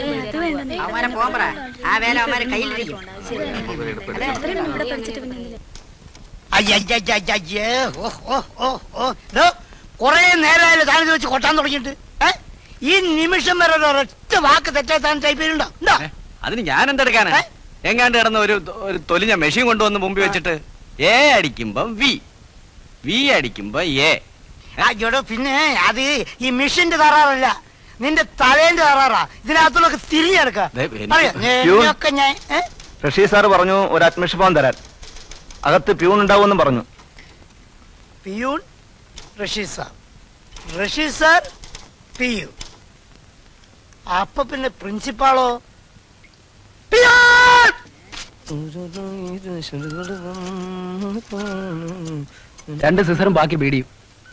അവനെ പോകാൻ പറ. ആ വേല അവന്മാരെ കയ്യിലിരിക്കും. കൊറേ നേരമായാലും താനിത് വെച്ച് കൊട്ടാൻ തുടങ്ങിയിട്ട് ഈ നിമിഷം വരെ ഒരൊറ്റ വാക്ക് തെറ്റാ താൻ ടൈപ്പ് ചെയ്യുന്നുണ്ടോ? അതിന് ഞാൻ എന്തെടുക്കാനാ? എങ്ങാണ്ട് കിടന്ന ഒരു തൊലിഞ്ഞ മെഷീൻ കൊണ്ടുവന്ന് മുമ്പിൽ വെച്ചിട്ട് എ അടിക്കുമ്പോ വി, വി അടിക്കുമ്പോ എ. അയ്യോടോ, പിന്നെ അത് ഈ മെഷീന്റെ തറാറല്ല, നിന്റെ തലേന്റെ തറാറാ. ഇതിനകത്തുള്ളൊക്കെ തിരിഞ്ഞെടുക്കാം. റഷീദ് സാറ് പറഞ്ഞു ഒരു അഡ്മിഷൻ ഫോം തരാൻ. അകത്ത് പ്യൂൺ ഉണ്ടാവുമെന്നും പറഞ്ഞു. Peon Rasheed sir, Rasheed sir പിയു. അപ്പൊ പിന്നെ പ്രിൻസിപ്പാളോ? രണ്ട് സിസറും ബാക്കി ബീഡിയും.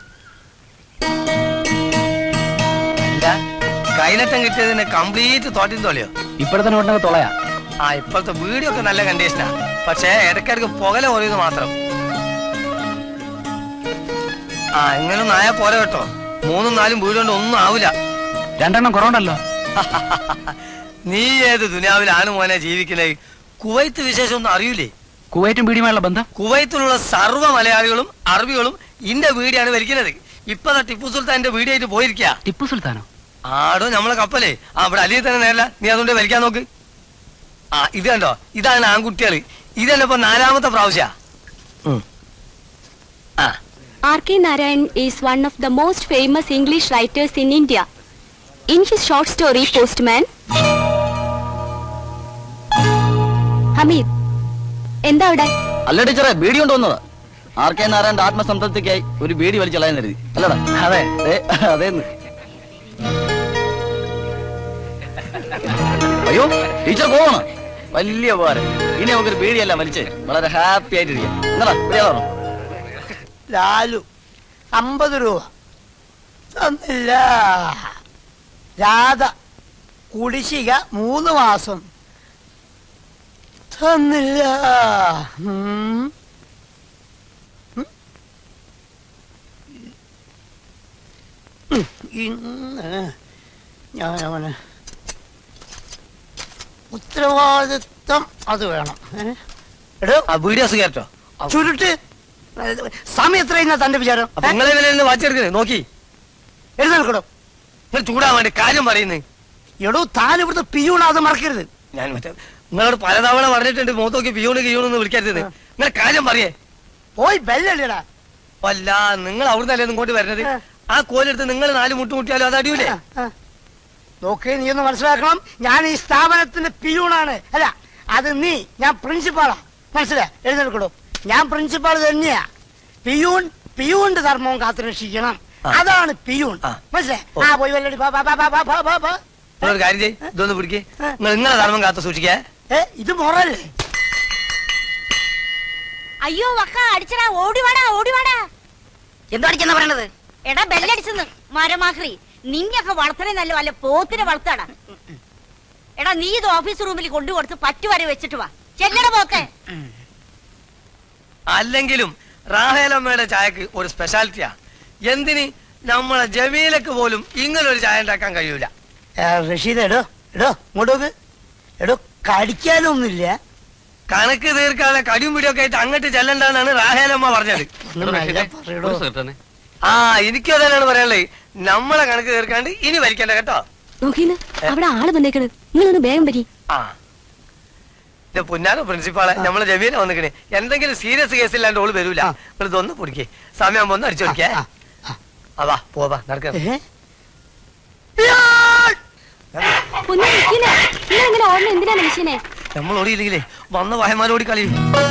കൈനറ്റം കിട്ടിയതിന് കംപ്ലീറ്റ് തോട്ടിൻ തോളിയോ? ഇപ്പോഴത്തെ നോട്ടിനൊക്കെ തൊളയാ. ഇപ്പോഴത്തെ വീഡിയോ ഒക്കെ നല്ല കണ്ടീഷനാ, പക്ഷേ ഇടയ്ക്കിടയ്ക്ക് പുകല കുറയുന്നത് മാത്രം. ഇങ്ങനൊന്നും ആയാ പോരെ കേട്ടോ. 3 4 വീട് കൊണ്ട് ഒന്നും ആവില്ല. 2 എണ്ണം കുറവുണ്ടല്ലോ. നീ ഏത് ദുനിയാവിലാണ് മോനെ ജീവിക്കുന്നത്? കുവൈത്ത് വിശേഷം ഒന്നും അറിയൂലേ? കുവൈറ്റും ബീഡിയുമായുള്ള ബന്ധം? കുവൈത്തിലുള്ള സർവ്വ മലയാളികളും അറബികളും ഇന്റെ വീടിയാണ് ഭരിക്കുന്നത്. ഇപ്പതാ ടിപ്പു സുൽത്താന്റെ വീടായിട്ട് പോയിരിക്കാ. ടിപ്പു സുൽത്താനോ? ആടോ നമ്മളെ കപ്പലേ. അവിടെ അലിയെ തന്നെ നേരല്ല. നീ അതുകൊണ്ട് വലിക്കാൻ നോക്ക്. ഇത് കണ്ടോ, ഇതാണ് ആൺകുട്ടികള്. ഇതന്നെ ഇപ്പൊ 4ാമത്തെ പ്രാവശ്യ. R.K. Narayan is one of the most famous English writers in India. In his short story Postman, Hamid, എന്താ അവിടെ? അല്ല ടീച്ചറെ, ബീഡി കൊണ്ടുവന്നതാ. R.K. നാരായണന്റെ ആത്മസംതൃപ്തിക്കായി ഒരു ബീഡി വലിച്ചളയാൻ കരുതി. അല്ലടാ? അതെ അതേന്ന്. അയ്യോ, ടീച്ചർ പോവാണ്. വലിയ ഉപകാരം. ഇനി നമുക്കൊരു ബീഡിയല്ല വലിച്ച് വളരെ ഹാപ്പി ആയിട്ടിരിക്കാം. എന്താ ലാലു 50 രൂപ തന്നില്ല. രാധ കുടിശ്ശിക 3 മാസം തന്നില്ല. ഇന്ന് ഞാനവന് ഉത്തരവാദിത്വം അത് വേണം. വീഡിയോസ് കേട്ടോ ചുരുട്ട് സമയം എത്രയെന്നാ തന്റെ വിചാരം? നിങ്ങളെ വായിച്ചെടുക്കണേ നോക്കി എഴുന്നേൽക്കടോ. ചൂടാൻ വേണ്ടി കാര്യം പറയുന്നേ. എടോ, താൻ ഇവിടുത്തെ പിയൂണാ, അത് മറക്കരുത്. ഞാൻ നിങ്ങളോട് പലതവണ പറഞ്ഞിട്ടുണ്ട് മുഖത്ത് നോക്കി പിയൂണ് കിയൂണെന്ന് വിളിക്കരുത്. നിങ്ങൾ കാര്യം പറയേ. പോയി ബെല്ലടിയടാ. അല്ല, നിങ്ങൾ അവിടുന്നല്ലേ ഇങ്ങോട്ട് വരുന്നത്. ആ കോലെടുത്ത് നിങ്ങൾ 4 മുട്ട് മുട്ടിയാലും അത് അടിയൂലേ? നോക്കേ, നീ ഒന്ന് മനസ്സിലാക്കണം, ഞാൻ ഈ സ്ഥാപനത്തിന്റെ പിയൂണാണ്. അല്ല, അത് നീ, ഞാൻ പ്രിൻസിപ്പാളാ. മനസ്സിലാ? എഴുന്നേൽക്കടോ. ഞാൻ പ്രിൻസിപ്പാൾ തന്നെയാ. പിയൂണിന്റെ ധർമ്മവും കാത്തുരക്ഷിക്കണം. അതാണ് പിയൂൺ. മനസ്സിലായി? പോയി വല്ലടി. കാര്യം ചെയ്യ്, ഇതൊന്ന് പിടിക്കേ. നിങ്ങളെ ധർമ്മം കാത്തു സൂക്ഷിക്കേ. ഇത് മൊറല്ലേ? അയ്യോ വക്ക അടിച്ചടാ, ഓടിവാടാ ഓടിവാടാ. എന്തോ അടിച്ചെന്നാ പറയണത്? എടാ ബെല്ലടിച്ചെന്ന് മരമാക്രി. നിന്നൊക്കെ വളർത്തണേ നല്ല വല്ല പോത്തിനെ വളർത്താടാ. എടാ നീ ഇത് ഓഫീസ് റൂമിൽ കൊണ്ടുകൊടുത്ത് പറ്റുവരെ വെച്ചിട്ട് വാ. ചെല്ലട പോക്കെ. അല്ലെങ്കിലും റാഹേലമ്മയുടെ ചായക്ക് ഒരു സ്പെഷ്യാലിറ്റിയാ. എന്തിന് നമ്മളെ ജമീലക്ക് പോലും ഇങ്ങനൊരു ചായ ഉണ്ടാക്കാൻ കഴിയൂല. റഷീദ്, ഇങ്ങോട്ടോക്ക്. കടിക്കാനൊന്നുമില്ല. കണക്ക് തീർക്കാതെ കടിയും പിടിയൊക്കെ ആയിട്ട് അങ്ങോട്ട് ചെല്ലണ്ടെന്നാണ് റാഹേലമ്മ പറഞ്ഞത്. എനിക്കും അതന്നെയാണ് പറയാനുള്ളത്. നമ്മളെ കണക്ക് തീർക്കാണ്ട് ഇനി വലിക്കണ്ട കേട്ടോ. അവിടെ ആള് വന്നേക്കണ്, നിങ്ങളൊന്ന് വേഗം വരി. പൊന്നാരോ പ്രിൻസിപ്പാളെ, നമ്മളെ ജമീല വന്നിക്കണേ. എന്തെങ്കിലും സീരിയസ് കേസ് ഇല്ലാണ്ട് ഓള് വരൂല. നിങ്ങൾ ഇതൊന്ന് പൊടിക്കേ. സമയം ഒന്ന് അടിച്ചു കൊടുക്കേ. അതാ പോവാ നടക്ക. നമ്മൾ ഓടിയില്ലെങ്കിലേ വന്ന വായമാരോടി കളി.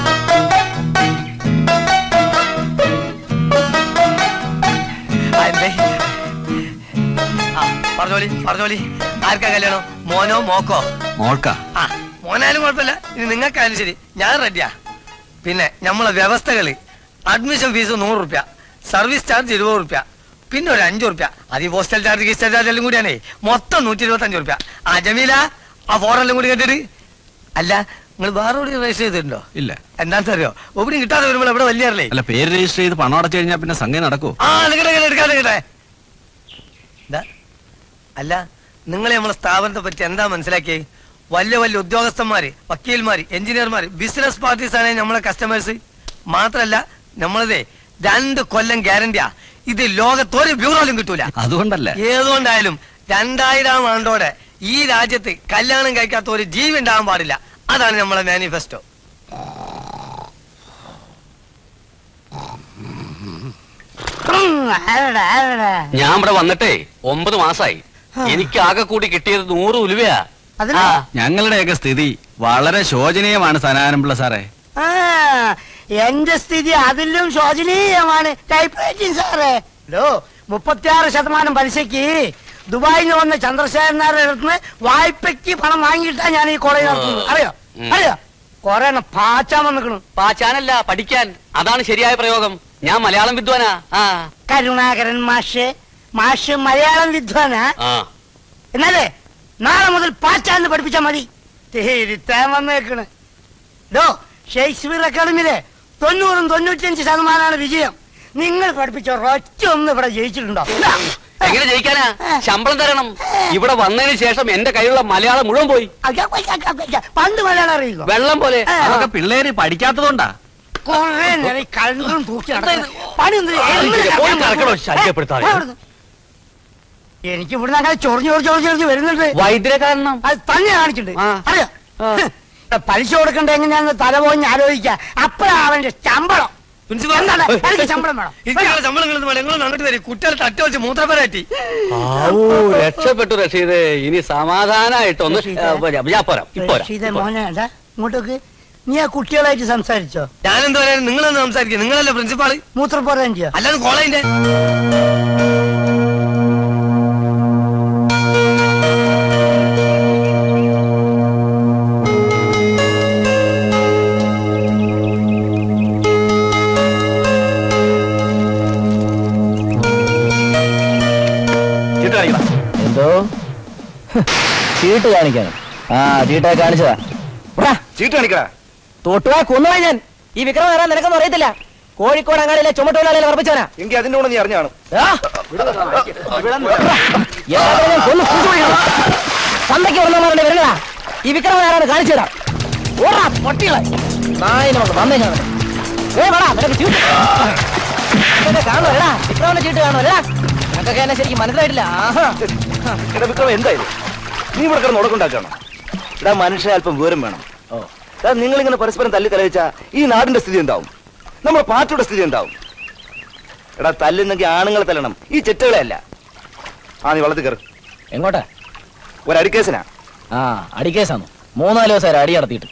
പറഞ്ഞോളി. ആർക്കാ കല്യാണം? മോനോ മോക്കോ? മോൾക്കാ. മോനായാലും കുഴപ്പമില്ല. ഇനി നിങ്ങൾക്കായാലും ശരി, ഞാൻ റെഡിയാ. പിന്നെ നമ്മളെ വ്യവസ്ഥകള്: അഡ്മിഷൻ ഫീസ് 100 രൂപ, സർവീസ് ചാർജ് 20 രൂപ, പിന്നെ ഒരു 5 രൂപ. അത് ഈ പോസ്റ്റൽ ചാർജ് രജിസ്റ്റർ ചാർജ് എല്ലാം കൂടിയാണേ മൊത്തം 125 രൂപ. ജമീല, ആ ഫോറെല്ലാം കൂടി കേട്ടിട്ട്. അല്ല, നിങ്ങൾ വേറെ എവിടെ രജിസ്റ്റർ ചെയ്തിട്ടുണ്ടോ? ഇല്ല. എന്താണെന്നറിയോ, എവിടെയും കിട്ടാതെ വരുമ്പോൾ എവിടെ വലിയ അല്ല, പേര് രജിസ്റ്റർ ചെയ്ത് പണം അടച്ചു കഴിഞ്ഞാൽ പിന്നെ സംഗതി നടക്കൂ. എടുക്കട്ടെ. അല്ല, നിങ്ങളെ നമ്മളെ സ്ഥാപനത്തെ പറ്റി എന്താ മനസ്സിലാക്കിയേ? വലിയ വലിയ ഉദ്യോഗസ്ഥന്മാര്, വക്കീൽമാര്, എഞ്ചിനീയർമാര്, ബിസിനസ് പാർട്ടീസ് ആണ് നമ്മളെ കസ്റ്റമേഴ്സ്. മാത്രല്ല നമ്മളതേ 2 കൊല്ലം ഗ്യാരണ്ടിയാ. ഇത് ലോകത്തൊരു ബ്യൂറോയിലും കിട്ടൂല. അതുകൊണ്ടല്ല, ഏതുകൊണ്ടായാലും 2000 ആണ്ടോടെ ഈ രാജ്യത്ത് കല്യാണം കഴിക്കാത്ത ഒരു ജീവി ഉണ്ടാകാൻ പാടില്ല. അതാണ് നമ്മളെ മാനിഫെസ്റ്റോ. ഞാൻ ഇവിടെ വന്നിട്ടേ 9 മാസായി. എനിക്ക് ആകെ കൂടി കിട്ടിയത് 100 ഉലുവയാ. ഞങ്ങളുടെയൊക്കെ സ്ഥിതി വളരെ ശോചനീയമാണ് സനാനമ്പിള്ള സാറേ. എന്റെ സ്ഥിതി അതിലും ശോചനീയമാണ് സാറേ. 36% പലിശക്ക് ദുബായിൽ നിന്ന് വന്ന ചന്ദ്രശേഖരനാരുടെ അടുത്ത് വായ്പയ്ക്ക് പണം വാങ്ങിയിട്ടാ ഞാൻ ഈ കോളേജ് നടത്തുന്നത്. അറിയോ കൊറേ പാച്ചാൻ വന്നിക്കണു. പാച്ചാനല്ല, പഠിക്കാൻ. അതാണ് ശരിയായ പ്രയോഗം. ഞാൻ മലയാളം വിദ്വാനാ. കരുണാകരൻ മാഷ് മലയാളം വിദ്വാനാ. എന്നാലേ നാളെ മുതൽ പാച്ചാന്ന് പഠിപ്പിച്ചാ മതി. തിരുത്താൻ വന്നേക്കണ്. ഷേക്സ്പിയർ അക്കാദമിയിലെ 90-95% വിജയം. നിങ്ങൾ പഠിപ്പിച്ച ഒരൊറ്റ ഒന്ന് ഇവിടെ ജയിച്ചിട്ടുണ്ടോ? എങ്ങനെ ജയിക്കാനാ? ശമ്പളം തരണം. ഇവിടെ വന്നതിന് ശേഷം എന്റെ കയ്യിലുള്ള മലയാളം മുഴുവൻ പോയി. പണ്ട് മലയാളം അറിയില്ലോ, വെള്ളം പോലെ. അതൊക്കെ പിള്ളേര് പഠിക്കാത്തതുകൊണ്ടാ. കൊറേ നേരം കഴുതും തൂക്കി പണി. എനിക്ക് ഇവിടുന്ന് അങ്ങനെ ചൊറിഞ്ഞ് വരുന്നുണ്ട്. വൈദ്യരെ കാരണം അത് തന്നെ കാണിച്ചിട്ടുണ്ട്. അറിയോ, പലിശ കൊടുക്കണ്ട എങ്ങനെയാന്ന് തല പോയി ആലോചിക്കാം. അപ്പഴാ അവന്റെ ശമ്പളം. ശമ്പളം വേണം. കുട്ടികളെ തട്ട വെച്ച് മൂത്രപ്പരാറ്റി. രക്ഷപ്പെട്ടു റഷീദ്. ഇനി സമാധാനായിട്ടൊന്ന് മോനെ ഇങ്ങോട്ടൊക്കെ. നീ ആ കുട്ടികളായിട്ട് സംസാരിച്ചോ? ഞാനെന്താ പറയാ, നിങ്ങളൊന്ന് സംസാരിക്കുക. നിങ്ങളല്ലേ പ്രിൻസിപ്പാള്? മൂത്രപ്പോരാൻ ചെയ്യാ, അല്ലാതെ കോളേജിന്റെ. എന്തോ ചീട്ട് കാണിക്കാനോ? ചീട്ടൊക്കെ കാണിച്ചതാ. ചീട്ട് കാണിക്കടാ. തൊട്ടുവാ കൊന്നുപോയി ഞാൻ. ഈ വിക്രം വരാൻ നിനക്കൊന്നും അറിയത്തില്ല. കോഴിക്കോട് അങ്ങാടിയിലെ ചുമട്ടുകൊണ്ടാളികളെ ഉറപ്പിച്ചവനാ. എങ്കിൽ അതിന്റെ കൂടെ നീ അറിഞ്ഞാണ്. സന്തൊക്കെ വന്നവരുടെ വരണ ഈ വിക്രം ആരാണ് കാണിച്ചതാ. ഓടാ പൊട്ടികളെ നായി നമുക്ക് വന്നേക്കാണ്. കാണുമല്ലടാ, വിക്രമിന്റെ ചീട്ട് കാണുമല്ലടാ. നിനക്കൊക്കെ എന്നെ ശരിക്കും മനസ്സിലായിട്ടില്ല. വിക്രം എന്തായാലും നീ ഇവിടെ കിടന്ന് ഉടക്കുണ്ടാക്കണം. ഇടാ മനുഷ്യ അല്പം വിവരം വേണം. നിങ്ങളിങ്ങനെ പരസ്പരം തല്ലി തലവെച്ചാ ഈ നാടിന്റെ സ്ഥിതി എന്താവും? നമ്മുടെ പാർട്ടിയുടെ സ്ഥിതി എന്താവും? എടാ തല്ലുന്നെങ്കിൽ ആണുങ്ങളെ തല്ലണം, ഈ ചെറ്റകളെ അല്ല. നീ വളർത്തി കയറി. എങ്ങോട്ടാ? ഒരടിക്കേസിനാ. അടിക്കേസാണോ? 3-4 ദിവസം അടി നടത്തിയിട്ട്.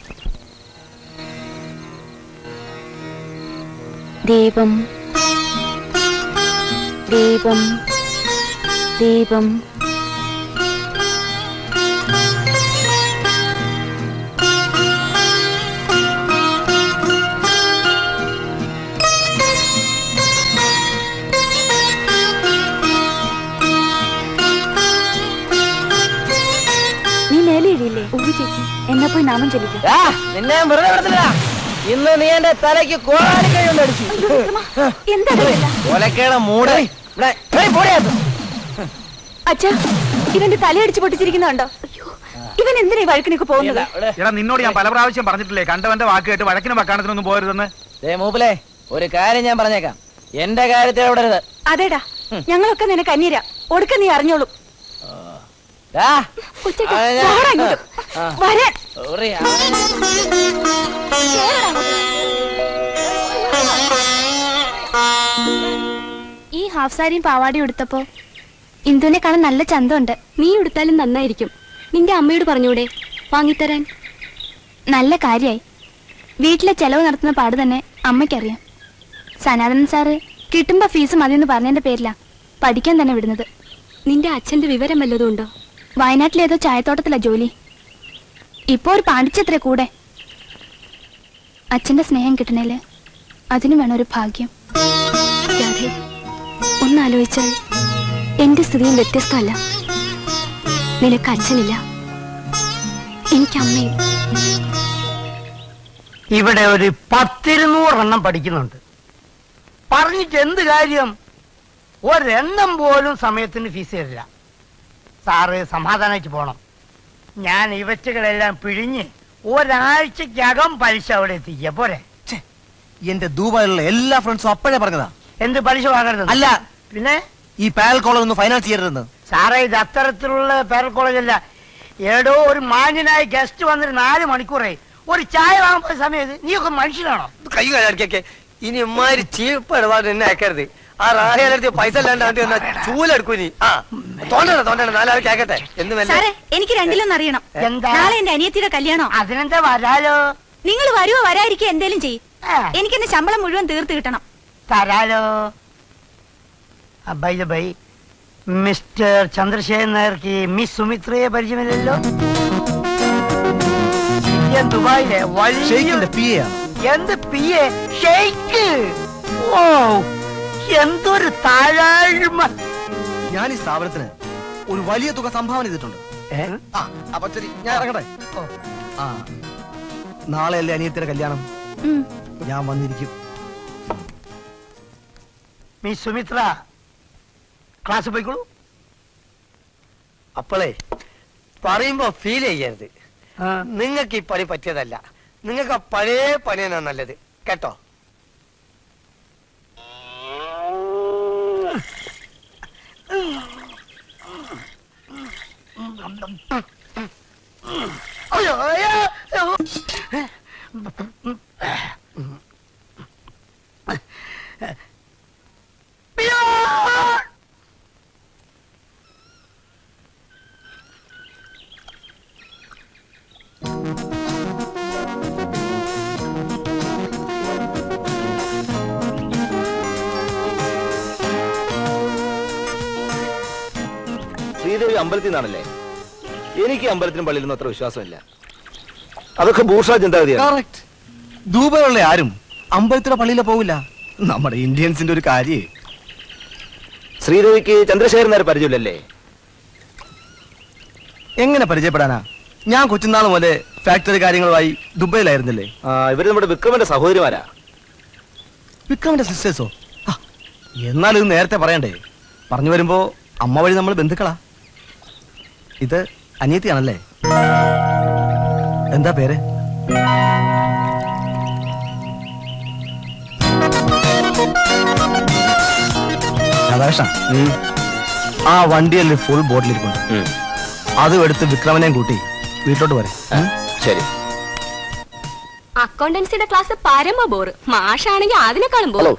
ദീപം ദീപം ദീപം എന്നാ പോയി നാമം ചൊല്ലിക്കും. നിന്നെ വെറുതെ വിടത്തില്ല. ഇന്ന് നീ എന്റെ തലയ്ക്ക് കോടാലിക്കൈ കൊണ്ട് അടിച്ചു. കൊലക്കേട മൂടെ അച്ഛാ, ഇവന്റെ തലയടിച്ച് പൊട്ടിച്ചിരിക്കുന്നുണ്ടോ? ഇവൻ എന്തിനാ വഴക്കിനൊക്കെ പോകുന്നത്? എടാ നിന്നോട് ഞാൻ പല പ്രാവശ്യം പറഞ്ഞിട്ടില്ലേ കണ്ടവന്റെ വാക്ക് കേട്ട് വഴക്കിനും വക്കാണത്തിനൊന്നും പോരുതെന്ന്. മൂപ്പലേ, ഒരു കാര്യം ഞാൻ പറഞ്ഞേക്കാം. എന്റെ കാര്യത്തിൽ ഇടപെടരുത്. അതേടാ, ഞങ്ങളൊക്കെ നിനക്ക് അന്യരാ. ഒടുക്ക നീ അറിഞ്ഞോളൂ. ഈ ഹാഫ് സാരിയും പാവാടിയും എടുത്തപ്പോ ഇന്ദുവിനെ കാണാൻ നല്ല ചന്തമുണ്ട്. നീ എടുത്താലും നന്നായിരിക്കും. നിന്റെ അമ്മയോട് പറഞ്ഞൂടെ വാങ്ങിത്തരാൻ? നല്ല കാര്യായി. വീട്ടിലെ ചെലവ് നടത്തുന്ന പാട് തന്നെ അമ്മയ്ക്കറിയാം. സനാതനൻ സാറ് കിട്ടുമ്പോ ഫീസ് മതിയെന്ന് പറഞ്ഞതിന്റെ പേരിലാ പഠിക്കാൻ തന്നെ വിടുന്നത്. നിന്റെ അച്ഛന്റെ വിവരം വല്ലതും ഉണ്ടോ? വയനാട്ടിലേതോ ചായത്തോട്ടത്തിലാ ജോലി. ഇപ്പൊ ഒരു പാണ്ടിച്ചത്രേ കൂടെ. അച്ഛന്റെ സ്നേഹം കിട്ടണേല് അതിന് വേണം ഒരു ഭാഗ്യം. രാധേ, ഒന്നാലോചിച്ചാൽ എന്റെ സ്ഥിതിയും വ്യത്യസ്തമല്ല. നിനക്ക് അച്ഛനില്ല, എനിക്ക് അമ്മയും. ഇവിടെ ഒരു 10-200 എണ്ണം പഠിക്കുന്നുണ്ട്. പറഞ്ഞിട്ട് എന്ത് കാര്യം? ഒരെണ്ണം പോലും സമയത്തിന് ഫീസ് തരില്ല. സാറ് സമാധാനമായിട്ട് പോണം. ഞാൻ ഇവറ്റുകളെല്ലാം പിഴിഞ്ഞ് ഒരാഴ്ചക്കകം പലിശ അവിടെ എത്തിക്കുക പോരെ. എന്റെ ദുബായിലുള്ള എല്ലാ ഫ്രണ്ട്സും അപ്പോഴേ പറഞ്ഞതാ എന്ത് പലിശ വാങ്ങരുത്. അല്ല, പിന്നെ ഈ പാരൽ കോളേജ് ഒന്ന് ഫൈനാൻസ് ചെയ്യരുതെന്ന്. സാറേ ഇത് അത്തരത്തിലുള്ള പാരൽ കോളേജ് അല്ല. ഏടോ ഒരു മാന്യനായ ഗസ്റ്റ് വന്നിട്ട് 4 മണിക്കൂറായി. ഒരു ചായ വാങ്ങാൻ പോയ സമയത്ത് നീയൊക്കെ മനുഷ്യനാണോ? കൈ കൈയാടിക്കൊക്കെ ഇനി ഇമാര് ചീപ്പ് ഇടപാട് എന്നെ അയക്കരുത്. ആ റാഹിയടുത്ത് പൈസ അല്ലാണ്ട് ചൂലെടുക്കൂ നീ. ആ തോണ്ടണ്ട 4 ആൾ കേക്കട്ടെ. സാറേ എനിക്ക് രണ്ടിലൊന്നും അറിയണം. എന്താ? നാളെ എന്റെ അനിയത്തിയുടെ കല്യാണം. അതിനെന്താ വരാലോ. നിങ്ങൾ വരുവോ വരാതിരിക്കുക എന്തേലും ചെയ്യും. എനിക്ക് എന്റെ ശമ്പളം മുഴുവൻ തീർത്ത് കിട്ടണം. തരാലോ. By the by, mister Chandrasekharan നായർക്ക് മിസ് സുമിത്രയെ പരിചയമില്ലല്ലോ. ഇന്ത്യൻ ദുബായിലെ വലിയ എന്ത് പി എ ഷെയ്ക്ക്. ഓ എന്തൊരു താഴാഴ്മ. ഞാൻ ഈ സ്ഥാപനത്തിന് ഒരു വലിയ തുക സംഭാവന ചെയ്തിട്ടുണ്ട്. അപ്പൊ ശരി, ഞാൻ ഇറങ്ങട്ടെ. ആ നാളെ അല്ലേ അനിയത്തിയുടെ കല്യാണം? ഞാൻ വന്നിരിക്കും. മിസ് സുമിത്ര ക്ലാസ് പോയിക്കോളൂ. അപ്പോളേ പറയുമ്പോ ഫീൽ ചെയ്യരുത്. നിങ്ങൾക്ക് ഈ പണി പറ്റിയതല്ല. നിങ്ങൾക്ക് ആ പഴയ പണി തന്നെ നല്ലത് കേട്ടോ. അയ്യോ അയ്യോ. ശ്രീദേവി അമ്പലത്തിൽ നിന്നാണല്ലേ? എനിക്ക് അമ്പലത്തിനും പള്ളിയിലൊന്നും അത്ര വിശ്വാസമില്ല. അതൊക്കെ ഭൂഷാ ചിന്താഗതിയാണ്. ദുബായിലുള്ള ആരും അമ്പലത്തിലോ പള്ളിയിലോ പോകില്ല. നമ്മുടെ ഇന്ത്യൻസിന്റെ ഒരു കാര്യം. ശ്രീദേവിക്ക് ചന്ദ്രശേഖരൻ നായർ പരിചയമില്ലല്ലേ? എങ്ങനെ പരിചയപ്പെടാനാ? ഞാൻ കൊച്ചുനാൾ മുതലേ ഫാക്ടറി കാര്യങ്ങളുമായി ദുബൈയിലായിരുന്നില്ലേ. ഇവര് നമ്മുടെ വിക്രമന്റെ സഹോദരിമാരാ. വിക്രമന്റെ സിസ്റ്റേഴ്സോ? എന്നാൽ ഇത് നേരത്തെ പറയണ്ടേ? പറഞ്ഞു വരുമ്പോ അമ്മ വഴി നമ്മൾ ബന്ധുക്കളാ. ഇത് അനിയത്തിയാണല്ലേ? എന്താ പേര്? രാധാകൃഷ്ണ, ആ വണ്ടിയല്ലേ ഫുൾ ബോട്ടിലിരിക്കുന്നു. അതും എടുത്ത് വിക്രമനെയും കൂട്ടി വീട്ടിലോട്ട് വരെ. ശരി. അക്കൗണ്ടൻസിയുടെ ക്ലാസ് പരമ ബോറ്. മാഷാണെങ്കിൽ അതിനേക്കാളും ബോറ്.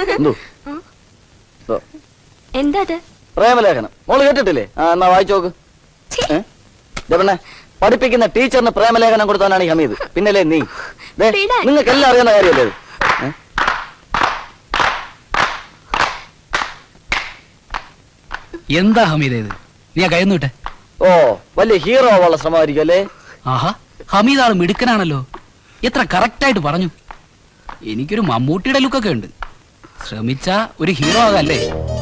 എന്താ അത്? പ്രേമലേഖനം മോള് കേട്ടിട്ടില്ലേ? എന്നാ വായിച്ചു നോക്ക്. പെണ്ണെ, പഠിപ്പിക്കുന്ന ടീച്ചറിന് പ്രേമലേഖനം കൊടുത്തവനാണ് ഈ ഹമീദ്. പിന്നല്ലേ നീ? നിങ്ങൾക്ക് എല്ലാം അറിയുന്ന കാര്യമല്ലേ? എന്താ ഹമീദ് ഇത്? നീ ആ കയ്യൊന്നു വിട്ടെ. ഓ, വലിയ ഹീറോ ആവാനുള്ള ശ്രമമായിരിക്കും അല്ലേ? ആഹാ, ഹമീദ് ആള് മിടുക്കനാണല്ലോ. എത്ര കറക്റ്റായിട്ട് പറഞ്ഞു. എനിക്കൊരു മമ്മൂട്ടിയുടെ ലുക്കൊക്കെ ഉണ്ട്. ശ്രമിച്ച ഒരു ഹീറോ ആകല്ലേ?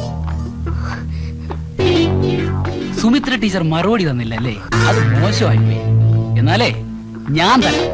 സുമിത്ര ടീച്ചർ മറുപടി തന്നില്ല അല്ലേ? അത് മോശമായി. എന്നാലേ ഞാൻ തരാം.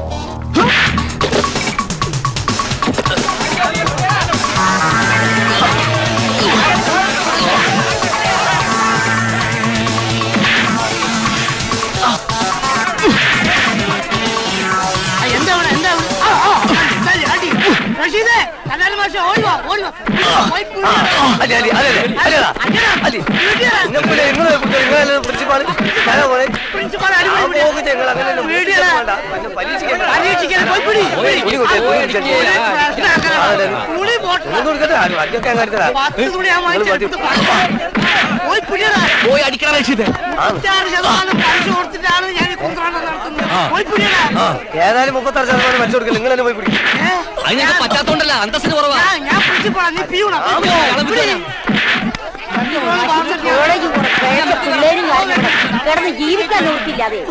പോയി അടിക്കണം. ഏതായാലും 36% മത്സ്യം കൊടുക്കില്ല. നിങ്ങൾ തന്നെ പോയി പിടിക്കും. അതിനൊക്കെ പറ്റാത്തോണ്ടല്ല, അന്തസ്സിന് കുറവാ. പിള്ളേരും കിടന്ന് ജീവിക്കാൻ നോക്കില്ലാതെ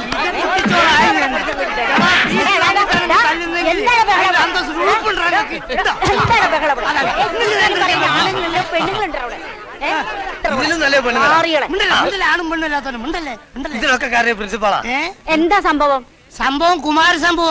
പെണ്ണുങ്ങളുണ്ടോ അവിടെ? ഇതിനൊക്കെ കാര്യം പ്രിൻസിപ്പാളാ. എന്താ സംഭവം? സംഭവം കുമാര സംഭവം.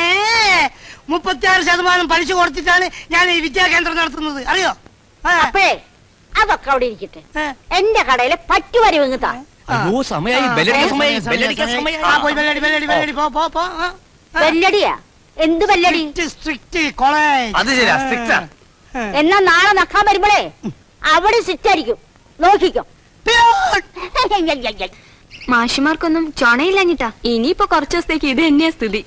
36% പലിശ കൊടുത്തിട്ടാണ് ഞാൻ ഈ വിദ്യാകേന്ദ്രം നടത്തുന്നത്, അറിയോ? അപ്പഴേ അതൊക്കെ അവിടെ ഇരിക്കട്ടെ. എന്റെ കടയിലെ പറ്റുവരി വെങ്ങത്താ. അയ്യോ സമയായി ബെല്ലടിക്കാൻ സമയായി ബെല്ലടിക്കാൻ സമയായി ആ പോയി ബെല്ലടി ബെല്ലടി ബെല്ലടി പോ പോ പോ ബെല്ലടിയാ? എന്ത് ബെല്ലടി? Strict college. അത് ശരിയാ സ്ട്രിക്റ്റാ. എന്നാ നാളെ നക്കാൻ വരുമ്പോഴേ അവിടെ സ്ട്രിക്റ്റ് ആയിരിക്കും, നോക്കിക്കോ. മാഷിമാർക്കൊന്നും ചൊണയില്ലഞ്ഞിട്ടാ. ഇനിയിപ്പോ കുറച്ചു ദിവസത്തേക്ക് ഇത് തന്നെയാ സ്ഥിതി.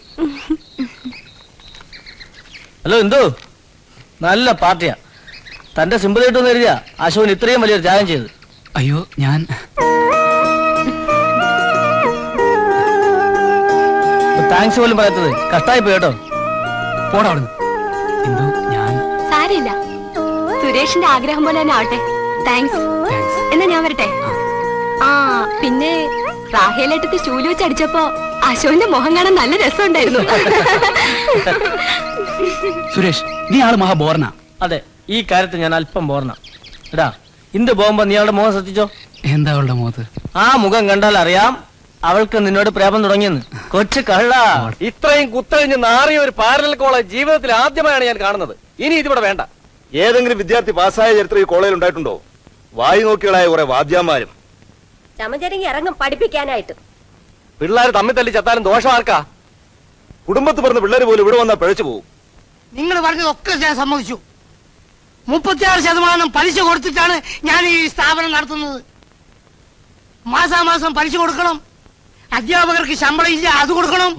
ഹലോ എന്തോ നല്ല പാർട്ടിയാ. തന്റെ സിമ്പിൾ ആയിട്ടൊന്നും എഴുതിയാ അശോകൻ ഇത്രയും വലിയൊരു ത്യാഗം ചെയ്ത്. അയ്യോ ഞാൻ താങ്ക്സ് പോലും പറയാത്തത് കഷ്ടായി പോയി കേട്ടോ. പോടാ അവിടുന്ന്. എന്തോ ഞാൻ സാരിയില്ല, സുരേഷിന്റെ ആഗ്രഹം പോലെ തന്നെ ആവട്ടെ. താങ്ക്സ്. എന്നാ ഞാൻ വരട്ടെ. ആ പിന്നെ റാഹേലേട്ടത്തി ചൂല് വെച്ച് അടിച്ചപ്പോ അശോകന്റെ മുഖം കാണാൻ നല്ല രസമുണ്ടായിരുന്നു. സുരേഷ് നീ ആള് മഹാ ബോർണ. അതെ, ഈ കാര്യത്തിൽ ഞാൻ അല്പം പോർണം. എടാ ഇന്ന് പോകുമ്പോ നീ അവളുടെ മുഖം ശ്രദ്ധിച്ചോ? എന്താ അവളുടെ മുഖത്ത്? ആ മുഖം കണ്ടാൽ അറിയാം അവൾക്ക് നിന്നോട് പ്രേമം തുടങ്ങിയെന്ന്. കൊച്ചു കള്ള. ഇത്രയും കുത്തഴിഞ്ഞ് നാറിയ ഒരു പാരലൽ കോളേജ് ജീവിതത്തിൽ ആദ്യമായാണ് ഞാൻ കാണുന്നത്. ഇനി ഇതിവിടെ വേണ്ട. ഏതെങ്കിലും വിദ്യാർത്ഥി പാസ്സായ ചരിത്രം ഈ കോളേജിൽ ഉണ്ടായിട്ടുണ്ടോ? വായി നോക്കികളായ കുറെ വാദ്യാന്മാരും ചമചരങ്ങി ഇറങ്ങും പഠിപ്പിക്കാനായിട്ട്. പിള്ളേർ തമ്മിൽ തല്ലി ചത്താലും ദോഷം ആർക്കാ? കുടുംബത്ത് പറഞ്ഞ പിള്ളേർ പോലും ഇവിടെ വന്നാൽ പിഴച്ചു പോകും. നിങ്ങൾ പറഞ്ഞതൊക്കെ ഞാൻ സമ്മതിച്ചു. 36% പലിശ കൊടുത്തിട്ടാണ് ഞാൻ ഈ സ്ഥാപനം നടത്തുന്നത്. മാസാമാസം പലിശ കൊടുക്കണം. അധ്യാപകർക്ക് ശമ്പളം ഇല്ല, അത് കൊടുക്കണം.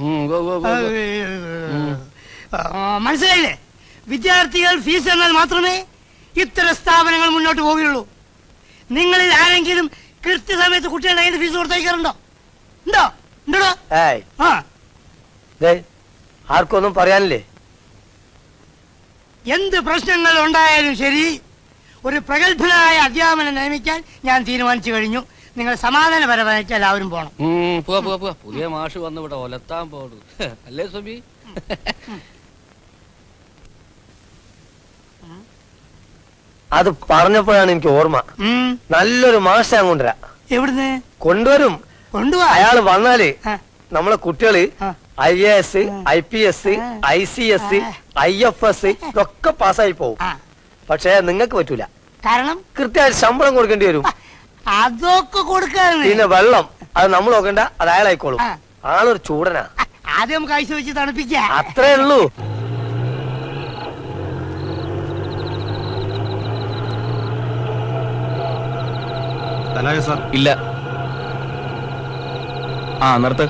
മനസ്സിലായില്ലേ? വിദ്യാർത്ഥികൾ ഫീസ് എന്നാൽ മാത്രമേ ഇത്തരം സ്ഥാപനങ്ങൾ മുന്നോട്ട് പോവുകയുള്ളൂ. നിങ്ങളിൽ ആരെങ്കിലും കൃത്യസമയത്ത് കുട്ടികളുടെ കയ്യിൽ ഫീസ് കൊടുത്തയക്കാറുണ്ടോ? ഉണ്ടോ? ഉണ്ടോ? ആർക്കൊന്നും പറയാനില്ലേ? എന്ത് പ്രശ്നങ്ങൾ ഉണ്ടായാലും ശരി, ഒരു പ്രഗത്ഭനായ അധ്യാപകനെ നിയമിക്കാൻ ഞാൻ തീരുമാനിച്ചു കഴിഞ്ഞു. നിങ്ങൾ സമാധാനപരമായിട്ട് എല്ലാവരും പോണം. പുതിയ മാഷ് വന്ന് ഇവിടെ ഒലത്താൻ പോണു അല്ലേ സുബി? അത് പറഞ്ഞപ്പോഴാണ് എനിക്ക് ഓർമ്മ. നല്ലൊരു മാഷ് ഞാൻ കൊണ്ടുവരാം. എവിടുന്ന് കൊണ്ടുവരും? കൊണ്ടുപോവാ. അയാള് വന്നാല് നമ്മളെ കുട്ടികള് IAS, IPS, ICS, IFS ഇതൊക്കെ പാസ്സായി പോവും. പക്ഷെ നിങ്ങൾക്ക് പറ്റൂല. കാരണം കൃത്യമായിട്ട് ശമ്പളം കൊടുക്കേണ്ടി വരും. അതൊക്കെ കൊടുക്കാറ്. പിന്നെ വെള്ളം അത് നമ്മൾ നോക്കണ്ട, അത് അയാളായിക്കോളും. ആളൊരു ചൂടനാ. ആദ്യം നമുക്ക് ഐസ് വെച്ച് തണുപ്പിക്കാം. അത്രേ ഉള്ളൂ. ഇല്ല. ആ നിർത്ത്.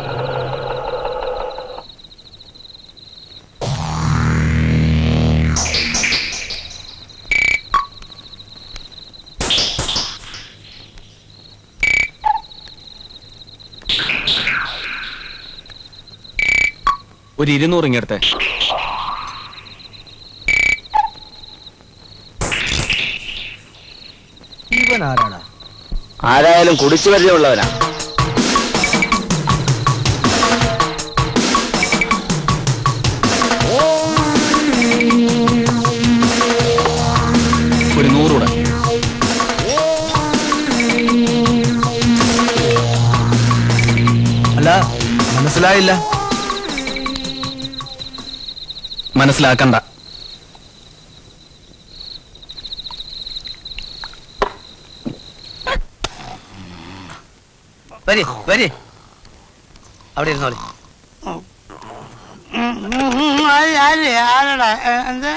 ഒരു 200 ഇങ്ങടുത്തെ. ഇവൻ ആരാണ്? ആരായാലും കുടിച്ചു പരിചയമുള്ളവനാ. ഒരു 100 കൂടെ. അല്ല, മനസ്സിലായില്ല. മനസ്സിലാക്കണ്ട. വരി വരി, അവിടെ ഇരുന്നോളി. ആരടാ? എന്താ?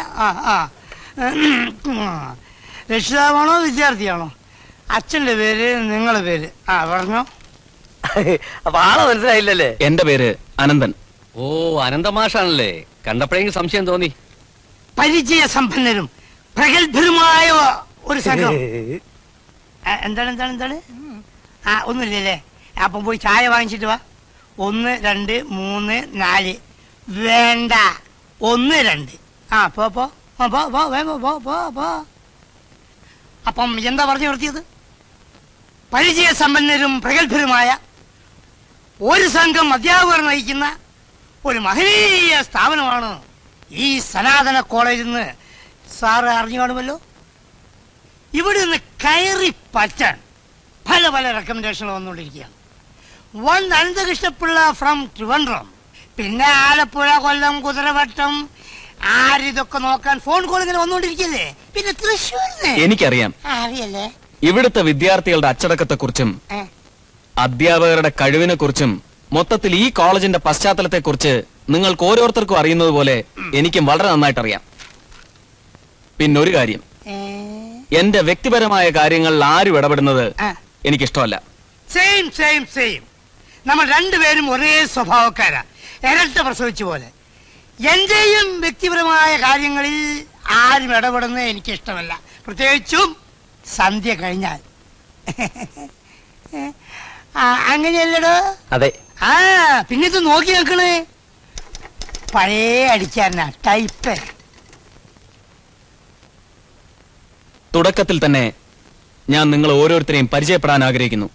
രക്ഷിതാവാണോ വിദ്യാർത്ഥിയാണോ? അച്ഛന്റെ പേര്, നിങ്ങളുടെ പേര് പറഞ്ഞോ. അപ്പൊ ആളെ മനസ്സിലായില്ലല്ലേ? എന്റെ പേര് അനന്തൻ. ഓ അനന്തമാഷാണല്ലേ? കണ്ടപ്പോഴെങ്കിലും സംശയം തോന്നി. പരിചയ സമ്പന്നരും പ്രഗത്ഭരുമായ ഒരു സംഘം. എന്താണ് എന്താണ് എന്താണ്? ഒന്നുമില്ലല്ലേ? അപ്പം പോയി ചായ വാങ്ങിച്ചിട്ട് വാ. 1, 2, 3, 4. വേണ്ട, 1, 2. പോ പോ പോ പോ പോ പോ പോ. അപ്പം എന്താ പറഞ്ഞു നിർത്തിയത്? പരിചയ സമ്പന്നരും പ്രഗത്ഭരുമായ ഒരു സംഘം അധ്യാപകർ നയിക്കുന്ന ഒരു മഹനീയ സ്ഥാപനമാണ് ഈ സനാതന കോളേജിൽ നിന്ന് സാറ് അറിഞ്ഞു കാണുമല്ലോ. ഇവിടെ നിന്ന് കയറി പറ്റാൻ പല പല റെക്കമെൻഡേഷനുകൾ വന്നുകൊണ്ടിരിക്കുകയാണ്. വൺ അനന്തകൃഷ്ണപിള്ള ഫ്രം ട്രിവൻഡ്രം, പിന്നെ ആലപ്പുഴ, കൊല്ലം, കുതിരവട്ടം, ആരിതൊക്കെ നോക്കാൻ ഫോൺ കോൾ ഇങ്ങനെ വന്നുകൊണ്ടിരിക്കല്ലേ. പിന്നെ തൃശ്ശൂരിന്ന് എനിക്കറിയാം. അറിയല്ലേ? ഇവിടുത്തെ വിദ്യാർത്ഥികളുടെ അച്ചടക്കത്തെ കുറിച്ചും അധ്യാപകരുടെ കഴിവിനെ കുറിച്ചും മൊത്തത്തിൽ ഈ കോളേജിന്റെ പശ്ചാത്തലത്തെ കുറിച്ച് നിങ്ങൾക്ക് ഓരോരുത്തർക്കും അറിയുന്നത് പോലെ എനിക്കും വളരെ നന്നായിട്ട് അറിയാം. പിന്നൊരു കാര്യം, എന്റെ വ്യക്തിപരമായ കാര്യങ്ങളിൽ ആരും ഇടപെടുന്നത് എനിക്കിഷ്ടമല്ല. Same same same. നമ്മൾ രണ്ടുപേരും ഒരേ സ്വഭാവക്കാരാ, ഇരട്ട പ്രസവിച്ച പോലെ. എന്റെയും വ്യക്തിപരമായ കാര്യങ്ങളിൽ ആരും ഇടപെടുന്നത് എനിക്കിഷ്ടമല്ല, പ്രത്യേകിച്ചും സന്ധ്യ കഴിഞ്ഞാൽ. അങ്ങനെയല്ലടോ? അതെ. ആ പിന്നെ ഇത് നോക്കി നിൽക്കണേ, പഴയ അടിക്കാരനാ, ടൈപ്പ്. തുടക്കത്തിൽ തന്നെ ഞാൻ നിങ്ങൾ ഓരോരുത്തരെയും പരിചയപ്പെടാൻ ആഗ്രഹിക്കുന്നു.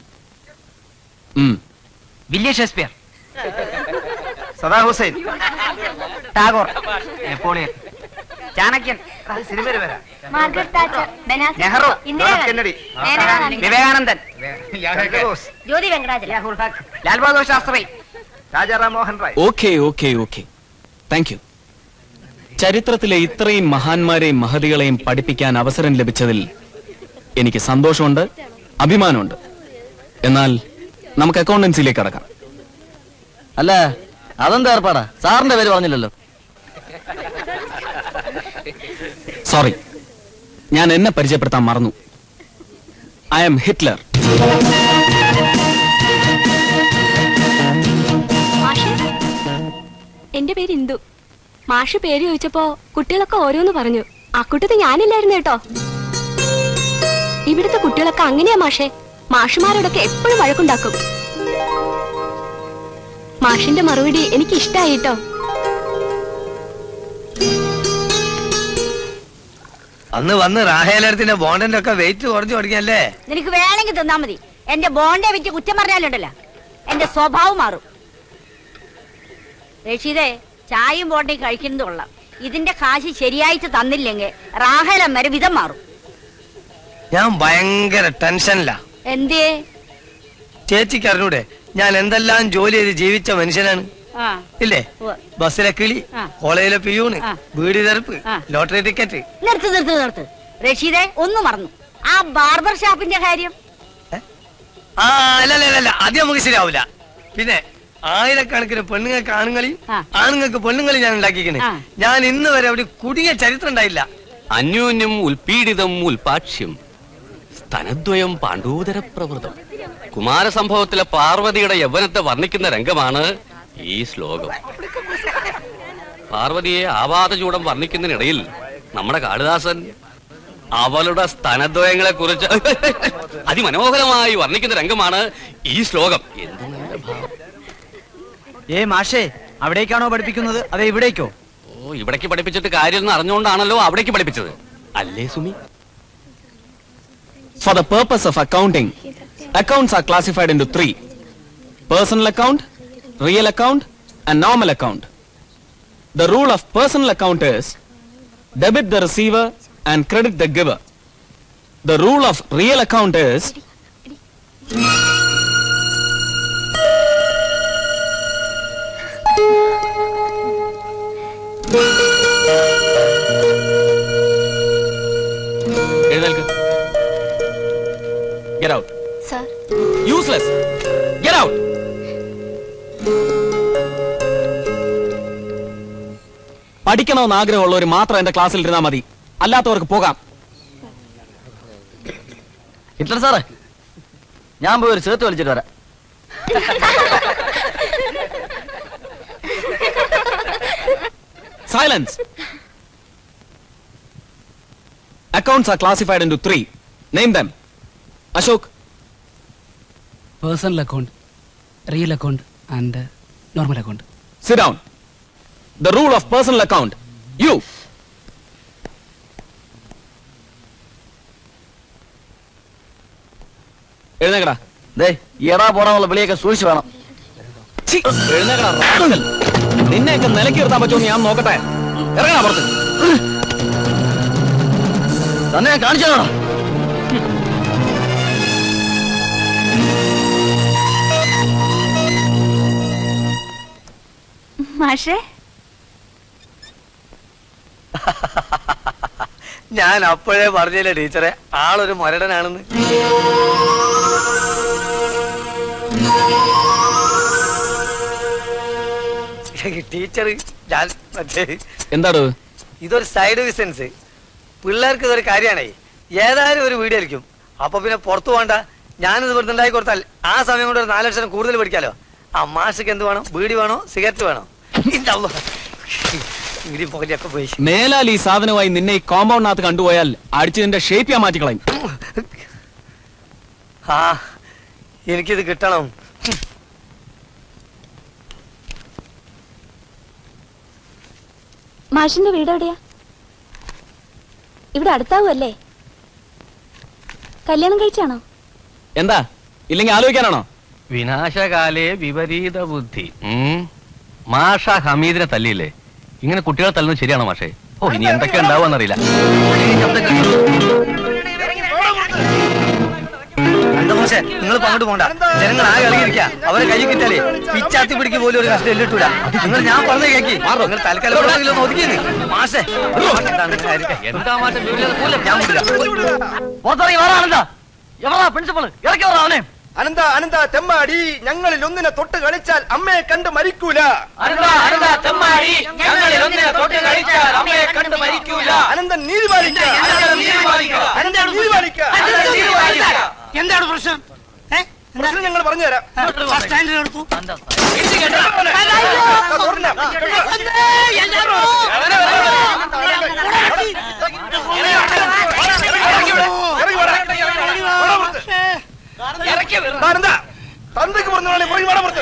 William Shakespeare, Saddam Hussein, Tagore, Napoleon, ചാണക്യൻ, സിനിമയിൽ വരാം, നെഹ്റു, കെന്നഡി, വിവേകാനന്ദൻ, Jyothi Venkatachala, Lal Bahadur Shastri, Rajaram Mohan Roy. Okay okay okay, thank you. ചരിത്രത്തിലെ ഇത്രയും മഹാന്മാരെയും മഹതികളെയും പഠിപ്പിക്കാൻ അവസരം ലഭിച്ചതിൽ എനിക്ക് സന്തോഷമുണ്ട്, അഭിമാനമുണ്ട്. എന്നാൽ നമുക്ക് അക്കൗണ്ടൻസിയിലേക്ക് കടക്കാം. അല്ല, അതെന്താ ഏർപ്പാടാ? സാറിന്റെ പേര് പറഞ്ഞില്ലല്ലോ. സോറി, ഞാൻ എന്നെ പരിചയപ്പെടുത്താൻ മറന്നു. I am Hitler. എന്റെ പേര് ഇന്ദു. മാഷ് പേര് ചോദിച്ചപ്പോ കുട്ടികളൊക്കെ ഓരോന്ന് പറഞ്ഞു. ആ കൂട്ടത്തിൽ ഞാനില്ലായിരുന്നു കേട്ടോ. ഇവിടുത്തെ കുട്ടികളൊക്കെ അങ്ങനെയാ മാഷേ. മാഷുമാരോടൊക്കെ എപ്പോഴും വഴക്കുണ്ടാക്കും. മാഷിന്റെ മറുപടി എനിക്ക് ഇഷ്ടായിട്ടോ. അന്ന് വന്ന് റാഹേലത്തിന്റെ ബോണ്ടന്റെ ഒക്കെ വെയിറ്റ് കുറഞ്ഞു തുടങ്ങിയല്ലേ? നിനക്ക് വേണമെങ്കിൽ തിന്നാ മതി. എന്റെ ബോണ്ടെ വെച്ച് കുറ്റം പറഞ്ഞാലുണ്ടല്ലോ എന്റെ സ്വഭാവം മാറും. റഷീദേ, ചായയും ബോണ്ടയും കഴിക്കുന്നത് കൊള്ളാം. ഇതിന്റെ കാശ് ശരിയായിട്ട് തന്നില്ലെങ്കിൽ റാഹേലം വരെ വിധം മാറും. ഞാൻ ഭയങ്കര ടെൻഷനില്ല. എന്തേ? ചേച്ചിക്ക് അറിഞ്ഞൂടെ ഞാൻ എന്തെല്ലാം ജോലി ചെയ്ത് ജീവിച്ച മനുഷ്യനാണ് ഇല്ലേ? ബസ്സിലെ കിളി, കോളേജിലെ പിയൂണ്, വീടി തെറുപ്പ്, ലോട്ടറി ടിക്കറ്റ്. നിർത്ത്. റഷീദേ, ഒന്നും മറന്നു. ആ ബാർബർ ഷാപ്പിന്റെ കാര്യം. അല്ല, അത് നമുക്ക് ശരിയാവൂല. പിന്നെ ആയിരക്കണക്കിന് പെണ്ണുങ്ങൾക്ക് ആണുങ്ങളെയും ആണുങ്ങൾക്ക് പെണ്ണുങ്ങളെയും ഞാൻ ഉണ്ടാക്കിക്കണേ. ഞാൻ ഇന്ന് വരെ അവിടെ കുടുങ്ങിയ ചരിത്രം ഉണ്ടായില്ല. അന്യോന്യം ഉൽപീഡിതം ഉൽപാക്ഷ്യം സ്തനദ്വയം പാണ്ഡൂതര പ്രവൃതം. കുമാരസംഭവത്തിലെ പാർവതിയുടെ യൗവനത്തെ വർണ്ണിക്കുന്ന രംഗമാണ് ഈ ശ്ലോകം. പാർവതിയെ ആവാതചൂടം വർണ്ണിക്കുന്നതിനിടയിൽ നമ്മുടെ കാളിദാസൻ അവളുടെ സ്തനദ്വയങ്ങളെ കുറിച്ച് അതിമനോഹരമായി വർണ്ണിക്കുന്ന രംഗമാണ് ഈ ശ്ലോകം. മാഷേ, അവിടേക്കാണോ പഠിപ്പിക്കുന്നത് അതോ ഇവിടേക്കോ? ഓ, ഇവിടേക്ക് പഠിപ്പിച്ചിട്ട് കാര്യമൊന്നും അറിഞ്ഞുകൊണ്ടാണല്ലോ അവിടേക്ക് പഠിപ്പിച്ചത്, അല്ലേ Sumi? For the purpose of accounting, accounts are classified into 3: personal account, real account, and normal account. The rule of personal account is debit the receiver and credit the giver. The rule of real account is get out. Sir. Useless. Get out. പഠിക്കണമെന്ന് ആഗ്രഹമുള്ളവർ മാത്രം എന്റെ ക്ലാസ്സിൽ ഇരുന്നാൽ മതി, അല്ലാത്തവർക്ക് പോകാം. Hitler സാറേ, ഞാൻ പോയി ഒരു ചേർത്ത് വലിച്ചിട്ട് വരാം. Silence. Accounts are classified into 3. Name them. Ashok. Personal account, real account, and normal account. Sit down. The rule of personal account. You. എഴുന്നേക്കടാ. എടാ പോടാനുള്ള വിളിയൊക്കെ സൂക്ഷിച്ചു വേണം. എഴുന്നേക്കടാ റാസ്കൽ. നിന്നെയൊക്കെ നിലയ്ക്ക് നിർത്താൻ പറ്റുമോ ഞാൻ നോക്കട്ടെ. ഇറങ്ങടാ പുറത്ത്. തന്നെ ഞാൻ കാണിച്ചോ. മാഷേ, ഞാൻ അപ്പോഴേ പറഞ്ഞില്ലേ ടീച്ചറെ, ആളൊരു മൊരടനാണെന്ന്. ടീച്ചർ ഞാൻ മറ്റേ എന്താണ് ഇതൊരു സൈഡ് ബിസിനസ്. പിള്ളേർക്ക് ഇതൊരു കാര്യമാണേ. ഏതായാലും ഒരു വീഡിയോ ആയിരിക്കും. അപ്പൊ പിന്നെ പുറത്തു പോകണ്ട. ഞാനിത് വെറുതെ ഉണ്ടാക്കി കൊടുത്താൽ ആ സമയം കൊണ്ട് ഒരു 4 ലക്ഷം കൂടുതൽ പഠിക്കാലോ. ആ മാഷക്ക് എന്ത് വേണം? ബീഡി വേണോ സിഗരറ്റ് വേണോ? പോലെയൊക്കെ പോയി. മേലാൽ ഈ സാധനമായി നിന്നെ ഈ കോമ്പൗണ്ടിനകത്ത് കണ്ടുപോയാൽ അടിച്ച് നിന്റെ ഷേപ്പ് ഞാൻ മാറ്റിക്കളയും. ആ എനിക്കിത് കിട്ടണം. മാഷിന്റെ വീട് എവിടെയാ? ഇവിടെ അടുത്താവുമല്ലേ? കല്യാണം കഴിച്ചാണോ? എന്താ ഇല്ലെങ്കിൽ ആലോചിക്കാനാണോ? വിനാശകാലേ വിപരീത ബുദ്ധി. മാഷ ഹമീദിനെ തല്ലിയില്ലേ? ഇങ്ങനെ കുട്ടികളെ തല്ലുന്നത് ശരിയാണോ മാഷേ? ഓ ഇനി എന്തൊക്കെ ഉണ്ടാവുമെന്നറിയില്ല. നിങ്ങൾ അങ്ങോട്ട് പോണ്ട. ജനങ്ങൾ ആകെ ഇളകിയിരിക്കുക. അവരെ കൈ കിട്ടാലേ പിച്ചാത്തി പിടിക്ക് പോലും ഒരു കഷ്ടം എല്ലിട്ടൂല. നിങ്ങൾ ഞാൻ പറഞ്ഞ കേക്കി. നിങ്ങൾ തൽക്കാലം ഒതുക്കിയത് മാഷേ. എന്താ മാഷെ ഞാൻ പ്രിൻസിപ്പൾ ഇറക്കി അവനെ. അനന്ത അനന്ത തെമ്മാടി ഞങ്ങളിൽ ഒന്നിനെ തൊട്ട് കളിച്ചാൽ അമ്മയെ കണ്ട് മരിക്കൂല. അനന്തൻ നീതി പാലിക്ക. എന്താണ് പ്രശ്നം? പ്രശ്നം ഞങ്ങൾ പറഞ്ഞുതരാം. തന്തയ്ക്ക് പറഞ്ഞോളെ പുറകെ വേണം പുറത്ത്.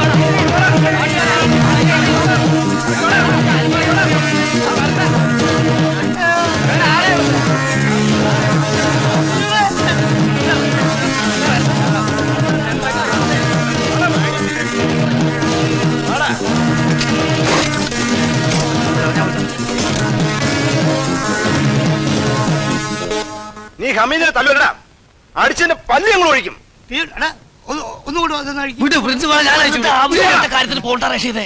നീ ഹമീദിനെ തല്ലുവല്ലടാ. അടിച്ചതിന്റെ പല്ല് ഞങ്ങൾ ഒഴിക്കും. കാര്യത്തിന് പോട്ടാ റഷീദേ.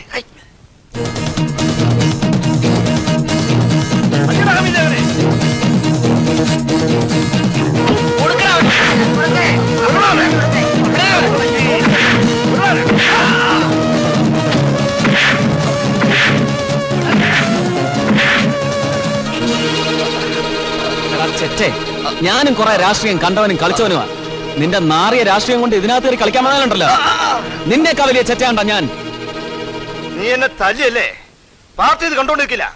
ചെറ്റേ, ഞാനും കുറെ രാഷ്ട്രീയം കണ്ടവനും കളിച്ചവനുമാ. നിന്റെ നാറിയ രാഷ്ട്രീയം കൊണ്ട് ഇതിനകത്ത് കയറി കളിക്കാൻ വന്നാലുണ്ടല്ലോ, നിന്നേക്കാ വലിയ ചെറ്റയാണ്ട ഞാൻ. നീ എന്നെ തല്ലിയല്ലേ? പാർട്ടി ഇത് കണ്ടോണ്ടിരിക്കില്ല.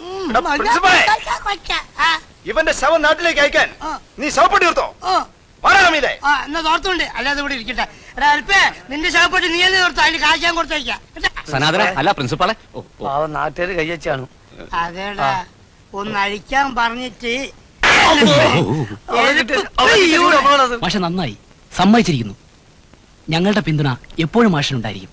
ഇവന്റെ ശവം നാട്ടിലേക്ക് അയക്കാൻ നീ ശവപ്പെട്ടി തീർത്തോ? എന്നാ തോർത്തുണ്ട്. അല്ലാതെ ഇവിടെ ഇരിക്കട്ടെ. നിന്റെ ശവപ്പെട്ടി നീ തന്നെ തോർത്തു. അതിന് കാശാൻ കൊടുത്തേക്കാം. സനാതന അല്ല പ്രിൻസിപ്പാളെ. നാട്ടുകാർ കയ്യച്ചാണ്. അതേടാ, ഒന്ന് അഴിക്കാൻ പറഞ്ഞിട്ട്. മാഷ നന്നായി സമ്മതിച്ചിരിക്കുന്നു. ഞങ്ങളുടെ പിന്തുണ എപ്പോഴും മാഷിനുണ്ടായിരിക്കും.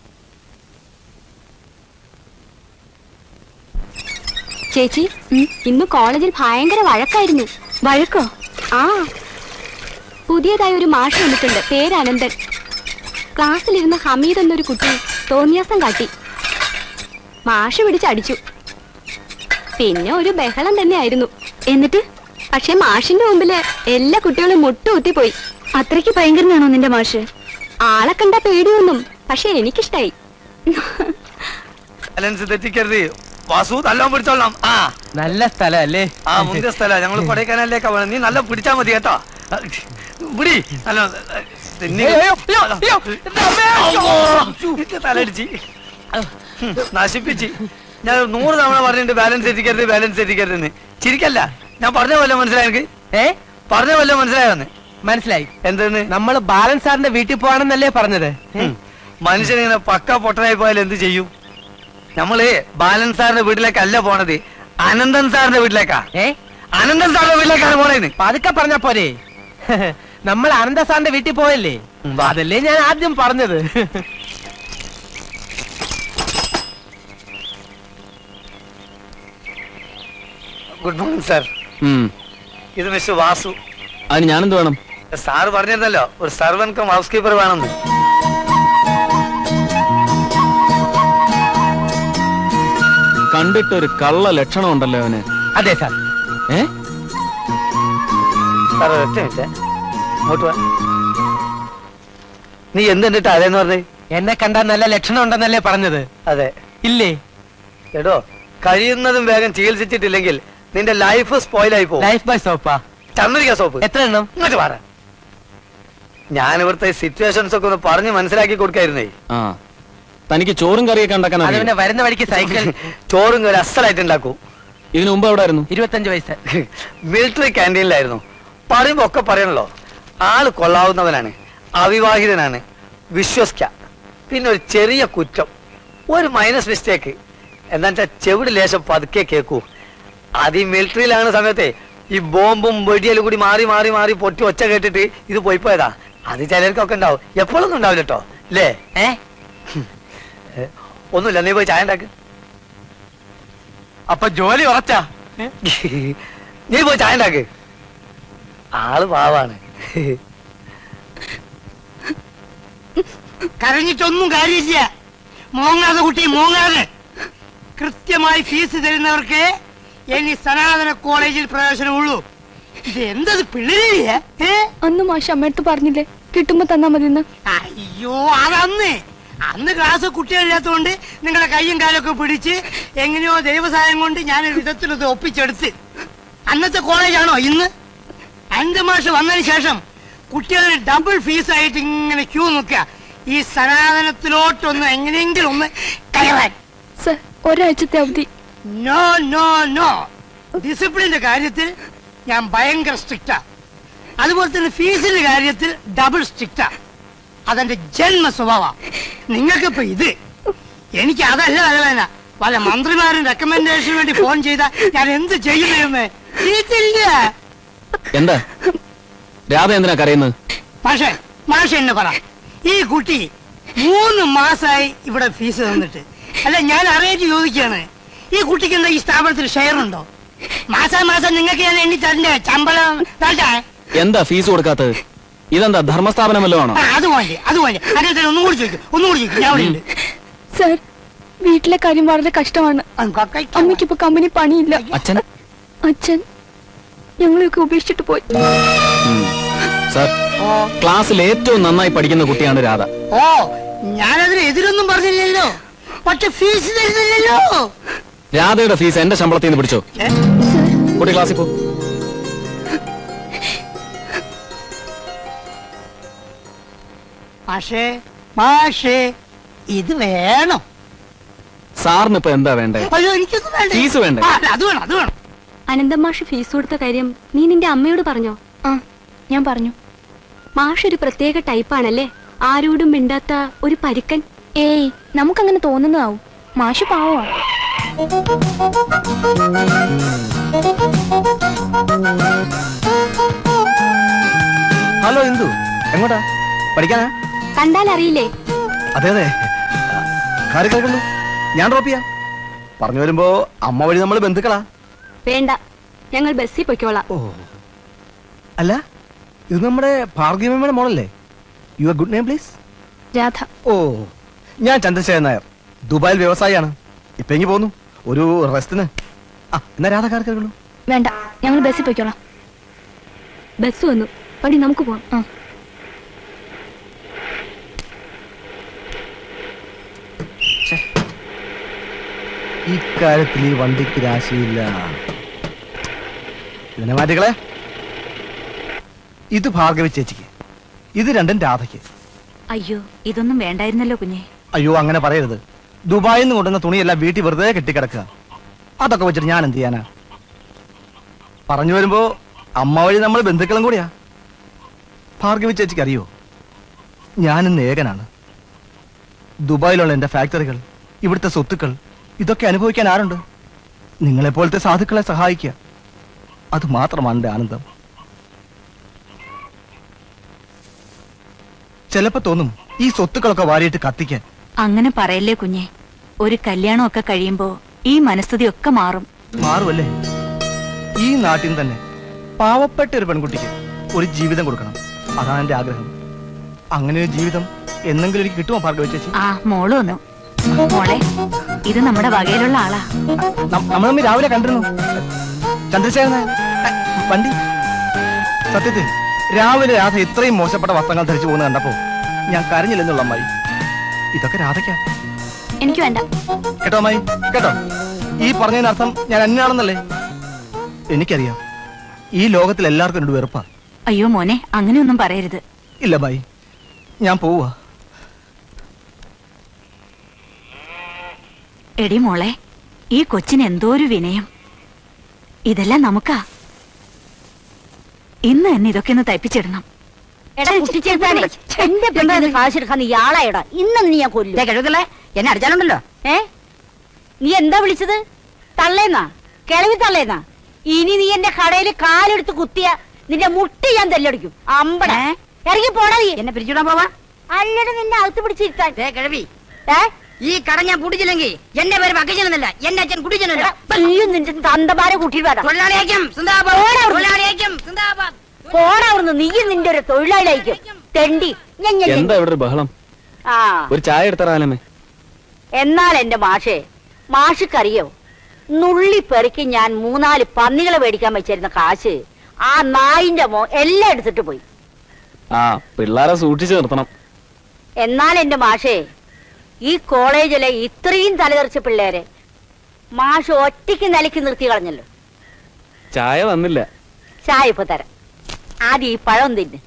ചേച്ചി, ഇന്ന് കോളേജിൽ ഭയങ്കര വഴക്കായിരുന്നു. വഴക്കോ? ആ, പുതിയതായി ഒരു മാഷ് വന്നിട്ടുണ്ട്. പേര് അനന്തൻ. ക്ലാസ്സിലിരുന്ന ഹമീദ് എന്നൊരു കുട്ടി തോന്നിയാസം കാട്ടി. മാഷ് പിടിച്ചടിച്ചു. പിന്നെ ഒരു ബഹളം തന്നെയായിരുന്നു. എന്നിട്ട് പക്ഷെ മാഷിന്റെ മുമ്പില് എല്ലാ കുട്ടികളും മുട്ടുകുത്തിപ്പോയി. അത്രയ്ക്ക് ഭയങ്കരനാണോ നിന്റെ മാഷ്? ആളെ കണ്ട പേടിയൊന്നും, പക്ഷെ എനിക്കിഷ്ടായി. തെറ്റിക്കരുത് വാസു, നല്ലോണം പിടിച്ചോളാം. ആ നല്ല സ്ഥലം അല്ലേ? ആ മുന്തിയ സ്ഥലം. ഞങ്ങൾ കൊടൈക്കനാലിലേക്കാ വേണം. നീ നല്ല പിടിച്ചാ മതി കേട്ടോ. പിടി നല്ല തലടിച്ച് നശിപ്പിച്ച്. ഞാൻ 100 തവണ പറഞ്ഞിട്ട് ബാലൻസ് എത്തിക്കരുത്, ബാലൻസ് എത്തിക്കരുതെന്ന്. ചിരിക്കല്ല, ഞാൻ പറഞ്ഞ പോലെ മനസ്സിലായി എനിക്ക്. പറഞ്ഞ പോലെ മനസ്സിലായെന്ന്. മനസ്സിലായി. എന്തെന്ന്? നമ്മള് ബാലൻ സാറിന്റെ വീട്ടിൽ പോവാണെന്നല്ലേ പറഞ്ഞത്? മനുഷ്യനിങ്ങനെ പക്ക പൊട്ടനായി പോയാൽ എന്ത് ചെയ്യും? നമ്മള് ബാലൻ സാറിന്റെ വീട്ടിലേക്കല്ല പോണത്, അനന്തൻ സാറിന്റെ വീട്ടിലേക്കാ. അനന്തൻ സാറിന്റെ വീട്ടിലേക്കാണ് പോണേന്ന്. പതുക്കെ പറഞ്ഞ പോരെ. നമ്മൾ അനന്ത സാറിന്റെ വീട്ടിൽ പോയല്ലേ? അതല്ലേ ഞാൻ ആദ്യം പറഞ്ഞത്. Good morning sir. ഇത് മിസ്റ്റർ വാസു. അതിന് ഞാനെന്ത് വേണം? സാറ് പറഞ്ഞിരുന്നല്ലോ ഒരു സർവന്റ് കം ഹൗസ് കീപ്പർ വേണമെന്ന്. കണ്ടിട്ടൊരു കള്ള ലക്ഷണം ഉണ്ടല്ലോ അവന്. അതെ സാർ. സാർ ഒറ്റ മിനിറ്റ് അങ്ങോട്ട് വാ. നീ എന്തിട്ടാ അതേന്ന് പറഞ്ഞേ? എന്നെ കണ്ടാൽ നല്ല ലക്ഷണം ഉണ്ടെന്നല്ലേ പറഞ്ഞത്? അതെ. ഇല്ലേ? എടോ, കഴിയുന്നതും വേഗം ചികിത്സിച്ചിട്ടില്ലെങ്കിൽ നിന്റെ ലൈഫ് സ്പോയിലായി പോകും. ലൈഫ് ബൈ സോപ്പാ? ചന്ദ്രിക സോപ്പ്. എത്ര എണ്ണം? ഇങ്ങോട്ട് പറ. ഞാൻ ഇവിടുത്തെ സിറ്റുവേഷൻസ് ഒക്കെ ഒന്ന് പറഞ്ഞ് മനസ്സിലാക്കി കൊടുക്കായിരുന്നേ. തനിക്ക് ചോറും കറിയൊക്കെ ഉണ്ടാക്കാൻ വരുന്ന വഴിക്ക് സൈക്കിൾ ചോറും കറി അസലായിട്ട് ഉണ്ടാക്കൂ. ഇതിനു മുമ്പ് എവിടെ ആയിരുന്നു? 25 വയസ്സ്. മിലിറ്ററി ക്യാൻറ്റീനിലായിരുന്നു. പറയുമ്പോ ഒക്കെ പറയണല്ലോ. ആള് കൊള്ളാവുന്നവനാണ്, അവിവാഹിതനാണ്, വിശ്വസിക്ക. പിന്നെ ഒരു ചെറിയ കുറ്റം, ഒരു മൈനസ് മിസ്റ്റേക്ക്. എന്താ വെച്ചാൽ ചെവിട് ലേശം പതുക്കെ കേൾക്കൂ. അത് ഈ മിലിറ്ററിയിലാണ് സമയത്തെ ഈ ബോംബും വെടിയലും കൂടി മാറി മാറി മാറി പൊട്ടി ഒച്ച കേട്ടിട്ട് ഇത് പോയിപ്പോയതാ. അത് ചിലർക്കൊക്കെ ഉണ്ടാവും, എപ്പോഴൊന്നും ഉണ്ടാവില്ല കേട്ടോ. അല്ലേ? ഒന്നുമില്ല, നീ പോയി ചായ ഉണ്ടാക്ക്. അപ്പൊ ജോലി ഉറച്ചാ? നീ പോയി ചായ ഉണ്ടാക്ക്. ആള് പാവാണ്. കരഞ്ഞിട്ടൊന്നും കാര്യമില്ല. മോങ്ങാതെ കുട്ടി, മോങ്ങാതെ. കൃത്യമായി ഫീസ് തരുന്നവർക്ക് ഇനി സനാതന കോളേജിൽ പ്രവേശനമുള്ളൂ. ഇത് എന്തത് പിള്ളേരില്ല? അന്ന് മാഷ് അമ്മയടുത്ത് പറഞ്ഞില്ലേ കിട്ടുമ്പോ തന്നാ മതിന്ന്? അയ്യോ, അതന്ന് അന്ന് ക്ലാസ് കുട്ടികളില്ലാത്തതുകൊണ്ട് നിങ്ങളുടെ കയ്യും കാലൊക്കെ പിടിച്ച് എങ്ങനെയോ ദൈവസഹായം കൊണ്ട് ഞാനൊരു വിധത്തിലത് ഒപ്പിച്ചെടുത്ത്. അന്നത്തെ കോളേജാണോ ഇന്ന്? അന്റെ മാഷ് വന്നതിന് ശേഷം കുട്ടികളിന് ഡബിൾ ഫീസ് ആയിട്ട് ഇങ്ങനെ ക്യൂ നിൽക്കുക ഈ സനാതനത്തിലോട്ടൊന്ന് എങ്ങനെയെങ്കിലും ഒന്ന് കയറാൻ. ഒരാഴ്ചത്തെ അവധി. No no no. ഡിസിപ്ലിന്റെ കാര്യത്തിൽ ഞാൻ ഭയങ്കര സ്ട്രിക്റ്റാ. അതുപോലെ തന്നെ ഫീസിന്റെ കാര്യത്തിൽ ഡബിൾ സ്ട്രിക്റ്റാ. അതെന്റെ ജന്മ സ്വഭാവ. നിങ്ങൾക്കിപ്പോ ഇത്, എനിക്ക് അതല്ല തലവേന. പല മന്ത്രിമാരും റെക്കമെൻഡേഷന് വേണ്ടി ഫോൺ ചെയ്താൽ ഞാൻ എന്ത് ചെയ്യുന്നേ? എന്താ രാധ എന്തിനാ കരയുന്നത്? മാഷെ എന്നെ പറ, ഈ കുട്ടി 3 മാസമായി ഇവിടെ ഫീസ് തന്നിട്ട്. അല്ല, ഞാൻ അറിയാറ്റ് ചോദിക്കാണ്, ഈ കുട്ടിക്ക് എന്താ ഈ സ്ഥാപനത്തിൽ ഷെയർ ഉണ്ടോ? മാസം നിങ്ങൾക്ക് ഞാൻ എണ്ണി തരണ്ടേ ശമ്പളം? എന്താ ഫീസ് കൊടുക്കാത്തത്? ഇതെന്താ ധർമ്മസ്ഥാപനം വല്ലതും ആണോ? അത് വേണ്ടി അങ്ങനെ ഒന്നും കൂടി ചോദിക്കും. ഞാൻ അവിടെ ഉണ്ട്. സർ, വീട്ടിലെ കാര്യം വളരെ കഷ്ടമാണ്. അമ്മയ്ക്കിപ്പോ കമ്പനി പണിയില്ല. അച്ഛൻ ഞങ്ങളെയൊക്കെ ഉപേക്ഷിച്ചിട്ട് പോയി. സർ, ക്ലാസ്സിൽ ഏറ്റവും നന്നായി പഠിക്കുന്ന കുട്ടിയാണ് രാധ. ഓ, ഞാനതിന് എതിരൊന്നും പറഞ്ഞില്ലല്ലോ. പക്ഷെ ഫീസ് തരുന്നില്ലല്ലോ. രാധയുടെ ഫീസ് എന്റെ ശമ്പളത്തിൽ നിന്ന് പിടിച്ചോ. കുട്ടി ക്ലാസ്സിൽ പോ. മാഷേ ഇത് വേണം. സാറിന് ഇപ്പൊ എന്താ വേണ്ടേ? അയ്യോ, എനിക്കൊന്നും വേണ്ട. ഫീസ് വേണ്ടേ? അത് വേണം. അനന്തം മാഷ് ഫീസ് കൊടുത്ത കാര്യം നീ നിന്റെ അമ്മയോട് പറഞ്ഞോ? ഞാൻ പറഞ്ഞു. മാഷ് ഒരു പ്രത്യേക ടൈപ്പാണല്ലേ, ആരോടും മിണ്ടാത്ത ഒരു പരുക്കൻ. ഏയ്, നമുക്കങ്ങനെ തോന്നുന്നതാവും. മാഷ് പാവമാണ്. ഹലോ ഇന്ദു, എങ്ങോട്ടാ? പഠിക്കാനാ? കണ്ടാൽ അറിയില്ലേ? അതെ അതെ, കാര്യം കേൾക്കുന്നു. ഞാൻ ഡ്രോപ്പ് ചെയ്യാം. പറഞ്ഞു വരുമ്പോ അമ്മ വഴി നമ്മൾ ബന്ധുക്കളാ. വേണ്ട, ഞങ്ങൾ ബസ്സിൽ പൊയ്ക്കോളാം. ഓ അല്ല, ഇത് നമ്മുടെ ഭാർഗവിയമ്മയുടെ മോളല്ലേ? Your good name please? Radha. ഓ, ഞാൻ ചന്ദ്രശേഖരൻ നായർ, ദുബായിൽ വ്യവസായിയാണ്. ഇപ്പൊ എങ്ങി പോന്നു ഒരു റെസ്റ്റിന്. എന്നാ രാധ കാർ കേൾക്കുന്നു. വേണ്ട, ഞങ്ങൾ ബസ്സിൽ പൊയ്ക്കോളാം. ബസ് വന്നു, പടി നമുക്ക് പോവാം. ഇക്കാര്യത്തിൽ ഈ വണ്ടിക്ക് രാശിയില്ല. ഇതിനെ മാറ്റിക്കളെ. ഇത് ഭാർഗവി ചേച്ചിക്ക്, ഇത് രണ്ടും രാധയ്ക്ക്. അയ്യോ, ഇതൊന്നും വേണ്ടായിരുന്നല്ലോ കുഞ്ഞെ. അയ്യോ, അങ്ങനെ പറയരുത്. ദുബായിൽ നിന്ന് കൊണ്ടുവന്ന തുണിയെല്ലാം വീട്ടിൽ വെറുതെ കെട്ടിക്കിടക്കുക. അതൊക്കെ വെച്ചിട്ട് ഞാൻ എന്ത് ചെയ്യാനാ? പറഞ്ഞു വരുമ്പോ അമ്മ വഴി നമ്മൾ ബന്ധുക്കളും കൂടിയാ. ഭാർഗവി ചേച്ചിക്ക് അറിയോ, ഞാനിന്ന് ഏകനാണ്. ദുബായിലുള്ള എന്റെ ഫാക്ടറികൾ, ഇവിടുത്തെ സ്വത്തുക്കൾ, ഇതൊക്കെ അനുഭവിക്കാൻ ആരുണ്ട്? നിങ്ങളെപ്പോലത്തെ സാധുക്കളെ സഹായിക്കുക, അത് മാത്രമാണ് എന്റെ ആനന്ദം. ചിലപ്പോ തോന്നും ഈ സ്വത്തുക്കളൊക്കെ വാരിയിട്ട് കത്തിക്കാൻ. അങ്ങനെ പറയല്ലേ കുഞ്ഞെ. ഒരു കല്യാണമൊക്കെ കഴിയുമ്പോ ഈ മനസ്ഥിതി ഒക്കെ മാറും. മാറുമല്ലേ? ഈ നാട്ടിൽ തന്നെ പാവപ്പെട്ട ഒരു പെൺകുട്ടിക്ക് ഒരു ജീവിതം കൊടുക്കണം, അതാണ് എന്റെ ആഗ്രഹം. അങ്ങനെ ഒരു ജീവിതം എന്നെങ്കിലും എനിക്ക് കിട്ടുമോ ഭാർഗവി ചേച്ചി? ആ, മോള് വന്നു. മോളെ, ഇത് നമ്മുടെ വകയിലുള്ള ആളാ. നമ്മൾ തമ്മിൽ രാവിലെ കണ്ടിരുന്നു. ചന്ദ്രശേഖരൻ വണ്ടി. സത്യത്തിൽ രാവിലെ രാധ ഇത്രയും മോശപ്പെട്ട വസ്ത്രങ്ങൾ ധരിച്ചു പോകുന്ന കണ്ടപ്പോ ഞാൻ കരഞ്ഞില്ലെന്നുള്ള അമ്മായി. ഇതൊക്കെ രാധയ്ക്കാ. എനിക്ക് വേണ്ട. കേട്ടോ അമ്മായി, കേട്ടോ? ഈ പറഞ്ഞതിനർത്ഥം ഞാൻ അന്യാണെന്നല്ലേ? എനിക്കറിയാം, ഈ ലോകത്തിൽ എല്ലാവർക്കും എന്നോട് വെറുപ്പാ. അയ്യോ മോനെ, അങ്ങനെയൊന്നും പറയരുത്. ഇല്ല അമ്മായി, ഞാൻ പോവാ. എടി മോളെ, ഈ കൊച്ചിന് എന്തോ ഒരു വിനയം. ഇതെല്ലാം നമുക്കാ. ഇന്ന് തന്നെ ഇതൊക്കെ ഒന്ന് തയ്പ്പിച്ചിടണം. എന്റെ കാശെടുക്കാൻ നീ ആളായടാ. ഇന്ന് നീ ഞാൻ കൊല്ലും. കഴിവതല്ലേ എന്നെ അടിച്ചാലുണ്ടല്ലോ. നീ എന്താ വിളിച്ചത്? തള്ളേന്നാ? കിളവി തള്ളേന്നാ? ഇനി നീ എന്റെ കടയിൽ കാലെടുത്ത് കുത്തിയ നിന്റെ മുട്ടി ഞാൻ തെല്ലടിക്കും. അമ്പടേ ഇറങ്ങി പോടാ. നീ എന്നെ പിരിച്ചുവിടാൻ പോവാ? അല്ലട, നിന്നെ അകത്ത് പിടിച്ചിരുത്താൻ. കിഴവി, ഈ കട ഞാൻ കുടിച്ചില്ലെങ്കിൽ എന്റെ പേര് വകച്ചെന്നല്ല, എന്റെ അച്ഛൻ കുടിച്ചെന്നല്ല. നിന്റെ തന്തമാരെ കൂട്ടിയിട്ട് പോടാവുന്നു. നീയും നിന്റെ ഒരു തൊഴിലാളിയായിരിക്കും. തെണ്ടി. എന്താ ഇവിടെ ഒരു ബഹളം? ഒരു ചായ എടുത്തറാലമേ. എന്നാൽ എന്റെ മാഷിക്കറിയോ, നുള്ളി പെറുക്കി ഞാൻ 3-4 പന്നികളെ മേടിക്കാൻ വെച്ചിരുന്ന കാശ് ആ നായിന്റെ എല്ലാം എടുത്തിട്ട് പോയി. പിള്ളേരെ സൂക്ഷിച്ചു നിർത്തണം. എന്നാൽ എന്റെ ഈ കോളേജിലെ ഇത്രയും തലതെറിച്ച പിള്ളേരെ മാഷ് ഒറ്റയ്ക്ക് നിലയ്ക്ക് നിർത്തി കളഞ്ഞല്ലോ. ചായ വന്നില്ല. ചായ ഇപ്പൊ തരാം. ആദ്യം ഈ പഴം തിന്ന്.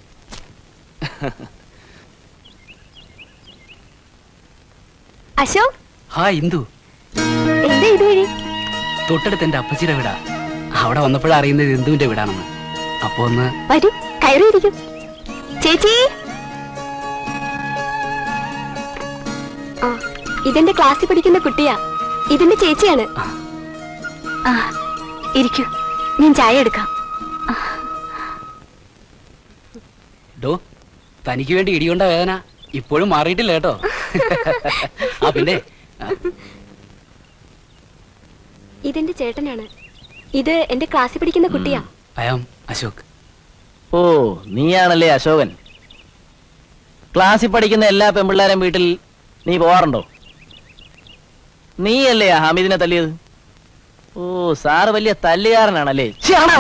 അശോക്. ഹായ് ഇന്ദു. എന്താ ഇതുവഴി? തൊട്ടടുത്ത് എന്റെ അപ്പച്ചിയുടെ വീടാ. അവിടെ വന്നപ്പോഴാ അറിയുന്നത് ഇന്ദുവിന്റെ വീടാണെന്ന്. അപ്പൊ ഒന്ന് വരൂ, കയറിയിരിക്കും. ചേച്ചി, ഇതെന്റെ ക്ലാസ്സിൽ പഠിക്കുന്ന കുട്ടിയാ. ഇതിന്റെ ചേച്ചിയാണ്. ഇരിക്കൂ, ഞാൻ ചായ എടുക്കാം. ഡോ, തനിക്ക് വേണ്ടി ഇടികൊണ്ട വേദന ഇപ്പോഴും മാറിയിട്ടില്ല കേട്ടോ. പിന്നെ ഇതെന്റെ ചേട്ടനാണ്. ഇത് എന്റെ ക്ലാസ്സിൽ പഠിക്കുന്ന കുട്ടിയാ. അശോക്. ഓ, നീയാണല്ലേ അശോകൻ? ക്ലാസ്സിൽ പഠിക്കുന്ന എല്ലാ പെൺപിള്ളേരും വീട്ടിൽ നീ പോവാറുണ്ടോ? നീയല്ലേ ഹമീദിനെ തല്ലിയത്? ഓ, സാറ് വലിയ തല്ലുകാരനാണല്ലേ?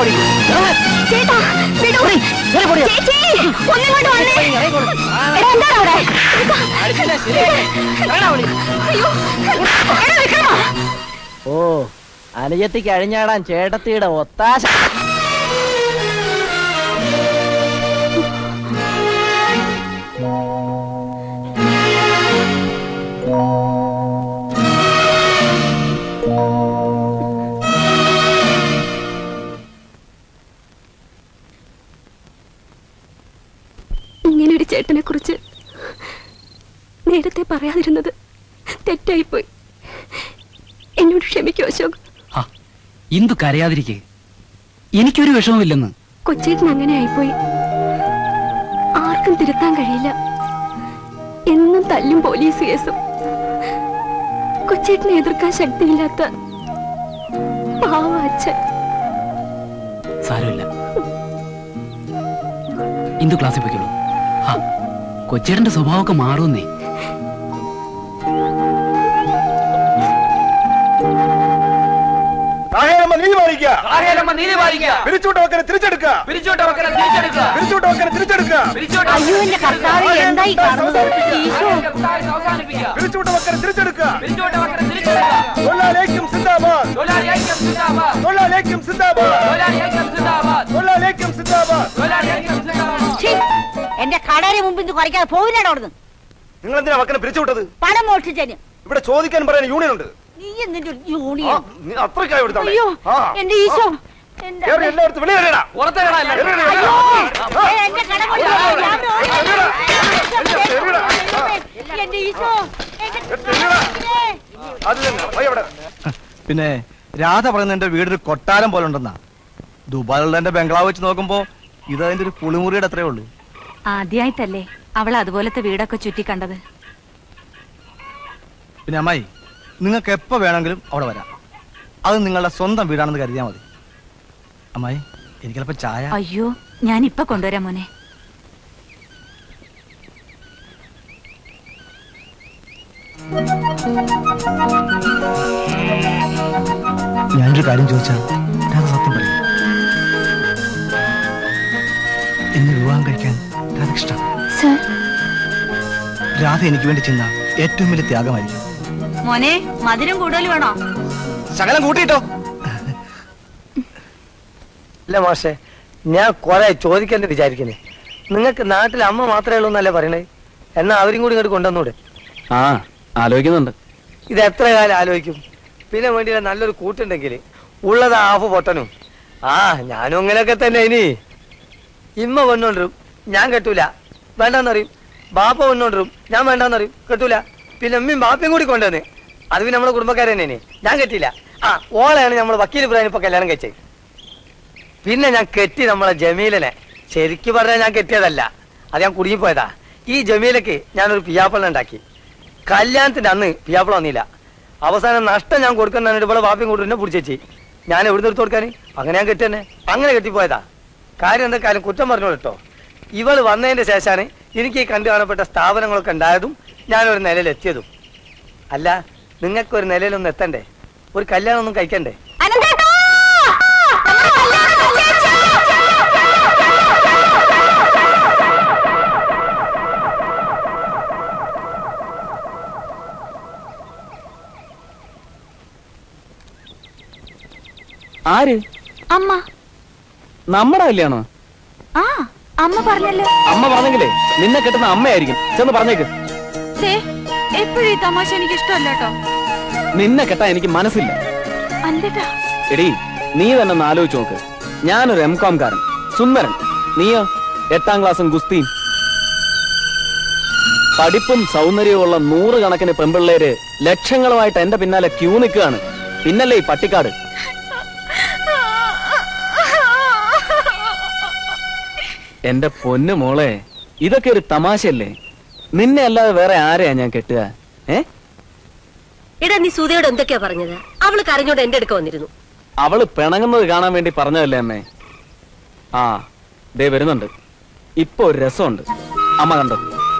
ഓ, അനുജത്തിക്ക് അഴിഞ്ഞാടാൻ ചേട്ടത്തിയുടെ ഒത്താശ. ഇങ്ങനൊരു ചേട്ടനെ കുറിച്ച് നേരത്തെ പറയാതിരുന്നത് തെറ്റായിപ്പോയി. എന്നോട് ക്ഷമിക്കൂ അശോക്. ഇന്ദു കരയാതിരിക്കെ. എനിക്കൊരു വിഷമമില്ലെന്ന്. കൊച്ചേട്ടൻ അങ്ങനെ ആയിപ്പോയി. ആർക്കും തിരുത്താൻ കഴിയില്ല. എന്നും തല്ലും പോലീസ് കേസും. കൊച്ചേട്ടനെ എതിർക്കാൻ ശക്തിയില്ലാത്ത പാവ അച്ഛൻ. സാരമില്ല, ഇന്ദു ക്ലാസ്സിൽ പോയിക്കോളൂ. കൊച്ചേട്ടന്റെ സ്വഭാവമൊക്കെ മാറുന്നേ. എന്റെ കടയുടെ മുമ്പിൽ നിന്ന് കുറയ്ക്കാതെ പോവില്ലാണ് അവിടുന്ന്. നിങ്ങൾ എന്തിനാ മക്കളെ പിരിച്ചുവിട്ടത്? പണം മോഷ്ടിച്ചതിന്. ഇവിടെ ചോദിക്കാൻ പറയാൻ യൂണിയൻ ഉണ്ട്. നീ എന്തിന്റെ യൂണിയൻ? അത്രയ്ക്കായി എടുത്തോളെ. എന്റെ ഈശോ, എല്ലായിടത്തും വെളിയേറാ. പിന്നെ രാധ പറയുന്ന എന്റെ വീടൊരു കൊട്ടാരം പോലെ ഉണ്ടെന്നാ. ദുബായിലുള്ള എന്റെ ബംഗ്ലാവ് വെച്ച് നോക്കുമ്പോ ഇത് അതിന്റെ ഒരു പുളിമുറിയുടെ അത്രേ ഉള്ളൂ. ആദ്യായിട്ടല്ലേ അവൾ അതുപോലത്തെ വീടൊക്കെ ചുറ്റി കണ്ടത്. പിന്നെ അമ്മായി, നിങ്ങൾക്ക് എപ്പോ വേണമെങ്കിലും അവിടെ വരാം. അത് നിങ്ങളുടെ സ്വന്തം വീടാണെന്ന് കരുതിയാൽ മതി. അമ്മായി, എനിക്കല്പം ചായ. അയ്യോ, ഞാൻ ഇപ്പൊ കൊണ്ടുവരാം മോനെ. ഞാനൊരു കാര്യം ചോദിച്ചാൽ രാധ സത്യം പറയും. എന്നെ വിവാഹം കഴിക്കാൻ രാധ ഇഷ്ടം. രാധ എനിക്ക് വേണ്ടി ചെയ്യുന്ന ഏറ്റവും വലിയ ത്യാഗമായിരിക്കും. മോനെ മധുരം കൂടുതൽ വേണോ? ശകലം കൂട്ടിട്ടോ. അല്ല മാഷെ, ഞാൻ കുറെ ചോദിക്കാന്ന് വിചാരിക്കുന്നേ. നിങ്ങൾക്ക് നാട്ടിൽ അമ്മ മാത്രമേ ഉള്ളൂ എന്നല്ലേ പറയണേ? എന്നാ അവരും കൂടി ഇങ്ങോട്ട് കൊണ്ടുവന്നൂടെ? ആ ആലോചിക്കുന്നുണ്ട്. ഇത് എത്ര കാലം ആലോചിക്കും? പിന്നെ വേണ്ടിയില്ല നല്ലൊരു കൂട്ടുണ്ടെങ്കിൽ ഉള്ളത് ഹാഫ് പൊട്ടനും. ആ ഞാനും അങ്ങനെയൊക്കെ തന്നെ. ഇനി ഇമ്മ പെണ്ണോണ്ടരും, ഞാൻ കെട്ടൂല, വേണ്ടെന്നറിയും. ബാപ്പ പെണ്ണോണ്ടരും, ഞാൻ വേണ്ടെന്നറിയും, കെട്ടൂല. പിന്നെ അമ്മയും ബാപ്പയും കൂടി കൊണ്ടുവന്ന്, അത് പിന്നെ നമ്മുടെ കുടുംബക്കാരെ തന്നെ. ഞാൻ കെട്ടിയില്ല. ആ ഓളെയാണ് നമ്മൾ വക്കീൽ ഇബ്രാഹിം ഇപ്പൊ കല്യാണം കഴിച്ചത്. പിന്നെ ഞാൻ കെട്ടി നമ്മളെ ജമീലനെ. ശരിക്കും പറഞ്ഞാൽ ഞാൻ കെട്ടിയതല്ല, അത് ഞാൻ കുടുങ്ങിപ്പോയതാ. ഈ ജമീലക്ക് ഞാനൊരു പിയാപ്പിള ഉണ്ടാക്കി. കല്യാണത്തിന്റെ അന്ന് പിയാപ്പിള വന്നില്ല. അവസാനം നഷ്ടം ഞാൻ കൊടുക്കുന്ന ഇവിടെ ബാപ്പയും കൂടി എന്നെ പിടിച്ചേച്ചി. ഞാൻ എവിടുന്ന് എടുത്തു കൊടുക്കാൻ? അങ്ങനെ ഞാൻ കെട്ടിയെന്നെ, അങ്ങനെ കെട്ടിപ്പോയതാ. കാര്യം എന്താ കാര്യം കുറ്റം പറഞ്ഞോളൂ കേട്ടോ. ഇവള് വന്നതിന്റെ ശേഷമാണ് എനിക്ക് ഈ കണ്ടു കാണപ്പെട്ട സ്ഥാപനങ്ങളൊക്കെ ഉണ്ടായതും ഞാനൊരു നിലയിൽ എത്തിയതും. അല്ല, നിങ്ങൾക്കൊരു നിലയിലൊന്നും എത്തണ്ടേ? ഒരു കല്യാണം ഒന്നും കഴിക്കണ്ടേ? ആര്? അമ്മ. നമ്മുടെ കല്യാണോ? ആ അമ്മ പറഞ്ഞല്ലോ. അമ്മ പറഞ്ഞെങ്കിലേ നിന്നെ കെട്ടുന്ന അമ്മയായിരിക്കും. ചെന്ന് പറഞ്ഞേക്ക്. എപ്പോഴും ഈ തമാശ എനിക്ക് ഇഷ്ടമല്ല കേട്ടോ. നിന്നെ കെട്ടാ എനിക്ക് മനസ്സില്ല. എടീ, നീ തന്നെ ഒന്ന് ആലോചിച്ച് നോക്ക്. ഞാനൊരു M.Com കാരൻ, സുന്ദരൻ. നീയോ 8ാം ക്ലാസ്സും ഗുസ്തിയും. പഠിപ്പും സൗന്ദര്യവും ഉള്ള 100 കണക്കിന് പെമ്പിള്ളേര് ലക്ഷങ്ങളുമായിട്ട് എന്റെ പിന്നാലെ ക്യൂ നിൽക്കുകയാണ്. പിന്നല്ലേ ഈ പട്ടിക്കാട്. എന്റെ പൊന്നു മോളെ, ഇതൊക്കെ ഒരു തമാശയല്ലേ? നിന്നെ അല്ലാതെ വേറെ ആരെയാ ഞാൻ കെട്ടുക? എടാ, നീ സുധയോട് എന്തൊക്കെയാ പറഞ്ഞത്? അവള് കരഞ്ഞോണ്ട് എന്റെ അടുക്ക വന്നിരുന്നു. അവള് പിണങ്ങുന്നത് കാണാൻ വേണ്ടി പറഞ്ഞതല്ലേ അമ്മേ? ആ ദേ വരുന്നുണ്ട്. ഇപ്പൊ ഒരു രസമുണ്ട്. അമ്മ കണ്ടോ?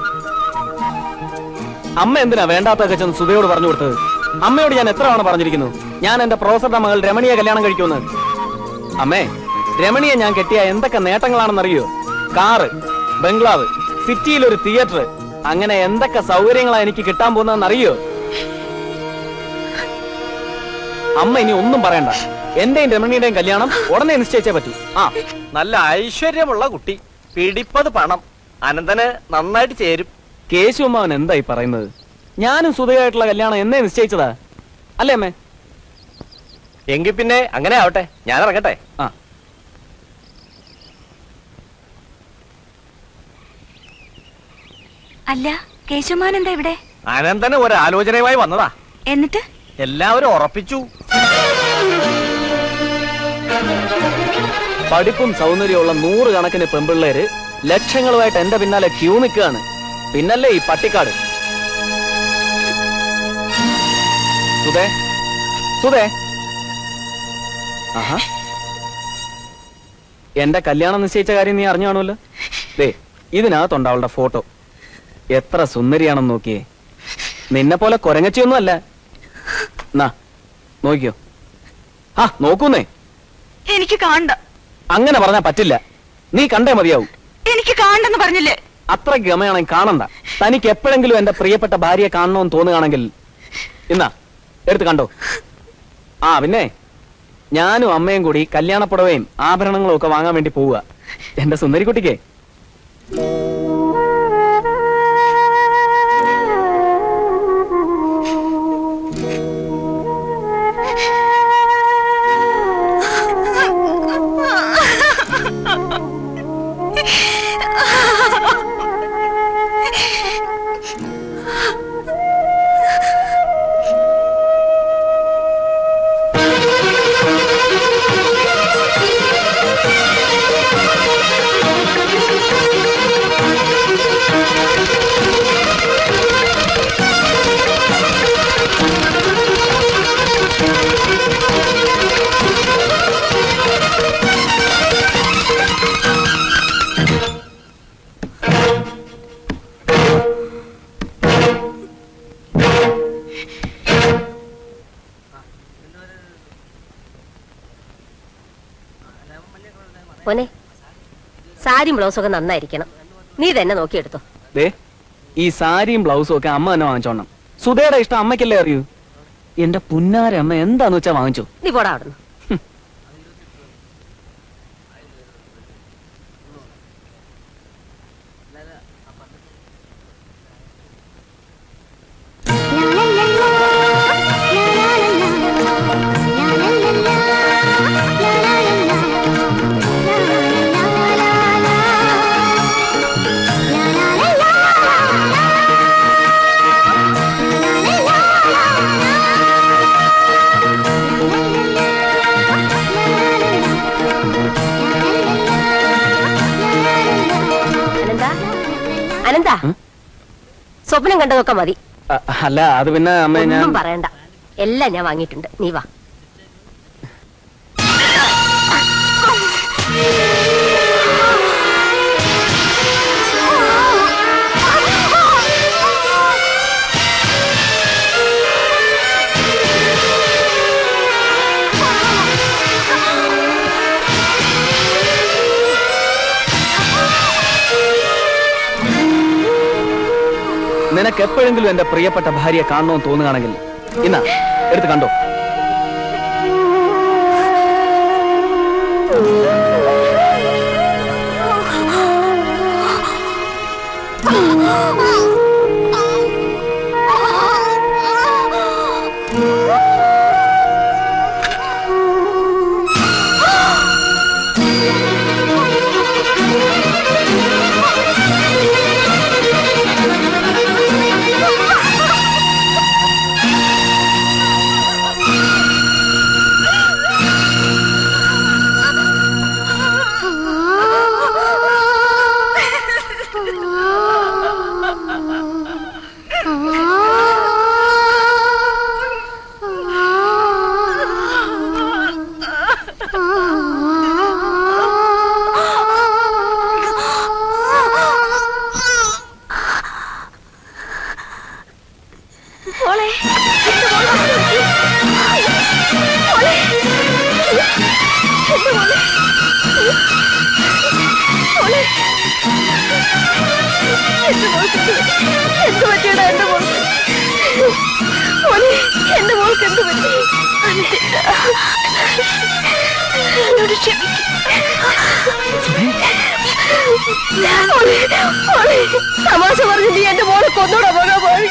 അമ്മ എന്തിനാ വേണ്ടാത്തൊക്കെ ചെന്ന് സുധയോട് പറഞ്ഞു കൊടുത്തത്? അമ്മയോട് ഞാൻ എത്ര തവണ പറഞ്ഞിരിക്കുന്നു ഞാൻ എന്റെ പ്രൊഫസറുടെ മകൾ രമണിയെ കല്യാണം കഴിക്കുമെന്ന്. അമ്മേ, രമണിയെ ഞാൻ കെട്ടിയ എന്തൊക്കെ നേട്ടങ്ങളാണെന്നറിയോ? കാറ്, ബംഗ്ലാവ്, സിറ്റിയിൽ ഒരു തിയേറ്റർ, അങ്ങനെ എന്തൊക്കെ സൗകര്യങ്ങളാ എനിക്ക് കിട്ടാൻ പോകുന്നതെന്നറിയോ? അമ്മ ഇനി ഒന്നും പറയണ്ട. എന്റെയും രമണിയുടെയും കല്യാണം ഉടനെ നിശ്ചയിച്ചേ പറ്റൂ. ആ, നല്ല ഐശ്വര്യമുള്ള കുട്ടി, പിടിപ്പത് പണം, അനന്തന് നന്നായിട്ട് ചേരും. കേശുമാവൻ എന്തായി പറയുന്നത്? ഞാനും സുധയായിട്ടുള്ള കല്യാണം എന്നേ നിശ്ചയിച്ചതാ അല്ലേ അമ്മേ? എങ്കിൽ പിന്നെ അങ്ങനെ ആവട്ടെ, ഞാൻ ഇറങ്ങട്ടെ. ആ, അല്ല, കേശവമാൻ എന്താ ഇവിടെ? അനന്തന് ഒരു ആലോചനയുമായി വന്നതാ. എന്നിട്ട് എല്ലാവരും ഉറപ്പിച്ചു. പഠിപ്പും സൗന്ദര്യമുള്ള 100 കണക്കിന് പെമ്പിള്ളേര് ലക്ഷങ്ങളുമായിട്ട് എന്റെ പിന്നാലെ ക്യൂ നിൽക്കുകയാണ്. പിന്നല്ലേ ഈ പട്ടിക്കാട്. സുധേ, സുധേ. ആഹാ, എന്റെ കല്യാണം നിശ്ചയിച്ച കാര്യം നീ അറിഞ്ഞു കാണുമല്ലോ. ദേ, ഇതിനകത്തുണ്ട് അവളുടെ ഫോട്ടോ. എത്ര സുന്ദരിയാണെന്ന് നോക്കിയേ. നിന്നെ പോലെ കൊരങ്ങച്ചിയൊന്നും അല്ല. നോക്കിയോ? ആ നോക്കൂന്നേ. എനിക്ക് കാണണ്ട. അങ്ങനെ പറഞ്ഞാ പറ്റില്ല. നീ കണ്ടേ മതിയാവും. എനിക്ക് കാണണ്ടെന്ന് പറഞ്ഞില്ലേ? അത്ര ഗമയാണെങ്കിൽ കാണണ്ട. തനിക്ക് എപ്പോഴെങ്കിലും എന്റെ പ്രിയപ്പെട്ട ഭാര്യയെ കാണണമെന്ന് തോന്നുകയാണെങ്കിൽ ഇന്നാ എടുത്ത് കണ്ടോ. ആ പിന്നെ ഞാനും അമ്മയും കൂടി കല്യാണപ്പുടവയും ആഭരണങ്ങളും ഒക്കെ വാങ്ങാൻ വേണ്ടി പോവുക എന്റെ സുന്ദരിക്കുട്ടിക്ക്. മോനെ, സാരിയും ബ്ലൗസൊക്കെ നന്നായിരിക്കണം. നീ തന്നെ നോക്കിയെടുത്തോ. ഈ സാരിയും ബ്ലൗസും ഒക്കെ അമ്മ തന്നെ വാങ്ങിച്ചോണം. സുധയുടെ ഇഷ്ടം അമ്മയ്ക്കല്ലേ അറിയൂ. എന്റെ പുന്നാരമ്മ എന്താന്ന് വെച്ചാ വാങ്ങിച്ചു. നീ പോടാ അവിടുന്ന്. അനന്താ, സ്വപ്നം കണ്ടതൊക്കെ മതി. അല്ല അത് പിന്നെ അമ്മ ഒന്നും പറയണ്ട, എല്ലാം ഞാൻ വാങ്ങിയിട്ടുണ്ട്. നീ വാ. നിനക്ക് എപ്പോഴെങ്കിലും എന്റെ പ്രിയപ്പെട്ട ഭാര്യയെ കാണണമെന്ന് തോന്നുകയാണെങ്കിൽ ഇന്നാ എടുത്ത് കണ്ടോ. തമാശ പറഞ്ഞു നീ എന്റെ മോളെ കൊന്നോടാ പോയി.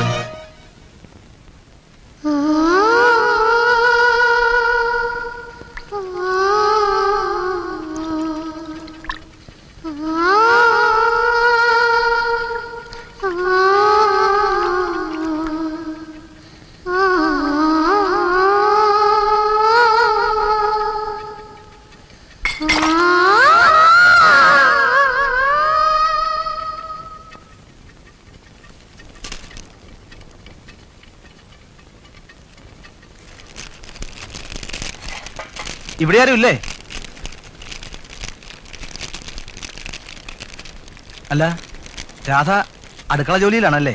ഇവിടെ ആരും ഇല്ലേ? അല്ല, രാധ അടുക്കള ജോലിയിലാണല്ലേ?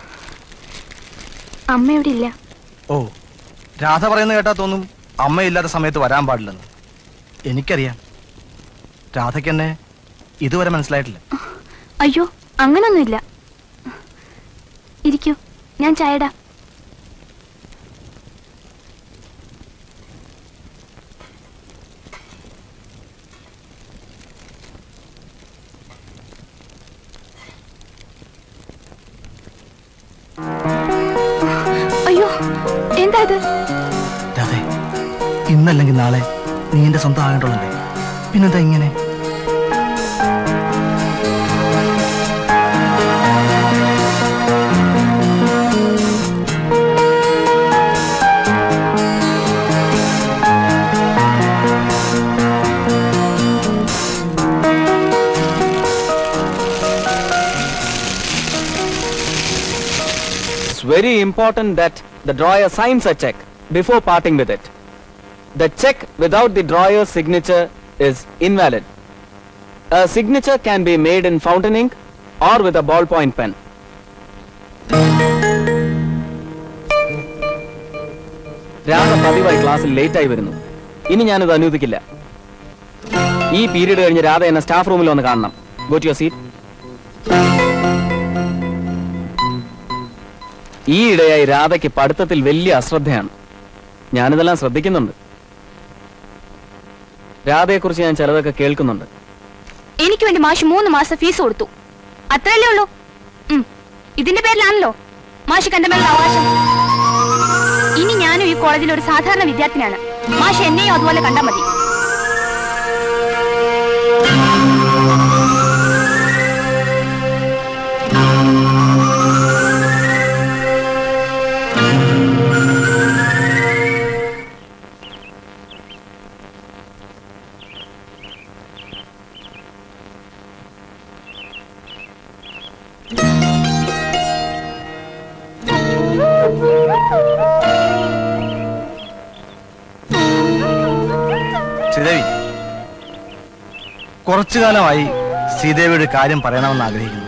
അമ്മ ഇവിടെ ഇല്ല. ഓ, രാധ പറയുന്ന കേട്ടാ തോന്നും അമ്മയില്ലാത്ത സമയത്ത് വരാൻ പാടില്ലെന്ന്. എനിക്കറിയാം, രാധയ്ക്ക് എന്നെ ഇതുവരെ മനസ്സിലായിട്ടില്ല. അയ്യോ, അങ്ങനൊന്നുമില്ല. ഇരിക്കൂ, ഞാൻ ചായടാ. അയ്യോ, എന്താ ഇത്? രാധേ, ഇന്നല്ലെങ്കിൽ നാളെ നീ എന്റെ സ്വന്തം ആകേണ്ടതല്ലേ, പിന്നെന്താ ഇങ്ങനെ? Very important that the drawer signs a check before parting with it. The check without the drawer's signature is invalid. A signature can be made in fountain ink or with a ballpoint pen. Radha പതിവായി ക്ലാസ്സിൽ late ആയി വരുന്നു. ഇനി ഞാനത് അനുവദിക്കില്ല. ഈ period കഴിഞ്ഞ് രാധ എന്നെ സ്റ്റാഫ് റൂമിൽ വന്ന് കാണണം. Go to your seat. ഈയിടെയായി രാധയ്ക്ക് പഠിത്തത്തിൽ വലിയ അശ്രദ്ധയാണ്. ഞാനിതെല്ലാം ശ്രദ്ധിക്കുന്നുണ്ട്. രാധയെക്കുറിച്ച് ഞാൻ ചിലതൊക്കെ കേൾക്കുന്നുണ്ട്. എനിക്ക് വേണ്ടി മാഷ് 3 മാസം ഫീസ് കൊടുത്തു, അത്രയല്ലേ ഉള്ളൂ. ഇതിന്റെ പേരിലാണല്ലോ മാഷ് എന്റെ മേലുള്ള അവകാശം. ഇനി ഞാനും ഈ കോളേജിൽ ഒരു സാധാരണ വിദ്യാർത്ഥിനിയാണ്. മാഷ് എന്നെയും അതുപോലെ കണ്ടാൽ മതി. ശ്രീദേവി, കുറച്ചു കാലമായി ശ്രീദേവിയുടെ കാര്യം പറയണമെന്ന് ആഗ്രഹിക്കുന്നു.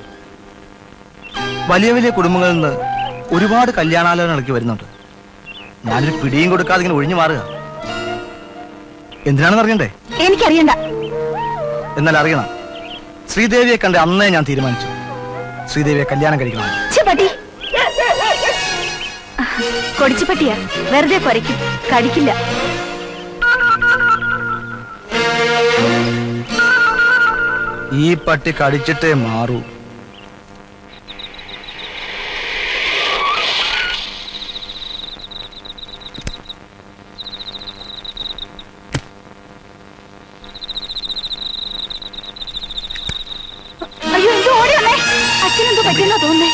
വലിയ വലിയ കുടുംബങ്ങളിൽ നിന്ന് ഒരുപാട് കല്യാണാലോചനകളൊക്കെ വരുന്നുണ്ട്. ഞാനൊരു പിടിയും കൊടുക്കാതെ ഇങ്ങനെ ഒഴിഞ്ഞു മാറുക. എന്തിനാണെന്ന് അറിയണ്ടേ? എനിക്കറിയണ്ട. എന്നാൽ അറിയണം. ശ്രീദേവിയെ കണ്ട് അന്നേ ഞാൻ തീരുമാനിച്ചു, ശ്രീദേവിയെ കല്യാണം കഴിക്കണം. കൊടിച്ചുപട്ടിയാ, വെറുതെ കുരയ്ക്കും, കടിക്കില്ല. ഈ പട്ടി കടിച്ചിട്ടേ മാറൂ. അയ്യോ, എന്തോ ഓടി വന്നേ. അച്ഛനെന്തോ പറ്റിയെന്നാ തോന്നേ.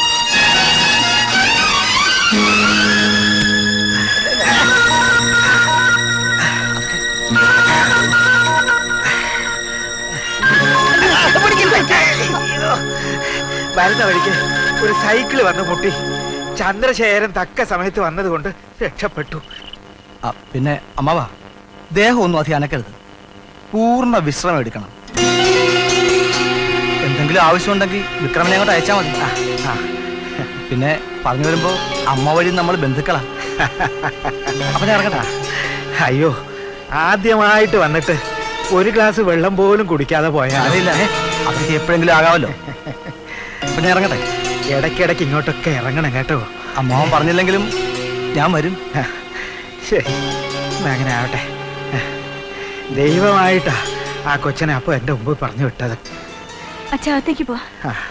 വരുന്ന വഴിക്ക് ഒരു സൈക്കിള് വന്ന് മുട്ടി. ചന്ദ്രശേഖരൻ തക്ക സമയത്ത് വന്നതുകൊണ്ട് രക്ഷപ്പെട്ടു. പിന്നെ അമ്മാവാ, ദേഹം ഒന്നും അധികം അനക്കരുത്. പൂർണ്ണ വിശ്രമം എടുക്കണം. എന്തെങ്കിലും ആവശ്യമുണ്ടെങ്കിൽ വിക്രമനെ അങ്ങോട്ട് അയച്ചാൽ മതി. പിന്നെ പറഞ്ഞു വരുമ്പോ അമ്മ വഴി നമ്മൾ ബന്ധുക്കളാ. അപ്പൊ ഞാൻ ഇറങ്ങട്ടാ. അയ്യോ, ആദ്യമായിട്ട് വന്നിട്ട് ഒരു ഗ്ലാസ് വെള്ളം പോലും കുടിക്കാതെ പോയാൽ അറിയില്ല. അതൊക്കെ എപ്പോഴെങ്കിലും ആകാമല്ലോ. അപ്പൊ ഞാൻ ഇറങ്ങട്ടെ. ഇടയ്ക്കിടയ്ക്ക് ഇങ്ങോട്ടൊക്കെ ഇറങ്ങണം കേട്ടോ. അമ്മാവൻ പറഞ്ഞില്ലെങ്കിലും ഞാൻ വരും. ശരി, അങ്ങനെ ആവട്ടെ. ദൈവമായിട്ടാ ആ കൊച്ചനെ അപ്പൊ എന്റെ മുമ്പ് പറഞ്ഞു വിട്ടത്. അച്ഛത്തേക്ക് പോ.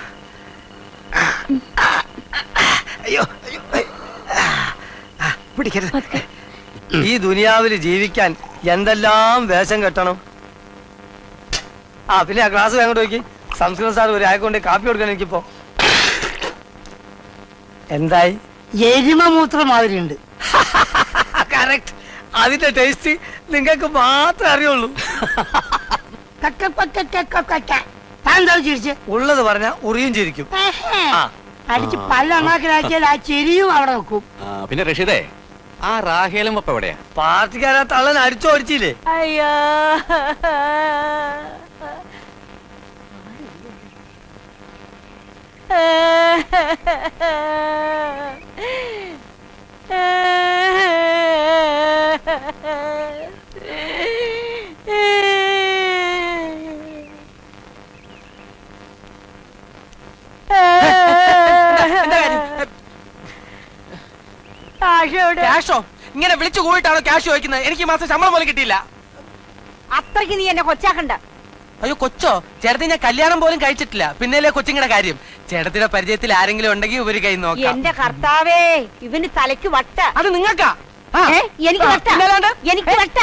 അയ്യോ പിടിക്കരുത്. ഈ ദുനിയാവിൽ ജീവിക്കാൻ എന്തെല്ലാം വേഷം കെട്ടണം. പിന്നെ ആ ക്ലാസ് വേങ്ങോട്ട് നോക്കി. സംസ്കൃത സാർ ഒരു ആയക്കൊണ്ട് കാപ്പി കൊടുക്കാൻ എനിക്കിപ്പോ. എന്തായി? എരുമമൂത്രം മാതിരിയുണ്ട്. കറക്റ്റ്. അതിന്റെ ടേസ്റ്റ് നിങ്ങൾക്ക് മാത്രമേ അറിയുള്ളൂ. ഉള്ളത് പറഞ്ഞ ഉറിയും ചിരിക്കും. അടിച്ച് പല്ലണാക്കിലാക്കിയാൽ ആ ചെരിയും അവിടെ വെക്കും. പിന്നെ റഷീദേ, ആ റാഹേലും അപ്പൊ എവിടെയാ? പാർട്ടിക്കാരാ തള്ളൻ അടിച്ചോടിച്ചില്ലേ? അയ്യോ, ക്യാഷോ? ഇങ്ങനെ വിളിച്ചു കൂടിയിട്ടാണോ ക്യാഷ് ചോദിക്കുന്നത്? എനിക്ക് ഈ മാസം ശമ്പളം പോലും കിട്ടിയില്ല. അത്രയ്ക്ക് നീ എന്നെ കൊച്ചാക്കണ്ട. അയ്യോ കൊച്ചോ, ചേട്ടത്തി ഞാൻ കല്യാണം പോലും കഴിച്ചിട്ടില്ല. പിന്നല്ലേ കൊച്ചിങ്ങളുടെ കാര്യം. ചേട്ടത്തിന്റെ പരിചയത്തിൽ ആരെങ്കിലും ഉണ്ടെങ്കിൽ ഒരു കൈ നോക്കാം. എന്റെ കർത്താവേ, ഇവന് തലയ്ക്ക് വട്ട. അത് നിങ്ങൾക്കാ? എനിക്ക് വട്ട. എനിക്ക് വട്ട.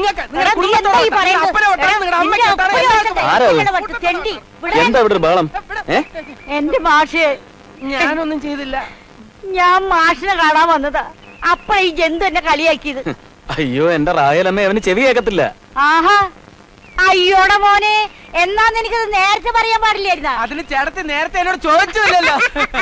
എന്താ ഇവിടെ ബഹളം? എന്റെ മാഷേ, ഞാനൊന്നും ചെയ്തില്ല. ഞാൻ മാഷിനെ കാണാൻ വന്നതാ. അപ്പ ഈ ജന്തു എന്നെ കളിയാക്കിയത്. അയ്യോ, എന്റെ റായലമ്മ അവന് ചെവി കേൾക്കത്തില്ല. ആഹാ, അയ്യോടെ മോനെ, എന്നാന്ന് എനിക്കത് നേരത്തെ പറയാൻ പാടില്ലായിരുന്ന? അതിന് ചേട്ടത്തി നേരത്തെ എന്നോട് ചോദിച്ചില്ലല്ലോ.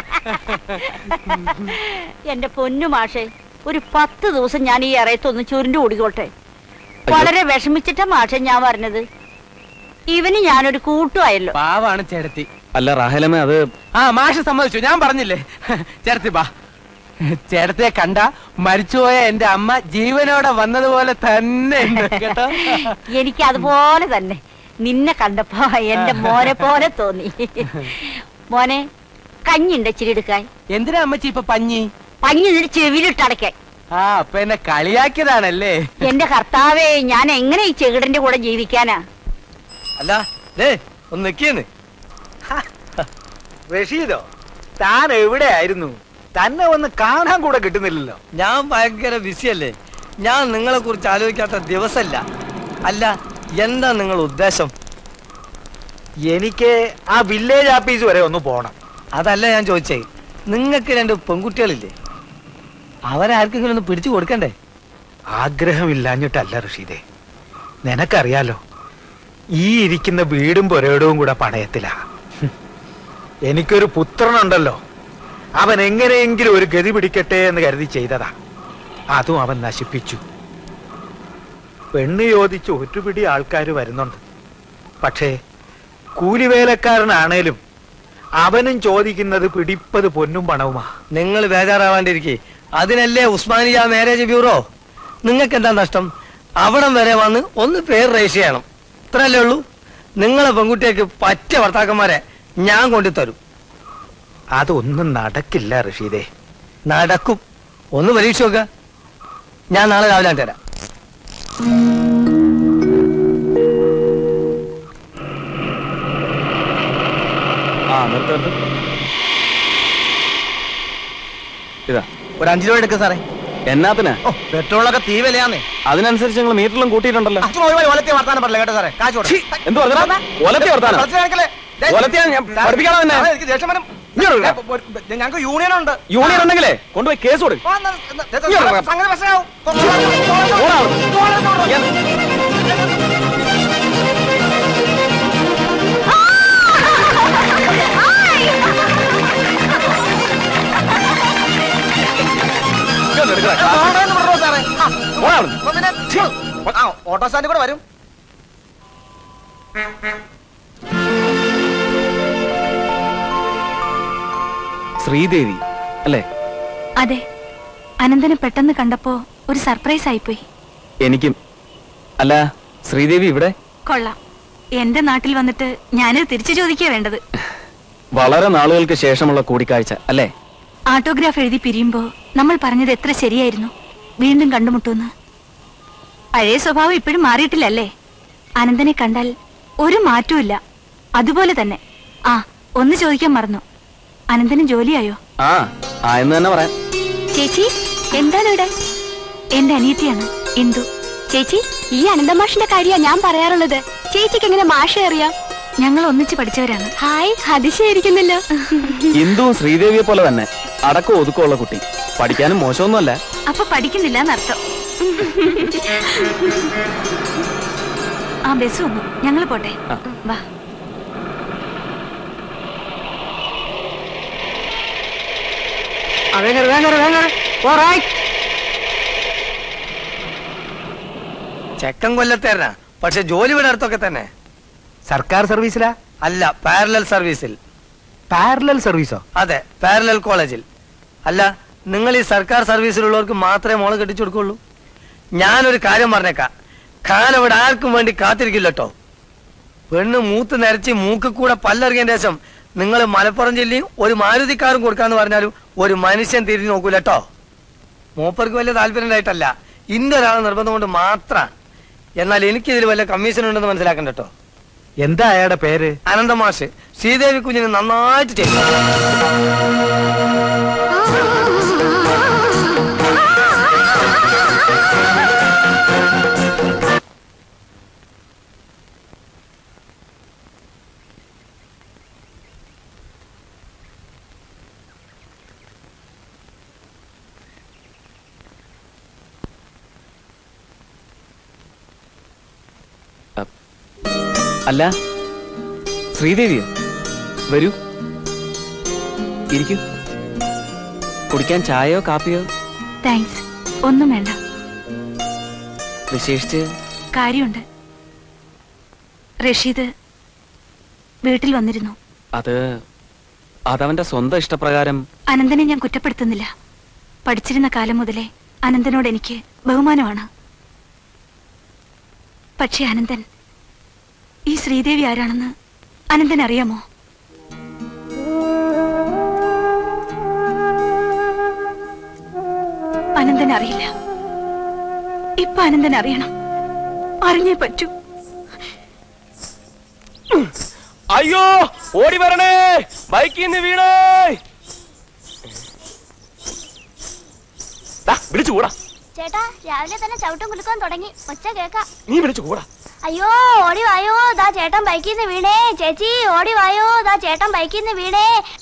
എന്റെ പൊന്നു മാഷേ, ഒരു 10 ദിവസം ഞാൻ ഈ ഇറയത്തൊന്ന് ചുരുണ്ടു ഓടിക്കോട്ടെ. വളരെ വിഷമിച്ചിട്ടാ മാഷെ ഞാൻ പറഞ്ഞത്. ഇവന് ഞാനൊരു കൂട്ടുമായല്ലോ. പാവാണ് ചേട്ടത്തി. അല്ല റാഹലമ്മ, അത് മാഷ് സമ്മതിച്ചു. ഞാൻ പറഞ്ഞില്ലേ. ചേട്ടത്തി ബാ. ചേട്ടത്തെ കണ്ട മരിച്ചുപോയ എന്റെ അമ്മ ജീവനോടെ വന്നതുപോലെ തന്നെ കേട്ടോ. എനിക്ക് അതുപോലെ തന്നെ നിന്നെ കണ്ടപ്പോ എന്റെ മോനെ പോലെ തോന്നി. മോനെ, കഞ്ഞിണ്ട് ഇച്ചിരി എടുക്കാൻ. എന്തിനാ അമ്മച്ചി ഇപ്പൊ പഞ്ഞി? പഞ്ഞു നിന്റെ ചെവിയിലിട്ടടക്കാൻ. ആ അപ്പൊ എന്നെ കളിയാക്കിയതാണല്ലേ? എന്റെ കർത്താവേ, ഞാൻ എങ്ങനെ ഈ ചെകിടന്റെ കൂടെ ജീവിക്കാനാ? അല്ല ഒന്ന് നിൽക്കിയെന്ന്. റഷീദോ, താൻ എവിടെയായിരുന്നു? തന്നെ ഒന്ന് കാണാൻ കൂടെ കിട്ടുന്നില്ലല്ലോ. ഞാൻ ഭയങ്കര ബിസിയല്ലേ. ഞാൻ നിങ്ങളെ കുറിച്ച് ആലോചിക്കാത്ത ദിവസമല്ല. അല്ല, എന്താ നിങ്ങൾ ഉദ്ദേശം? എനിക്ക് ആ വില്ലേജ് ഓഫീസ് വരെ ഒന്ന് പോണം. അതല്ല ഞാൻ ചോദിച്ചേ, നിങ്ങൾക്ക് 2 പെൺകുട്ടികളില്ലേ? അവരാർക്കെങ്കിലും ഒന്ന് പിടിച്ചു കൊടുക്കണ്ടേ? ആഗ്രഹമില്ലാഞ്ഞിട്ടല്ല റഷീദേ, നിനക്കറിയാലോ, ഈ ഇരിക്കുന്ന വീടും പുരയിടവും കൂടെ പണയത്തിലാ. എനിക്കൊരു പുത്രനുണ്ടല്ലോ, അവൻ എങ്ങനെയെങ്കിലും ഒരു ഗതി പിടിക്കട്ടെ എന്ന് കരുതി ചെയ്തതാ. അതും അവൻ നശിപ്പിച്ചു. പെണ്ണ് ചോദിച്ച് ഒരുപിടി ആൾക്കാർ വരുന്നുണ്ട്. പക്ഷേ കൂലിവേലക്കാരനാണേലും അവനും ചോദിക്കുന്നത് പിടിപ്പത് പൊന്നും പണവുമാ. നിങ്ങൾ ബേജാറാവാണ്ടിരിക്കേ. അതിനല്ലേ ഉസ്മാനിയ മാരേജ് ബ്യൂറോ. നിങ്ങൾക്ക് എന്താ നഷ്ടം? അവിടം വരെ വന്ന് ഒന്ന് പേര് രജിസ്റ്റർ ചെയ്യണം. ഇത്രയല്ലേ ഉള്ളൂ. നിങ്ങളെ പെൺകുട്ടിയേക്ക് പറ്റിയ ഭർത്താക്കന്മാരെ ഞാൻ കൊണ്ടുതരും. അതൊന്നും നടക്കില്ല റഷീദേ. നടക്കും. ഒന്ന് പരീക്ഷ നോക്ക. ഞാൻ നാളെ രാവിലെ തരാം. ഇതാ ഒരു 5 രൂപ എടുക്കുക സാറേ. എന്നാത്തിനാ? പെട്രോളൊക്കെ തീ വിലയാന്നേ. അതിനനുസരിച്ച് ഞങ്ങൾ മീറ്ററിലും കൂട്ടിയിട്ടുണ്ടല്ലോ. ഒലത്തി വർത്താനം പറഞ്ഞില്ല കേട്ടോ സാറേ. കാശ് കൊടു. എന്ത് പറഞ്ഞു? ഒലത്തി വർത്താനം? ഞാൻ പഠിപ്പിക്കാതെ തന്നെ. ഞങ്ങൾക്ക് യൂണിയൻ ഉണ്ട്. യൂണിയൻ ഉണ്ടെങ്കിലേ കൊണ്ടുപോയി കേസ് കൊടുക്കും. ഓട്ടോ സ്റ്റാൻഡിൽ കൂടെ വരും. ശ്രീദേവി അല്ലേ? അതെ. അനന്തനെ പെട്ടെന്ന് കണ്ടപ്പോ ഒരു സർപ്രൈസ് ആയിപ്പോയി. എനിക്കും. അല്ല, ശ്രീദേവി ഇവിടെ? കൊള്ളാം. എന്റെ നാട്ടിൽ വന്നിട്ട് ഞാനത് തിരിച്ചു ചോദിക്കുക വേണ്ടത്. വളരെ നാളുകൾക്ക് ശേഷമുള്ള കൂടിക്കാഴ്ച അല്ലേ? ആട്ടോഗ്രാഫ് എഴുതി പിരിയുമ്പോ നമ്മൾ പറഞ്ഞത് എത്ര ശരിയായിരുന്നു. വീണ്ടും കണ്ടുമുട്ടുമെന്ന്. പഴയ സ്വഭാവം ഇപ്പോഴും മാറിയിട്ടില്ലല്ലേ? അനന്തനെ കണ്ടാൽ ഒരു മാറ്റവും. അതുപോലെ തന്നെ. ആ, ഒന്ന് ചോദിക്കാൻ മറന്നു. അനന്തന് ജോലിയായോ? എന്ന് തന്നെ പറയാം. ചേച്ചി എന്താണ് ഇവിടെ? എന്റെ അനിയത്തിയാണ് ഇന്ദു. ചേച്ചി, ഈ അനന്തമാഷിന്റെ കാര്യമാണ് ഞാൻ പറയാറുള്ളത്. ചേച്ചിക്ക് എങ്ങനെ മാഷ അറിയാം? ഞങ്ങൾ ഒന്നിച്ച് പഠിച്ചവരാണ്. ഹായ്, അതിശയായിരിക്കുന്നല്ലോ. ഇന്ദുവും ശ്രീദേവിയെ പോലെ തന്നെ അടക്കം ഒതുക്കമുള്ള കുട്ടി. പഠിക്കാനും മോശമൊന്നുമല്ല. അപ്പൊ പഠിക്കുന്നില്ല എന്നർത്ഥം. ആ ബസ് വന്നു, ഞങ്ങൾ പോട്ടെ. വാ. ചെക്കൻ കൊല്ലത്തേരനാ, പക്ഷെ ജോലി ഇവിടെ അടുത്തൊക്കെ തന്നെ. സർക്കാർ സർവീസിലാ? അല്ല, പാരലൽ സർവീസിൽ. പാരലൽ സർവീസോ? അതെ, പാരലൽ കോളേജിൽ. അല്ല, നിങ്ങൾ ഈ സർക്കാർ സർവീസിലുള്ളവർക്ക് മാത്രമേ മോള് കെട്ടിച്ചു കൊടുക്കുള്ളൂ? ഞാനൊരു കാര്യം പറഞ്ഞേക്കാം, കാലം ഇവിടെ ആർക്കും വേണ്ടി കാത്തിരിക്കില്ലട്ടോ. പെണ്ണ് മൂത്ത് നിരച്ച് മൂക്ക് കൂടെ പല്ലറിയതിന് ശേഷം നിങ്ങൾ മലപ്പുറം ജില്ലയും ഒരു മാരുതിക്കാരും കൊടുക്കാന്ന് പറഞ്ഞാലും ഒരു മനുഷ്യൻ തിരിഞ്ഞു നോക്കൂലട്ടോ. മൂപ്പർക്ക് വലിയ താല്പര്യം ഉണ്ടായിട്ടല്ല, ഇന്നൊരാളെ നിർബന്ധം കൊണ്ട് മാത്രം. എന്നാൽ എനിക്കിതിൽ വല്ല കമ്മീഷൻ ഉണ്ടെന്ന് മനസ്സിലാക്കണ്ട കേട്ടോ. എന്താ അയാളുടെ പേര്? അനന്തമാഷ്. ശ്രീദേവി കുഞ്ഞിന് നന്നായിട്ട് ചെയ്തു. അല്ല, ശ്രീദേവിയോ? വരൂ, ഇരിക്കൂ. കുടിക്കാൻ ചായയോ കാപ്പിയോ? താങ്ക്സ്, ഒന്നും വേണ്ട. വിശേഷിച്ച് കാര്യമുണ്ട്. റഷീദ് വീട്ടിൽ വന്നിരുന്നു. അതവന്റെ സ്വന്തം ഇഷ്ടപ്രകാരം. അനന്തനെ ഞാൻ കുറ്റപ്പെടുത്തുന്നില്ല. പഠിച്ചിരുന്ന കാലം മുതലേ അനന്തനോട് എനിക്ക് ബഹുമാനമാണ്. പക്ഷേ അനന്തൻ, ഈ ശ്രീദേവി ആരാണെന്ന് അനന്തൻ അറിയാമോ? അനന്തൻ അറിയില്ല. ഇപ്പൊ അനന്തൻ അറിയണം. അറിഞ്ഞേ പറ്റൂ. അയ്യോ, ഓടി വരണേ, ബൈക്കിൽ നിന്ന് വീണേ. വിളിച്ചു കൂടാ ചേട്ടാ. രാവിലെ തന്നെ ചവിട്ടും കുലുക്കാൻ തുടങ്ങി. ഒച്ച കേക്കാം. നീ വിളിച്ചു കൂടാ. അയ്യോ, ഓടി വായോ, ദാ ചേട്ടൻ ബൈക്കിൽ നിന്ന് വീണേ. ചേച്ചി ഓടി വായോ, ദാ ചേട്ടൻ ബൈക്കിൽ നിന്ന് വീണേ.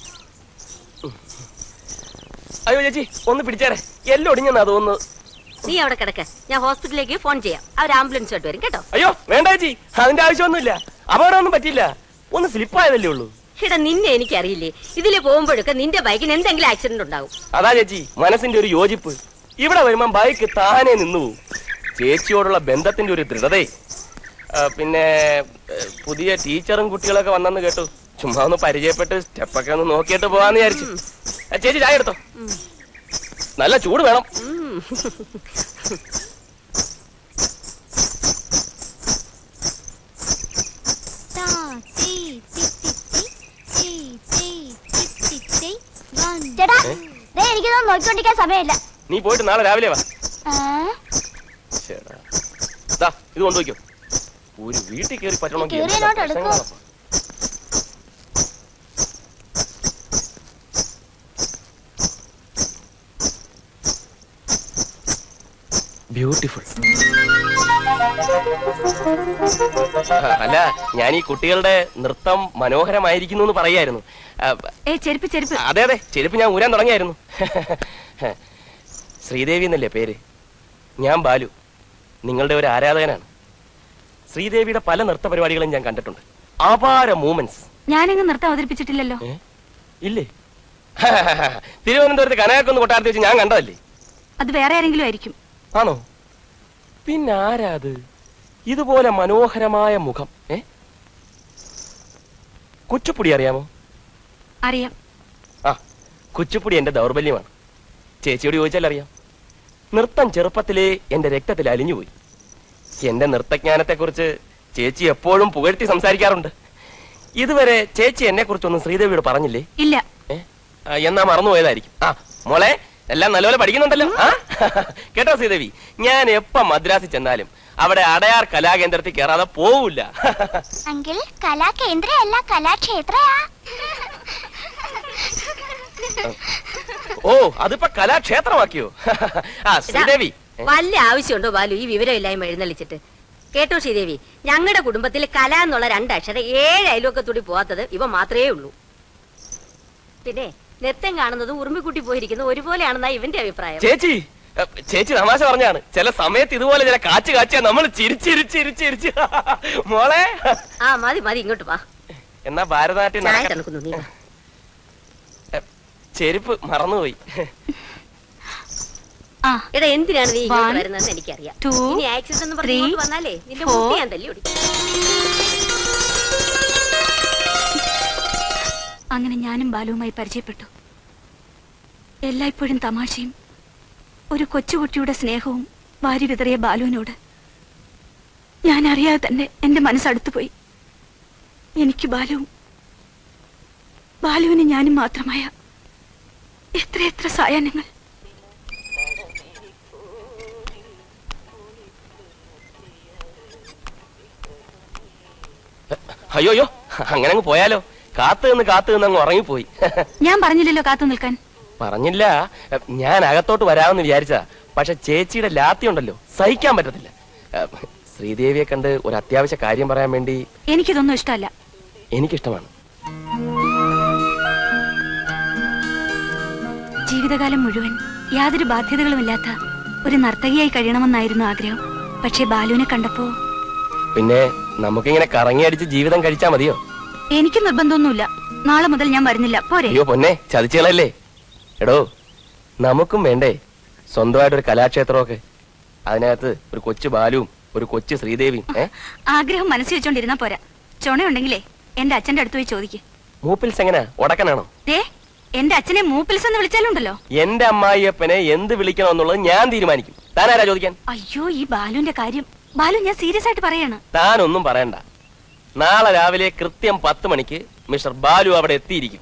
അയ്യോ ചേച്ചി, ഒന്ന് പിടിച്ചേരെ, എല്ലാം ഒടിഞ്ഞെന്നാ തോന്നുന്നു. നീ അവിടെ കിടക്ക, ഞാൻ ഹോസ്പിറ്റലിലേക്ക് ഫോൺ ചെയ്യാം. അവർ ആംബുലൻസ് ആയിട്ട് വരും കേട്ടോ. അയ്യോ വേണ്ട ചേച്ചി, അതിന്റെ ആവശ്യമൊന്നുമില്ല. അപകടമൊന്നും പറ്റില്ല, ഒന്ന് സ്ലിപ്പായതല്ലേ ഉള്ളൂ. ഇവിടെ നിന്നെ എനിക്കറിയില്ലേ, ഇതില് പോകുമ്പോഴൊക്കെ നിന്റെ ബൈക്കിന് എന്തെങ്കിലും ആക്സിഡന്റ് ഉണ്ടാവും. അതാ ചേച്ചി മനസ്സിന്റെ ഒരു യോജിപ്പ്. ഇവിടെ വരുമ്പോ ബൈക്ക് താനെ നിന്നു പോവും. ചേച്ചിയോടുള്ള ബന്ധത്തിന്റെ ഒരു ദൃഢതേ. പിന്നെ പുതിയ ടീച്ചറും കുട്ടികളൊക്കെ വന്നെന്ന് കേട്ടു. ചുമ്മാ ഒന്ന് പരിചയപ്പെട്ട് സ്റ്റെപ്പൊക്കെ ഒന്ന് നോക്കിയിട്ട് പോവാന്ന് വിചാരിച്ചു. ചേച്ചി ചായ എടുത്തോ, നല്ല ചൂട് വേണം. ചേട്ടാ, എനിക്കിതൊന്നും നോക്കിക്കൊണ്ടിരിക്കാൻ സമയമില്ല. നീ പോയിട്ട് നാളെ രാവിലെ വാ. ഇത് കൊണ്ടുപോയിക്കോ. ഒരു വീട്ടിൽ കയറി പറ്റണമെങ്കിൽ ബ്യൂട്ടിഫുൾ. അല്ല, ഞാൻ ഈ കുട്ടികളുടെ നൃത്തം മനോഹരമായിരിക്കുന്നു എന്ന് പറയായിരുന്നു. അതെ അതെ, ചെരുപ്പ് ഞാൻ ഊരാൻ തുടങ്ങിയായിരുന്നു. ശ്രീദേവി എന്നല്ലേ പേര്? ഞാൻ ബാലു, നിങ്ങളുടെ ഒരു ആരാധകനാണ്. ശ്രീദേവിയുടെ പല നൃത്ത പരിപാടികളും ഞാൻ കണ്ടിട്ടുണ്ട്. അപാര മൂവ്മെന്റ്സ്. ഞാനിങ്ങ് നൃത്തം അവതരിപ്പിച്ചിട്ടില്ലല്ലോ. ഇല്ലേ? തിരുവനന്തപുരത്ത് കനകക്കുന്ന് കൊട്ടാരത്തിൽ വെച്ച് ഞാൻ കണ്ടതല്ലേ? അത് വേറെ ആരെങ്കിലും ആയിരിക്കും. ആണോ? പിന്നെ ആരാത്? ഇതുപോലെ മനോഹരമായ മുഖം. കുച്ചിപ്പുടി അറിയാമോ? അറിയാം. ആ, കുച്ചിപ്പുടി എന്റെ ദൗർബല്യമാണ്. ചേച്ചിയോട് ചോദിച്ചാൽ അറിയാം. നൃത്തം ചെറുപ്പത്തിലേ എന്റെ രക്തത്തിൽ അലിഞ്ഞുപോയി. എന്റെ നൃത്തജ്ഞാനത്തെ കുറിച്ച് ചേച്ചി എപ്പോഴും പുകഴ്ത്തി സംസാരിക്കാറുണ്ട്. ഇതുവരെ ചേച്ചി എന്നെ കുറിച്ചൊന്നും ശ്രീദേവിയോട് പറഞ്ഞില്ലേ? ഇല്ല. എന്നാ മറന്നുപോയതായിരിക്കും. ആ മോളെ, എല്ലാം നല്ലപോലെ പഠിക്കുന്നുണ്ടല്ലോ. കേട്ടോ ശ്രീദേവി, ഞാൻ എപ്പ മദ്രാസിൽ ചെന്നാലും അവിടെ അടയാർ കലാകേന്ദ്രത്തിൽ കയറാതെ പോവില്ല. അങ്കിൾ, കലാകേന്ദ്രയല്ല കലാക്ഷേത്രയാ. ഓ, അതിപ്പോ കലാക്ഷേത്രമാക്കിയോ? ആ ശ്രീദേവി, വല്ല ആവശ്യമുണ്ടോ ബാലു ഈ വിവരമില്ലായ്മ എഴുന്നള്ളിച്ചിട്ട്? കേട്ടോ ശ്രീദേവി, ഞങ്ങളുടെ കുടുംബത്തിൽ കല എന്നുള്ള രണ്ടക്ഷരം 7 അയൽവക്കത്തൂടി പോവാത്തത് ഇവ മാത്രമേ ഉള്ളൂ. പിന്നെ നൃത്തം കാണുന്നത് ഉറുമ്പിക്കുട്ടി പോയിരിക്കുന്ന ഒരുപോലെയാണെന്നാ ഇവന്റെ അഭിപ്രായം. ചേച്ചി തമാശ പറഞ്ഞാണ്. ചില സമയത്ത് ഇതുപോലെ ചില കാച്ചിയാ നമ്മൾ ചിരിച്ചിരിച്ചിരിച്ചിരിച്ച്. മോളെ, ആ മതി മതി, ഇങ്ങോട്ട് വാ. എന്നാ ഭാരതനാട്യം ചെരുപ്പ് മറന്നുപോയി. എടാ, എന്തിനാണ് നീ ഇങ്ങോട്ട് വരുന്നതെന്ന് എനിക്കറിയാം. ഇനി ആക്സിഡന്റ് പറഞ്ഞു വന്നാലേ നിന്റെ മുട്ടി ഞാൻ തല്ലി ഓടിക്കും. അങ്ങനെ ഞാനും ബാലുവുമായി പരിചയപ്പെട്ടു. എല്ലായ്പ്പോഴും തമാശയും ഒരു കൊച്ചുകുട്ടിയുടെ സ്നേഹവും വാരി വിതറിയ ബാലുവിനോട് ഞാൻ അറിയാതെ തന്നെ എന്റെ മനസ്സടുത്തുപോയി. എനിക്ക് ബാലുവിന് ഞാനും മാത്രമായ എത്രയെത്ര സായാഹ്നങ്ങൾ. അയ്യോയ്യോ, അങ്ങനെ അങ്ങ് പോയാലോ? കാത്തു നിന്ന് അങ്ങ് ഉറങ്ങിപ്പോയി. ഞാൻ പറഞ്ഞില്ലല്ലോ കാത്തു നിൽക്കാൻ. പറഞ്ഞില്ല, ഞാൻ അകത്തോട്ട് വരാമെന്ന് വിചാരിച്ചാ. പക്ഷെ ചേച്ചിയുടെ ലാത്തി ഉണ്ടല്ലോ, സഹിക്കാൻ പറ്റത്തില്ല. ശ്രീദേവിയെ കണ്ട് ഒരു അത്യാവശ്യ കാര്യം പറയാൻ വേണ്ടി. എനിക്കിതൊന്നും ഇഷ്ടമല്ല. എനിക്കിഷ്ടമാണ്. ജീവിതകാലം മുഴുവൻ യാതൊരു ബാധ്യതകളുമില്ലാത്ത ഒരു നർത്തകിയായി കഴിയണമെന്നായിരുന്നു ആഗ്രഹം. പക്ഷെ ബാലുവിനെ കണ്ടപ്പോ പിന്നെ നമുക്കിങ്ങനെ കറങ്ങി അടിച്ച് ജീവിതം കഴിച്ചാ മതിയോ? എനിക്ക് നിർബന്ധമൊന്നുമില്ല. നാളെ മുതൽ ഞാൻ വരുന്നില്ല. പോരെ? അയ്യോ പൊന്നെ, ചതിച്ചുകളല്ലേ. എടോ, നമുക്കും വേണ്ടേ സ്വന്തമായിട്ടൊരു കലാക്ഷേത്രമൊക്കെ? അതിനകത്ത് ഒരു കൊച്ചു ബാലുവും ഒരു കൊച്ചു ശ്രീദേവിയും. ആഗ്രഹം മനസ്സിൽ വെച്ചോണ്ടിരുന്നാ പോരാ. ചുണയുണ്ടെങ്കിലേ എന്റെ അച്ഛന്റെ അടുത്ത് പോയി ചോദിക്ക്. മൂപ്പിൽസ് എങ്ങനെ? ഉടക്കനാണോ? എന്റെ അച്ഛനെ മൂപ്പിൽസ് എന്ന് വിളിച്ചാലുണ്ടല്ലോ. എന്റെ അമ്മായിയപ്പനെ എന്ത് വിളിക്കണമെന്നുള്ളത് ഞാൻ തീരുമാനിക്കും. താനാരാ ചോദിക്കാൻ? അയ്യോ, ഈ ബാലുവിന്റെ കാര്യം ബാലു, ഞാൻ സീരിയസ് ആയിട്ട് പറയാണ്. താനൊന്നും പറയണ്ട. നാളെ രാവിലെ കൃത്യം 10 മണിക്ക് മിസ്റ്റർ ബാലു അവിടെ എത്തിയിരിക്കും.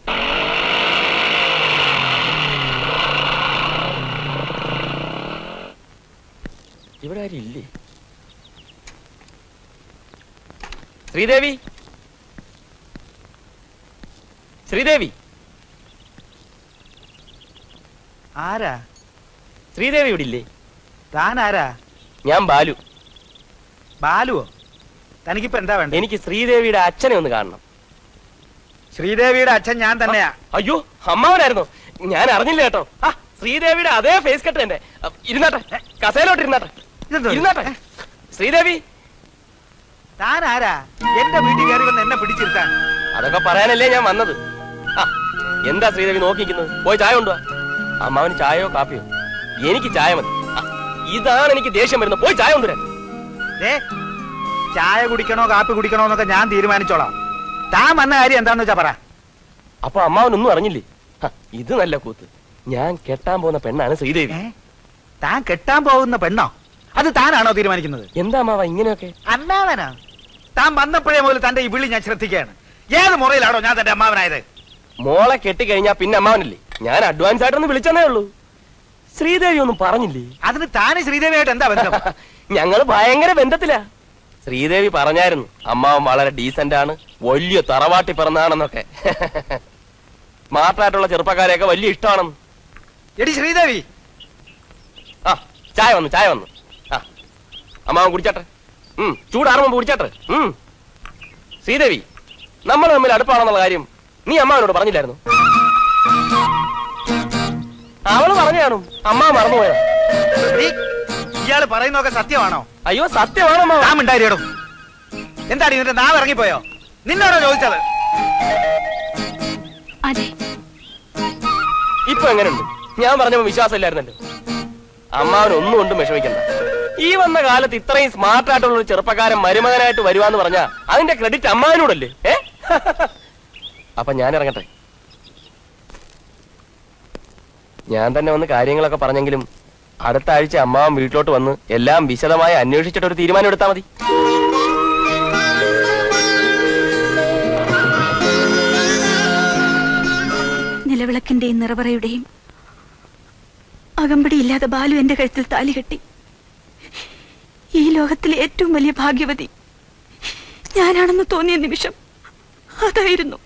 ഇവിടെ ആരും ഇല്ലേ? ശ്രീദേവി, ശ്രീദേവി, ആരാ? ശ്രീദേവി ഇവിടെ ഇല്ലേ? താൻ ആരാ? ഞാൻ ബാലു. ബാലുവോ? തനിക്കിപ്പോ എന്താ വേണ്ട? എനിക്ക് ശ്രീദേവിയുടെ അച്ഛനെ ഒന്ന് കാണണം. ശ്രീദേവിയുടെ അച്ഛൻ ഞാൻ തന്നെയാ. അയ്യോ, അമ്മാവനായിരുന്നു, ഞാൻ അറിഞ്ഞില്ല കേട്ടോ. ആ ശ്രീദേവിയുടെ അതേ ഫേസ് കട്ട് തന്നെ. ഇരുന്നാട്ടെ, കസേലോട്ട് ഇരുന്നാട്ടെ. ഇരുന്നാട്ടെ. ശ്രീദേവി, താൻ ആരാ? എന്റെ വീട്ടിൽ കയറി വന്ന് എന്നെ പിടിച്ചിരുത്താൻ? അതൊക്കെ പറയാനല്ലേ ഞാൻ വന്നത്. ആ എന്താ ശ്രീദേവി നോക്കിക്കുന്നത്? പോയി ചായ കൊണ്ടുവാ. അമ്മാവന് ചായയോ കാപ്പിയോ? എനിക്ക് ചായ മതി. ഇതാണ് എനിക്ക് ദേഷ്യം വരുന്നത്. പോയി ചായ കൊണ്ടുവരാൻ. ചായ കുടിക്കണോ കാപ്പി കുടിക്കണോ എന്നൊക്കെ ഞാൻ തീരുമാനിച്ചോളാം. താൻ വന്ന കാര്യം എന്താന്ന് വെച്ചാ പറ. അപ്പൊ അമ്മാവനൊന്നും അറിഞ്ഞില്ലേ? ഇത് നല്ല കൂത്ത്. ഞാൻ കെട്ടാൻ പോകുന്ന പെണ്ണാണ് ശ്രീദേവി. താൻ കെട്ടാൻ പോകുന്ന പെണ്ണോ? അത് താനാണോ തീരുമാനിക്കുന്നത്? എന്താ അമ്മാവ ഇങ്ങനെയൊക്കെ? അമ്മാവനാ? താൻ വന്നപ്പോഴേ മുതൽ തന്റെ ഈ വിളി ഞാൻ ശ്രദ്ധിക്കുകയാണ്. ഏത് മുറയിലാണോ ഞാൻ തന്റെ അമ്മാവനായത്? മോളെ കെട്ടിക്കഴിഞ്ഞാ പിന്നെ അമ്മാവനല്ലേ? ഞാൻ അഡ്വാൻസ് ആയിട്ടൊന്ന് വിളിച്ചെന്നേ ഉള്ളൂ. ശ്രീദേവി ഒന്നും പറഞ്ഞില്ലേ? അതിന് താന് ശ്രീദേവിയായിട്ട് എന്താ ബന്ധം? ഞങ്ങള് ഭയങ്കര ബന്ധത്തിലാ. ശ്രീദേവി പറഞ്ഞായിരുന്നു അമ്മാവൻ വളരെ ഡീസന്റ് ആണ്, വലിയ തറവാട്ടി പിറന്നാണെന്നൊക്കെ. സ്മാർട്ടായിട്ടുള്ള ചെറുപ്പക്കാരെയൊക്കെ വലിയ ഇഷ്ടമാണെന്ന്. എടി ശ്രീദേവി, ആ ചായ വന്നു, ചായ വന്നു. ആ അമ്മാവൻ കുടിച്ചാട്ടെ. ചൂടാറുമ്പോ കുടിച്ചാട്ടെ. ശ്രീദേവി, നമ്മൾ തമ്മിൽ അടുപ്പാണെന്നുള്ള കാര്യം നീ അമ്മാവനോട് പറഞ്ഞില്ലായിരുന്നു? അവള് പറഞ്ഞു കാണും, അമ്മാവൻ മറന്നുപോയതാ. ഇയാള് പറയുന്നതൊക്കെ സത്യമാണോ? അയ്യോ സത്യമാണോ? ഉണ്ടായിരോ? എന്താടി നിന്റെ നാവ് ഇറങ്ങിപ്പോയോ? നിന്നോടോ ചോദിച്ചത്? അതെ. ഇപ്പൊ എങ്ങനെയുണ്ട്? ഞാൻ പറഞ്ഞപ്പോ വിശ്വാസമില്ലായിരുന്നല്ലോ. അമ്മാവൻ ഒന്നും കൊണ്ടും വിഷമിക്കണ്ട. ഈ വന്ന കാലത്ത് ഇത്രയും സ്മാർട്ട് ആയിട്ടുള്ള ഒരു ചെറുപ്പക്കാരൻ മരുമകനായിട്ട് വരുവാന്ന് പറഞ്ഞാ അതിന്റെ ക്രെഡിറ്റ് അമ്മാവനോടല്ലേ? അപ്പൊ ഞാൻ ഇറങ്ങട്ടെ. ഞാൻ തന്നെ വന്ന് കാര്യങ്ങളൊക്കെ പറഞ്ഞെങ്കിലും അടുത്ത ആഴ്ച അമ്മാവൻ വീട്ടിലോട്ട് വന്ന് എല്ലാം വിശദമായി അന്വേഷിച്ചിട്ടൊരു തീരുമാനം എടുത്താൽ മതി. നിലവിളക്കിന്റെയും നിറവറയുടെയും അകമ്പടിയില്ലാതെ ബാലു എന്റെ കഴുത്തിൽ താലി കെട്ടി. ഈ ലോകത്തിലെ ഏറ്റവും വലിയ ഭാഗ്യവതി ഞാനാണെന്ന് തോന്നിയ നിമിഷം അതായിരുന്നു.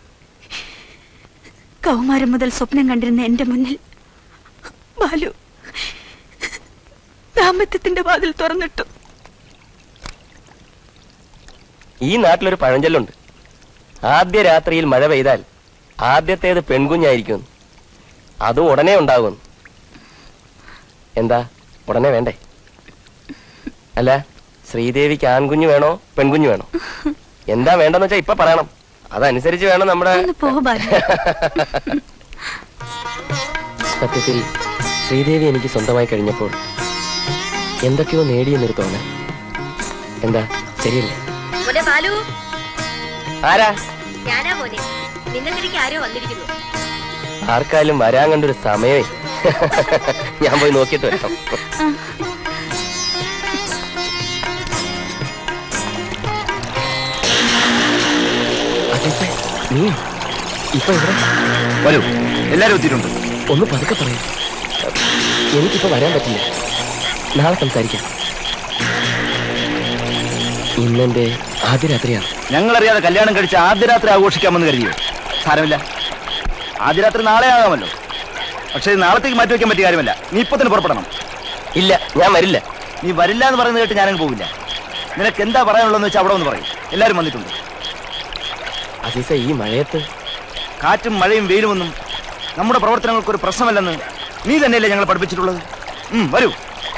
കൗമാരം മുതൽ സ്വപ്നം കണ്ടിരുന്ന എന്റെ മുന്നിൽ ബാലു ദാമ്പത്യത്തിന്റെ വാതിൽ തുറന്നിട്ടു. ഈ നാട്ടിലൊരു പഴഞ്ചൊല്ലുണ്ട്, ആദ്യ രാത്രിയിൽ മഴ പെയ്താൽ ആദ്യത്തേത് പെൺകുഞ്ഞായിരിക്കും. അതും ഉടനെ ഉണ്ടാകും. എന്താ ഉടനെ വേണ്ടേ? അല്ല, ശ്രീദേവിക്ക് ആൺകുഞ്ഞു വേണോ പെൺകുഞ്ഞു വേണോ? എന്താ വേണ്ടെന്ന് വെച്ചാ ഇപ്പൊ പറയണം. അതനുസരിച്ച് വേണം നമ്മുടെ. സത്യത്തിൽ ശ്രീദേവി എനിക്ക് സ്വന്തമായി കഴിഞ്ഞപ്പോൾ എന്തൊക്കെയോ നേടിയെന്നൊരു തോന്നൽ. എന്താ ശരിയല്ലേ? ആരാ? ഞാനാ മോനെ. നിന്നെ തിരികെ ആരോ വന്നിരിക്കുന്നു. ആർക്കാലും വരാൻ കണ്ടൊരു സമയമേ. ഞാൻ പോയി നോക്കിയിട്ട് വരാം. നീ ഇപ്പൊ ഇവിടെ വരൂ, എല്ലാരും എത്തിയിട്ടുണ്ട്. ഒന്ന് പതുക്കെ പറയൂ. എനിക്കിപ്പോ വരാൻ പറ്റില്ല, നാളെ സംസാരിക്കാം. ഇന്നെന്റെ ആദ്യ രാത്രിയാണ്. ഞങ്ങളറിയാതെ കല്യാണം കഴിച്ച് ആദ്യ രാത്രി ആഘോഷിക്കാമെന്ന് കരുതിയോ? സാരമില്ല, ആദ്യ രാത്രി നാളെ ആകാമല്ലോ. പക്ഷെ നാളത്തേക്ക് മാറ്റി വെക്കാൻ പറ്റിയ കാര്യമല്ല. നീ ഇപ്പൊ തന്നെ പുറപ്പെടണം. ഇല്ല, ഞാൻ വരില്ല. നീ വരില്ല എന്ന് പറയുന്നത് കേട്ട് ഞാനങ്ങ് പോവില്ല. നിനക്ക് എന്താ പറയാനുള്ളതെന്ന് വെച്ചാൽ അവിടെ ഒന്ന് പറയും. എല്ലാവരും വന്നിട്ടുണ്ട്. അസീസ, ഈ മഴയത്ത് കാറ്റും മഴയും വെയിലുമൊന്നും നമ്മുടെ പ്രവർത്തനങ്ങൾക്കൊരു പ്രശ്നമല്ലെന്ന് നീ തന്നെയല്ലേ ഞങ്ങൾ പഠിപ്പിച്ചിട്ടുള്ളത്? വരൂ.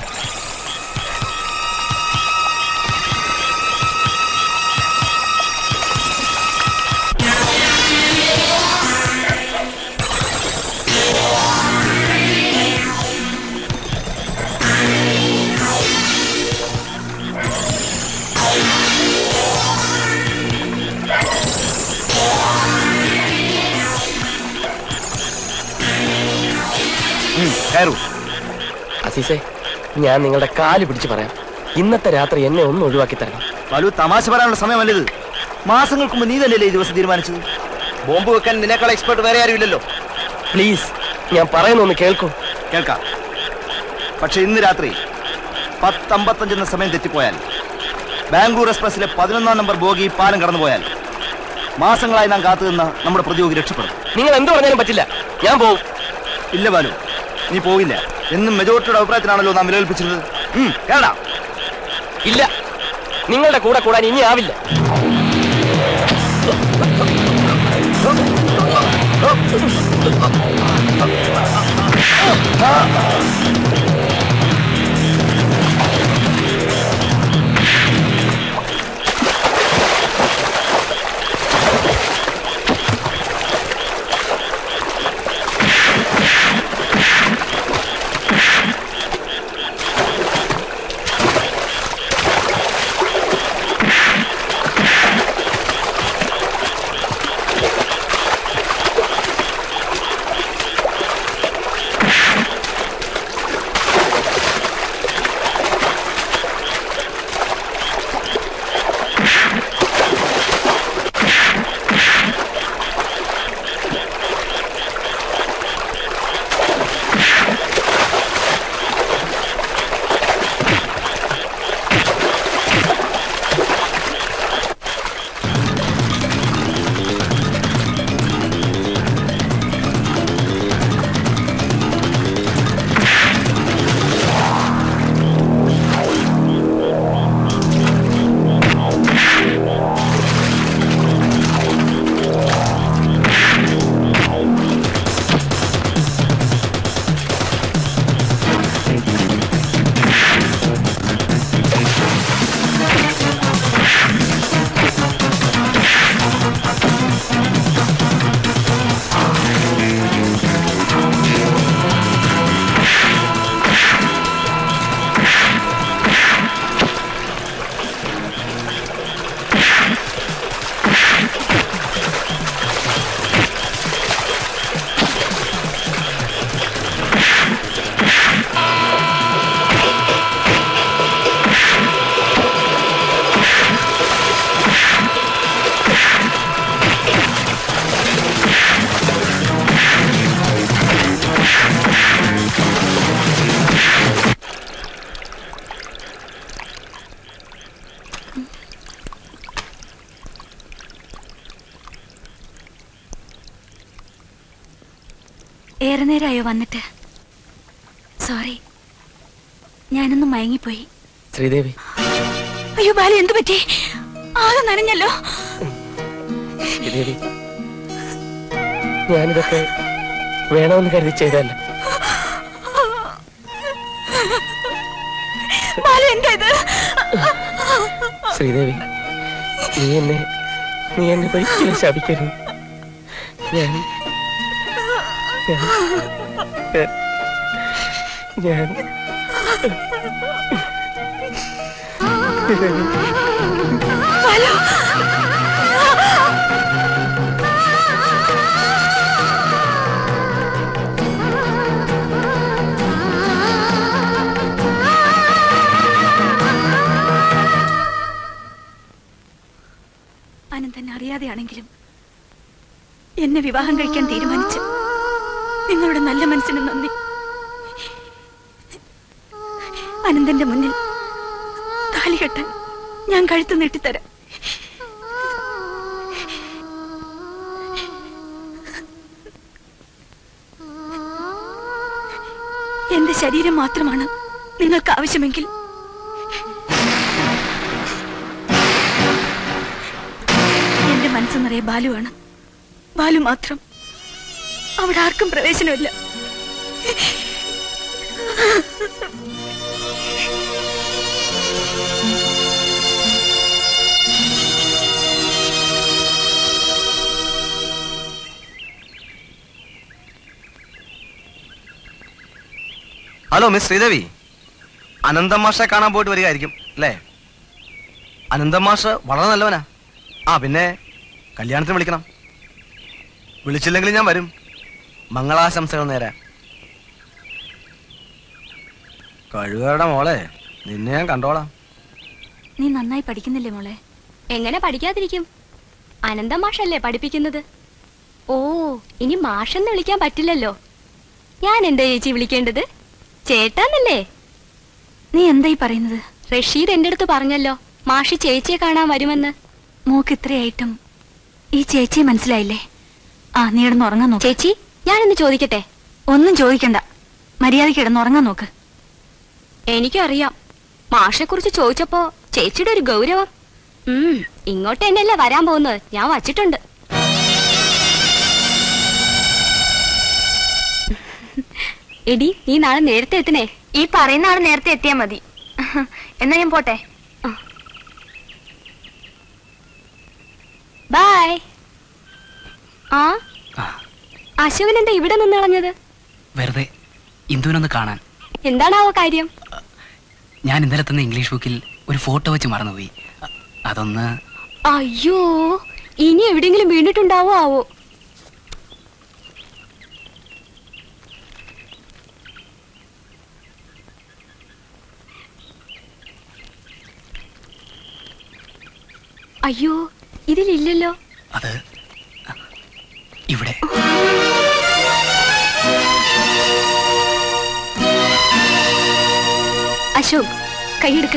അസീസെ, ഞാൻ നിങ്ങളുടെ കാല് പിടിച്ച് പറയാം, ഇന്നത്തെ രാത്രി എന്നെ ഒന്ന് ഒഴിവാക്കി തരണം. ബാലു, തമാശ പറയാനുള്ള സമയമല്ലത്. മാസങ്ങൾക്ക് മുമ്പ് നീ തന്നെയല്ലേ ഈ ദിവസം തീരുമാനിച്ചത്? ബോംബ് വെക്കാൻ നിന്നേക്കാൾ എക്സ്പെർട്ട് വേറെ ആരുമില്ലല്ലോ. പ്ലീസ്, ഞാൻ പറയുന്നൊന്ന് കേൾക്കൂ. കേൾക്കാം. പക്ഷെ ഇന്ന് രാത്രി 10:55 എന്ന സമയം തെറ്റിപ്പോയാൽ, ബാംഗ്ലൂർ എക്സ്പ്രസിലെ 11-ാം നമ്പർ ബോഗി പാലം കടന്നുപോയാൽ മാസങ്ങളായി നാം കാത്തുനിന്ന നമ്മുടെ പ്രതിയോഗി രക്ഷപ്പെടും. നിങ്ങൾ എന്ത് പറഞ്ഞാലും പറ്റില്ല, ഞാൻ പോവും. ഇല്ല ബാലു, നീ പോകില്ല. എന്നും മെജോറിറ്റിയുടെ അഭിപ്രായത്തിനാണല്ലോ നാം വിലകൽപ്പിച്ചിരുന്നത്. കേടാ. ഇല്ല, നിങ്ങളുടെ കൂടെ കൂടാൻ ഇനി ആവില്ല. ഏറെ നേരമായോ വന്നിട്ട്? സോറി, ഞാനൊന്ന് മയങ്ങിപ്പോയി. ശ്രീദേവി. അയ്യോ ബാലു, എന്തു പറ്റി? ആകെ നനഞ്ഞല്ലോ. ശ്രീദേവി, ഞാനിതൊക്കെ വേണമെന്ന് കരുതി ചെയ്തല്ല. ബാലു, എന്താ ഇത്? ശ്രീദേവി, നീ എന്നെ ഒരിക്കലും ശപിക്കരുത്. ഞാൻ അനന്തൻ അറിയാതെയാണെങ്കിലും എന്നെ വിവാഹം കഴിക്കാൻ തീരുമാനിച്ചു. നിങ്ങളുടെ നല്ല മനസ്സിന് നന്ദി. അനന്തന്റെ മുന്നിൽ താലി കെട്ടാൻ ഞാൻ കഴുത്ത് നീട്ടിത്തരാം. എന്റെ ശരീരം മാത്രമാണ് നിങ്ങൾക്ക് ആവശ്യമെങ്കിൽ എന്റെ മനസ്സ് നിറയെ ബാലുവാണ്. ബാലു മാത്രം. അവിടെ ആർക്കും പ്രവേശനമില്ല. ഹലോ മിസ് ശ്രീദേവി, അനന്തം മാഷെ കാണാൻ പോയിട്ട് വരികയായിരിക്കും അല്ലേ? അനന്തം മാഷ് വളരെ നല്ലവനാ. പിന്നെ കല്യാണത്തിന് വിളിക്കണം. വിളിച്ചില്ലെങ്കിൽ ഞാൻ വരും. മംഗളാശംസകൾ നേരെ. കഴിവരുടെ മോളെ, നിന്നെ ഞാൻ കണ്ടോളാം. നീ നന്നായി പഠിക്കുന്നില്ലേ മോളെ? എങ്ങനെ പഠിക്കാതിരിക്കും? അനന്തം മാഷല്ലേ പഠിപ്പിക്കുന്നത്. ഓ, ഇനി മാഷെന്ന് വിളിക്കാൻ പറ്റില്ലല്ലോ. ഞാൻ എന്താ ചേച്ചി വിളിക്കേണ്ടത്? ചേട്ടാന്നല്ലേ? നീ എന്തായി പറയുന്നത്? റഷീദ് എന്റെ അടുത്ത് പറഞ്ഞല്ലോ മാഷി ചേച്ചിയെ കാണാൻ വരുമെന്ന്. മോക്ക് ഇത്രയായിട്ടും ഈ ചേച്ചിയെ മനസ്സിലായില്ലേ? ആ, നീ കിടന്ന് ഉറങ്ങാൻ നോക്ക്. ചേച്ചി, ഞാനൊന്ന് ചോദിക്കട്ടെ? ഒന്നും ചോദിക്കണ്ട, മര്യാദയ്ക്ക് കിടന്ന് ഉറങ്ങാൻ നോക്ക്. എനിക്കറിയാം, മാഷെ കുറിച്ച് ചോദിച്ചപ്പോ ചേച്ചിയുടെ ഒരു ഗൗരവം. ഇങ്ങോട്ട് തന്നെയല്ലേ വരാൻ പോകുന്നത്, ഞാൻ വച്ചിട്ടുണ്ട്. എടി, നീ നാളെ നേരത്തെ എത്തണേ. ഈ പറയുന്ന ആള് നേരത്തെ എത്തിയാ മതി. എന്നാ ഞാൻ പോട്ടെ. ബൈ. ആ, അശോകൻ എന്താ ഇവിടെ നിന്ന് കളഞ്ഞത്? വെറുതെ ഇന്ദുവിനൊന്ന് കാണാൻ. എന്താണാവോ കാര്യം? ഞാൻ ഇന്നലെ തന്നെ ഇംഗ്ലീഷ് ബുക്കിൽ ഒരു ഫോട്ടോ വെച്ച് മറന്നുപോയി. അതൊന്ന്. അയ്യോ, ഇനി എവിടെയെങ്കിലും വീണിട്ടുണ്ടാവോ ആവോ? അയ്യോ, ഇതിലില്ലല്ലോ. അത് ഇവിടെ. അശോക്, കൈയെടുക്ക.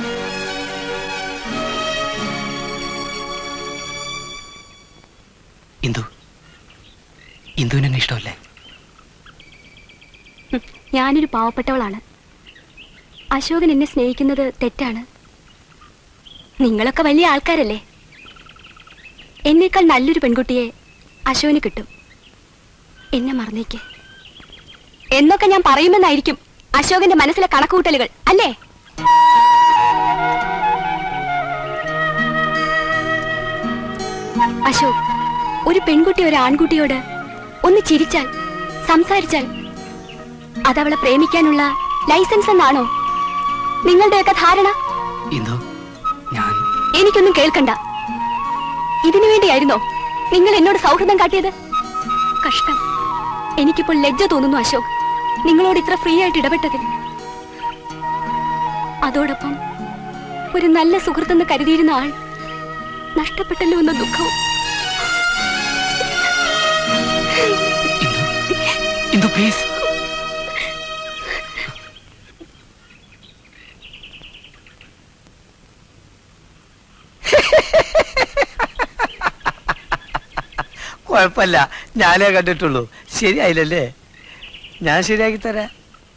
ഇന്ദുവിന് എന്നെ ഇഷ്ടമല്ലേ? ഞാനൊരു പാവപ്പെട്ടവളാണ്. അശോകൻ എന്നെ സ്നേഹിക്കുന്നത് തെറ്റാണ്. നിങ്ങളൊക്കെ വലിയ ആൾക്കാരല്ലേ. എന്നേക്കാൾ നല്ലൊരു പെൺകുട്ടിയെ അശോകന് കിട്ടും. എന്നെ മറന്നേക്ക് എന്നൊക്കെ ഞാൻ പറയുമെന്നായിരിക്കും അശോകന്റെ മനസ്സിലെ കണക്കുകൂട്ടലുകൾ, അല്ലേ? അശോക്, ഒരു പെൺകുട്ടി ഒരു ആൺകുട്ടിയോട് ഒന്ന് ചിരിച്ചാൽ, സംസാരിച്ചാൽ അതവളെ പ്രേമിക്കാനുള്ള ലൈസൻസ് എന്നാണോ നിങ്ങളുടെയൊക്കെ ധാരണ? എനിക്കൊന്നും കേൾക്കണ്ട. ഇതിനു വേണ്ടിയായിരുന്നോ നിങ്ങൾ എന്നോട് സൗഹൃദം കാട്ടിയത്? കഷ്ടം. എനിക്കിപ്പോൾ ലജ്ജ തോന്നുന്നു അശോക്, നിങ്ങളോട് ഇത്ര ഫ്രീ ആയിട്ട് ഇടപെട്ടതിൽ. അതോടൊപ്പം ഒരു നല്ല സുഹൃത്തെന്ന് കരുതിയിരുന്ന ആൾ നഷ്ടപ്പെട്ടല്ലോ എന്ന ദുഃഖവും. പ്ലീസ്. കുഴപ്പമില്ല, ഞാനേ കണ്ടിട്ടുള്ളൂ. ശരിയായില്ലല്ലേ? ഞാൻ ശരിയാക്കി തരാം.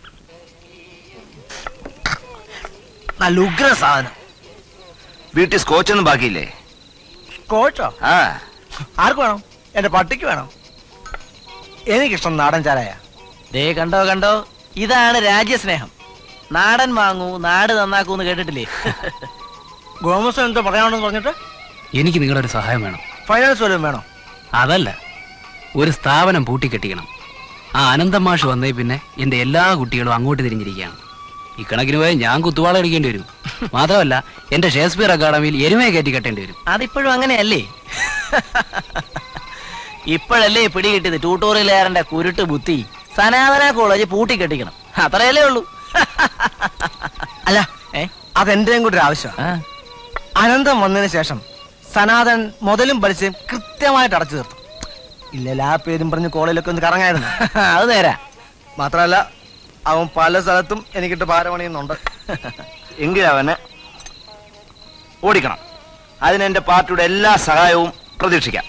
നല്ല ഉഗ്ര സാധനം. വീട്ടിൽ സ്കോച്ചൊന്നും ബാക്കിയില്ലേ? സ്കോച്ചോ? ആർക്ക് വേണം? എന്റെ പട്ടിക്ക് വേണം. എനിക്കിഷ്ടം നാടൻ ചാരായ. ദേ കണ്ടോ കണ്ടോ, ഇതാണ് രാജ്യസ്നേഹം. നാടൻ വാങ്ങൂ, നാട് നന്നാക്കൂന്ന് കേട്ടിട്ടില്ലേ? ഗോമസ് എന്തോ പറയാണെന്ന് പറഞ്ഞിട്ട് എനിക്ക് നിങ്ങളുടെ ഒരു സഹായം വേണം. ഫൈനാൻസ് വല്ലതും വേണോ? അതല്ല, ഒരു സ്ഥാപനം പൂട്ടിക്കെട്ടിക്കണം. ആ അനന്തം മാഷ് വന്നേ പിന്നെ എന്റെ എല്ലാ കുട്ടികളും അങ്ങോട്ട് തിരിഞ്ഞിരിക്കുകയാണ്. ഇക്കണക്കിന് പോയാൽ ഞാൻ കുത്തുവാള അടിക്കേണ്ടി വരും. മാത്രമല്ല എന്റെ ഷേക്സ്പിയർ അക്കാദമിയിൽ എരുമയെ കയറ്റി കെട്ടേണ്ടി വരും. അതിപ്പോഴും അങ്ങനെയല്ലേ? ഇപ്പോഴല്ലേ പിടികിട്ടിയത് ട്യൂട്ടോറിയലുകാരന്റെ കുരുട്ട് ബുദ്ധി. സനാതന കോളേജ് പൂട്ടിക്കെട്ടിക്കണം, അത്രയല്ലേ ഉള്ളൂ. അല്ല, അതെന്റെയും കൂടെ ഒരു ആവശ്യമാണ്. അനന്തം വന്നതിന് ശേഷം സനാതൻ മുതലും പലിശയും കൃത്യമായിട്ട് അടച്ചു തീർത്തു. ഇല്ലല്ല, ആ പേരും പറഞ്ഞ് കോളേജിലൊക്കെ ഒന്ന് കറങ്ങായിരുന്നു. അത് നേരാ. മാത്രമല്ല അവൻ പല സ്ഥലത്തും എനിക്കിട്ട് പാരമണിയുന്നുണ്ട്. എങ്കിൽ അവനെ ഓടിക്കണം. അതിനെന്റെ പാർട്ടിയുടെ എല്ലാ സഹായവും പ്രതീക്ഷിക്കാം.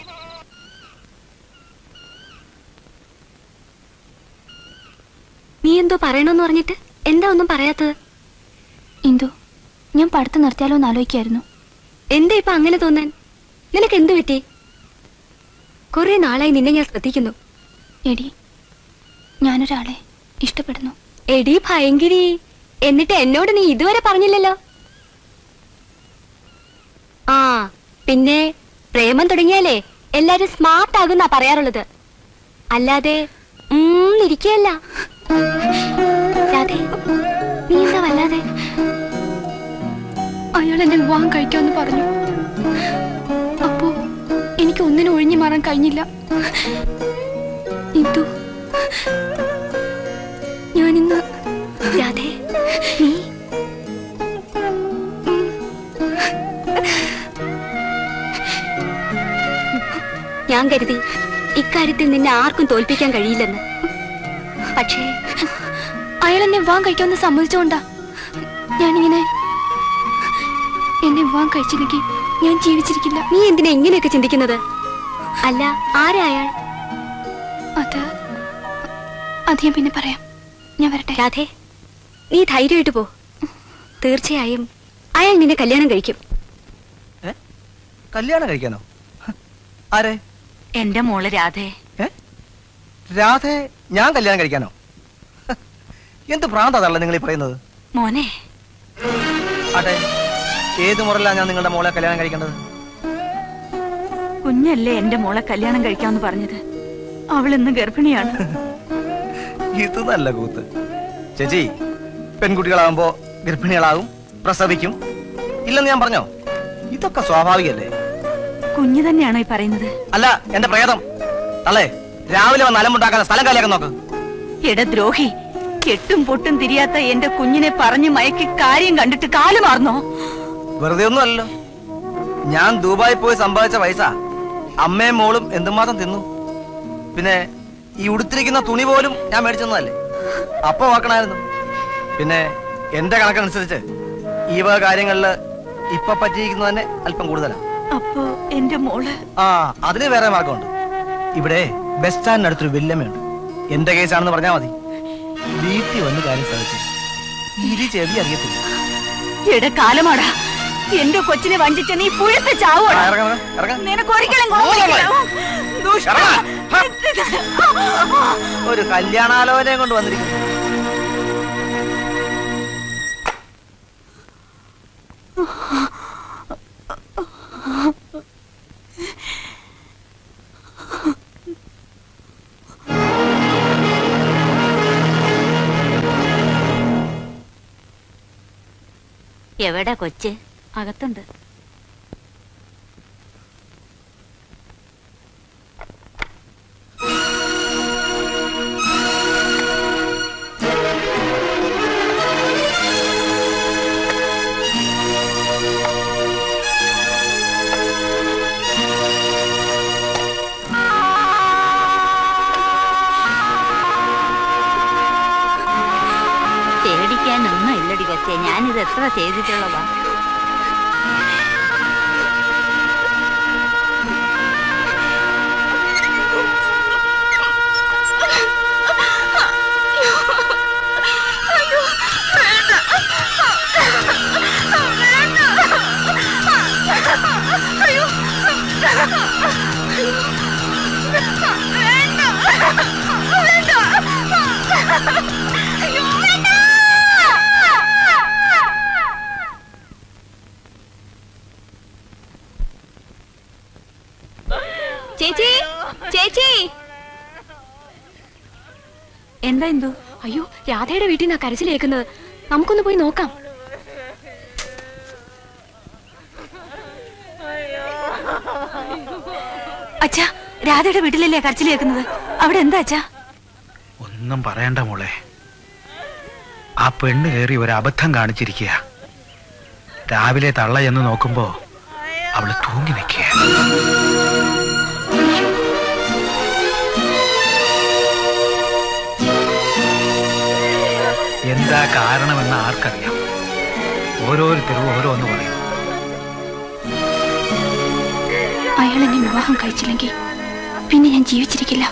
നീ എന്തോ പറയണമെന്ന് പറഞ്ഞിട്ട് എന്താ ഒന്നും പറയാത്തത്? ഇന്ദു, ഞാൻ പഠിത്തം നിർത്തിയാലോ എന്ന് ആലോചിക്കായിരുന്നു. എന്താ ഇപ്പൊ അങ്ങനെ തോന്നാൻ? നിനക്ക് എന്തു പറ്റി? കുറെ നാളായി നിന്നെ ഞാൻ ശ്രദ്ധിക്കുന്നു. എടി, ഞാനൊരാളെ ഇഷ്ടപ്പെടുന്നു. എടി ഭയങ്കരി, എന്നിട്ട് എന്നോട് നീ ഇതുവരെ പറഞ്ഞില്ലല്ലോ. ആ, പിന്നെ പ്രേമം തുടങ്ങിയാലേ എല്ലാരും സ്മാർട്ട് ആകുന്നാ പറയാറുള്ളത്, അല്ലാതെ ഇരിക്കല്ല. നീ എന്താ വല്ലാതെ? അയാൾ എന്നെ വിവാഹം കഴിക്കാമെന്ന് പറഞ്ഞു. അപ്പോ എനിക്ക് ഒന്നിനും ഒഴിഞ്ഞു മാറാൻ കഴിഞ്ഞില്ല. ഇന്ദു, ഞാനിന്ന് രാധേ, നീ ഞാൻ കരുതി ഇക്കാര്യത്തിൽ നിന്നെ ആർക്കും തോൽപ്പിക്കാൻ കഴിയില്ലെന്ന്. പക്ഷേ അയാൾ എന്നെ വിവാഹം കഴിക്കാമെന്ന് സമ്മതിച്ചോണ്ടാ ഞാനിങ്ങനെ എന്നെ വിവാഹം കഴിച്ചില്ലെങ്കിൽ ഞാൻ ജീവിച്ചിരിക്കില്ല. നീ എന്തിനാ ഇങ്ങനെയൊക്കെ ചിന്തിക്കുന്നത്? അല്ല, ആരാ അയാൾ? അത് ഞാൻ പിന്നെ പറയാം. ഞാൻ വരട്ടെ. രാധേ, നീ ധൈര്യമായിട്ട് പോ. തീർച്ചയായും അയാൾ നിന്നെ കല്യാണം കഴിക്കും. കല്യാണം കഴിക്കാനോ? ആരെ? എന്റെ മോള് രാധേ. രാധേ ഞാൻ കല്യാണം കഴിക്കാനോ? എന്ത് ഭ്രാന്തല്ല നിങ്ങൾ ഈ പറയുന്നത്? മോനെ, ആട്ടെ, ഏത് മുറയിലാണ് ഞാൻ നിങ്ങളുടെ മോളെ കല്യാണം കഴിക്കേണ്ടത്? കുഞ്ഞല്ലേ എന്റെ മോളെ കല്യാണം കഴിക്കാന്ന് പറഞ്ഞത്. അവളിന്ന് ഗർഭിണിയാണ്. ഇത് നല്ല കൂത്ത്. ചേച്ചി, പെൺകുട്ടികളാകുമ്പോ ഗർഭിണികളാകും, പ്രസവിക്കും, ഇല്ലെന്ന് ഞാൻ പറഞ്ഞോ? ഇതൊക്കെ സ്വാഭാവികല്ലേ? കുഞ്ഞു തന്നെയാണോ ഈ പറയുന്നത്? അല്ല, എന്റെ പ്രേതം. അല്ലേ, രാവിലെ വന്ന് അലമുണ്ടാക്കാതെ സ്ഥലം കാലിയാക്കാൻ നോക്ക്. ദ്രോഹി, കെട്ടും പൊട്ടും തിരിയാത്ത എന്റെ കുഞ്ഞിനെ പറഞ്ഞു മയക്കി കാര്യം കണ്ടിട്ട് കാലുമാർന്നോ? വെറുതെ ഒന്നും അല്ലല്ലോ. ഞാൻ ദുബായി പോയി സമ്പാദിച്ച പൈസ അമ്മയും മോളും എന്തുമാത്രം തിന്നു. പിന്നെ ഈ ഉടുത്തിരിക്കുന്ന തുണി പോലും ഞാൻ മേടിച്ചെന്നതല്ലേ? അപ്പൊ ഓർക്കണായിരുന്നു. പിന്നെ എന്റെ കണക്കനുസരിച്ച് ഈ വക കാര്യങ്ങളില് ഇപ്പൊ പറ്റിയിരിക്കുന്നത് തന്നെ അല്പം കൂടുതലാണ്. അപ്പോ എന്റെ മോള് അതിന് വേറെ മാർഗമുണ്ട്. ഇവിടെ ബസ് സ്റ്റാൻഡിനടുത്തൊരു വല്യമ്മയുണ്ട്. എന്റെ കേസാണെന്ന് പറഞ്ഞാൽ മതി. വീട്ടിൽ വന്ന് കാര്യം സാധിച്ചു ഇരി ചെവി അറിയത്തില്ല. കാലമാടാ, എന്റെ കൊച്ചിനെ വഞ്ചിച്ച നീ പുഴത്ത് ചാവോടാ. നിനക്ക് ഒരിക്കലും ഒരു കല്യാണാലോചനയും കൊണ്ട് വന്നിരിക്കുന്നു. എവിടെ കൊച്ച്? അകത്തുണ്ട്. പേടിക്കാനൊന്നും ഇല്ലടി കൊച്ചേ, ഞാനിത് എത്ര ചെയ്തിട്ടുള്ളതാ. ചേച്ചി, ചേച്ചി, എന്താ എന്തോ? അയ്യോ, രാധയുടെ വീട്ടിൽ നിന്നാ കരച്ചിൽ കേൾക്കുന്നത്. നമുക്കൊന്ന് പോയി നോക്കാം. അച്ഛാ, രാധയുടെ വീട്ടിലല്ലേ കരച്ചിൽ കേൾക്കുന്നത്? അവിടെ എന്താ അച്ഛാ? ഒന്നും പറയണ്ട മോളെ. ആ പെണ്ണ് കയറി ഒരു അബദ്ധം കാണിച്ചിരിക്കുക. രാവിലെ തള്ള എന്ന് നോക്കുമ്പോ അവള് തൂങ്ങി നിൽക്കുക. എന്താ കാരണമെന്ന് ആർക്കറിയാം? ഓരോരുത്തരും ഓരോന്ന് പറയും. അയാൾ എന്നെ വിവാഹം കഴിച്ചില്ലെങ്കിൽ പിന്നെ ഞാൻ ജീവിച്ചിരിക്കില്ല.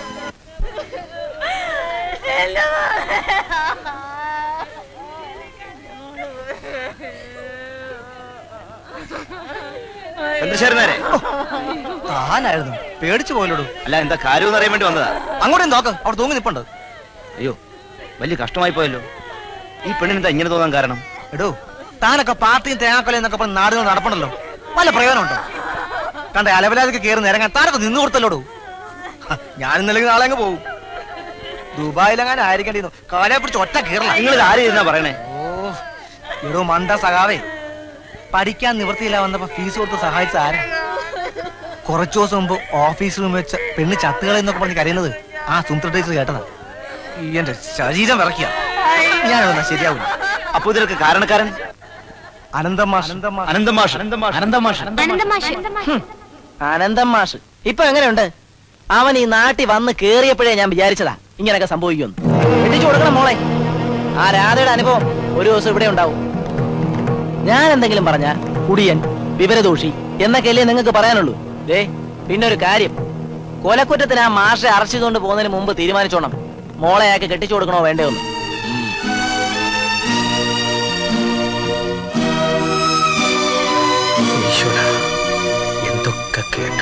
താനായിരുന്നു പേടിച്ചു പോലോടു. അല്ല, എന്താ കാര്യം അറിയാൻ വേണ്ടി വന്നതാ. അങ്ങോട്ട് നോക്ക്, അവിടെ തൂങ്ങി നിപ്പുണ്ട്. അയ്യോ, വലിയ കഷ്ടമായി പോയല്ലോ. ഈ പെണ്ണിനെന്താ ഇങ്ങനെ തോന്നാൻ കാരണം? എടോ, താനൊക്കെ പാർട്ടിയും തേങ്ങാക്കൊലയും എന്നൊക്കെ പറഞ്ഞ് നാടുകൾ നടപ്പണല്ലോ. വല്ല പ്രയോജനമുണ്ടോ? കണ്ട അലവലാതൊക്കെ കയറി നിരങ്ങാൻ താനൊക്കെ നിന്ന് കൊടുത്തല്ലോടൂ. ഞാൻ ഇന്നല്ലെങ്കിൽ നാളെ അങ്ങ് പോകും. ദുബായിലെങ്ങാനും ആയിരിക്കേണ്ടിരുന്നു. കാലെ പിടിച്ച് ഒറ്റ കീറല. നിങ്ങൾ ആര് ചെയ്യുന്ന പറയണേ? ഓ, എടോ മണ്ട സഖാവേ, പഠിക്കാൻ നിവൃത്തിയില്ല വന്നപ്പോ ഫീസ് കൊടുത്ത് സഹായിച്ച ആരാ? കുറച്ചു ദിവസം മുമ്പ് ഓഫീസ് റൂം വെച്ച പെണ്ണ് ചത്തുകളെന്നൊക്കെ പറഞ്ഞ് കരയുന്നത് ആ സുന്ദര ടീച്ചർ കേട്ടതാ. എന്റെ ശരീരം വിറക്കിയ ഞാനൊന്നാ ശരിയാവില്ല. അപ്പൊ ഇതിലൊക്കെ കാരണക്കാരൻ അനന്തം മാഷ് ഇപ്പൊ എങ്ങനെയുണ്ട്? അവൻ ഈ നാട്ടിൽ വന്ന് കേറിയപ്പോഴേ ഞാൻ വിചാരിച്ചതാ ഇങ്ങനെയൊക്കെ സംഭവിക്കുമെന്ന്. എത്തിച്ചു കൊടുക്കണം മോളെ. ആ രാധയുടെ അനുഭവം ഒരു ദിവസം ഇവിടെ ഉണ്ടാവും. ഞാൻ എന്തെങ്കിലും പറഞ്ഞ കുടിയൻ, വിവരദോഷി എന്നൊക്കെയല്ലേ നിങ്ങൾക്ക് പറയാനുള്ളൂ. ദേ പിന്നെ ഒരു കാര്യം, കൊലക്കുറ്റത്തിന് ആ മാഷെ അറസ്റ്റ് ചെയ്തുകൊണ്ട് പോകുന്നതിന് മുമ്പ് തീരുമാനിച്ചോണം മോളെ അയാൾക്ക് കെട്ടിച്ചു കൊടുക്കണോ വേണ്ടോന്ന്. ഈശ്വര, എന്തൊക്കെ കേട്ട.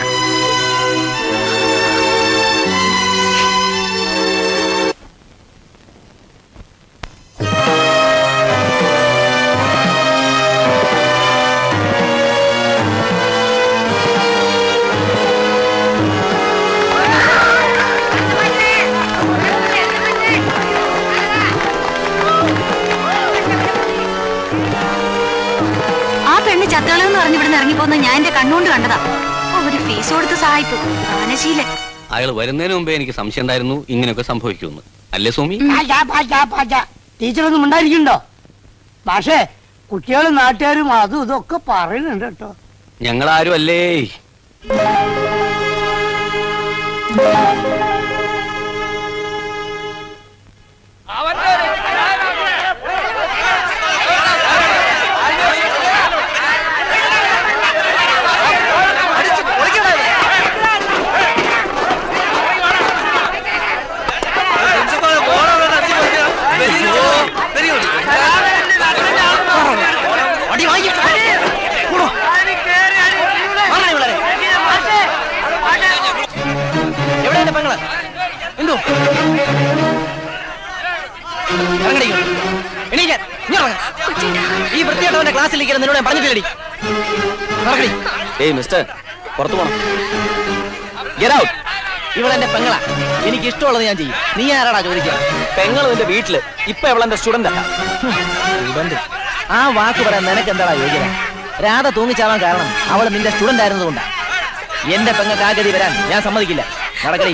ചത്തളെന്ന് പറഞ്ഞ് ഇവിടുന്ന് ഇറങ്ങിപ്പോന്ന് ഞാൻ എന്റെ കണ്ണുകൊണ്ട് കണ്ടതാ. ഒരു ഫീസ് കൊടുത്ത് സഹായിപ്പു ദാനശീലൻ. അയാൾ വരുന്നതിന് മുമ്പേ എനിക്ക് സംശയം ഉണ്ടായിരുന്നു ഇങ്ങനെയൊക്കെ സംഭവിക്കുമെന്ന്. അല്ലേ സോമി? ടീച്ചറൊന്നും ഉണ്ടായിരിക്കണ്ടോ? പക്ഷേ കുട്ടികളും നാട്ടുകാരും അതും ഇതൊക്കെ പറയുന്നുണ്ട് കേട്ടോ. ഞങ്ങളാരും അല്ലേ. ഈ വൃത്തിയായിട്ടവന്റെ ക്ലാസ്സിലേക്ക് നിന്നോട് പറഞ്ഞിട്ടില്ലടി. മിസ്റ്റർ, പുറത്തു പോണം. ഇവളെന്റെ പെങ്ങളാ, എനിക്ക് ഇഷ്ടമുള്ളത് ഞാൻ ചെയ്യും. നീ ആരാടാ ചോദിക്കുക? പെങ്ങളും എന്റെ വീട്ടില്. ഇപ്പൊ ഇവളെന്റെ സ്റ്റുഡന്റ്. സ്റ്റുഡന്റ് ആ വാക്ക് പറയാൻ നിനക്ക് എന്താടാ യോഗ്യത? രാധ തൂങ്ങിച്ചാവാൻ കാരണം അവൾ നിന്റെ സ്റ്റുഡന്റ് ആയിരുന്നതുകൊണ്ടാ. എന്റെ പെങ്ങൾക്ക് ആ ഗതി വരാൻ ഞാൻ സമ്മതിക്കില്ല. നടക്കടി.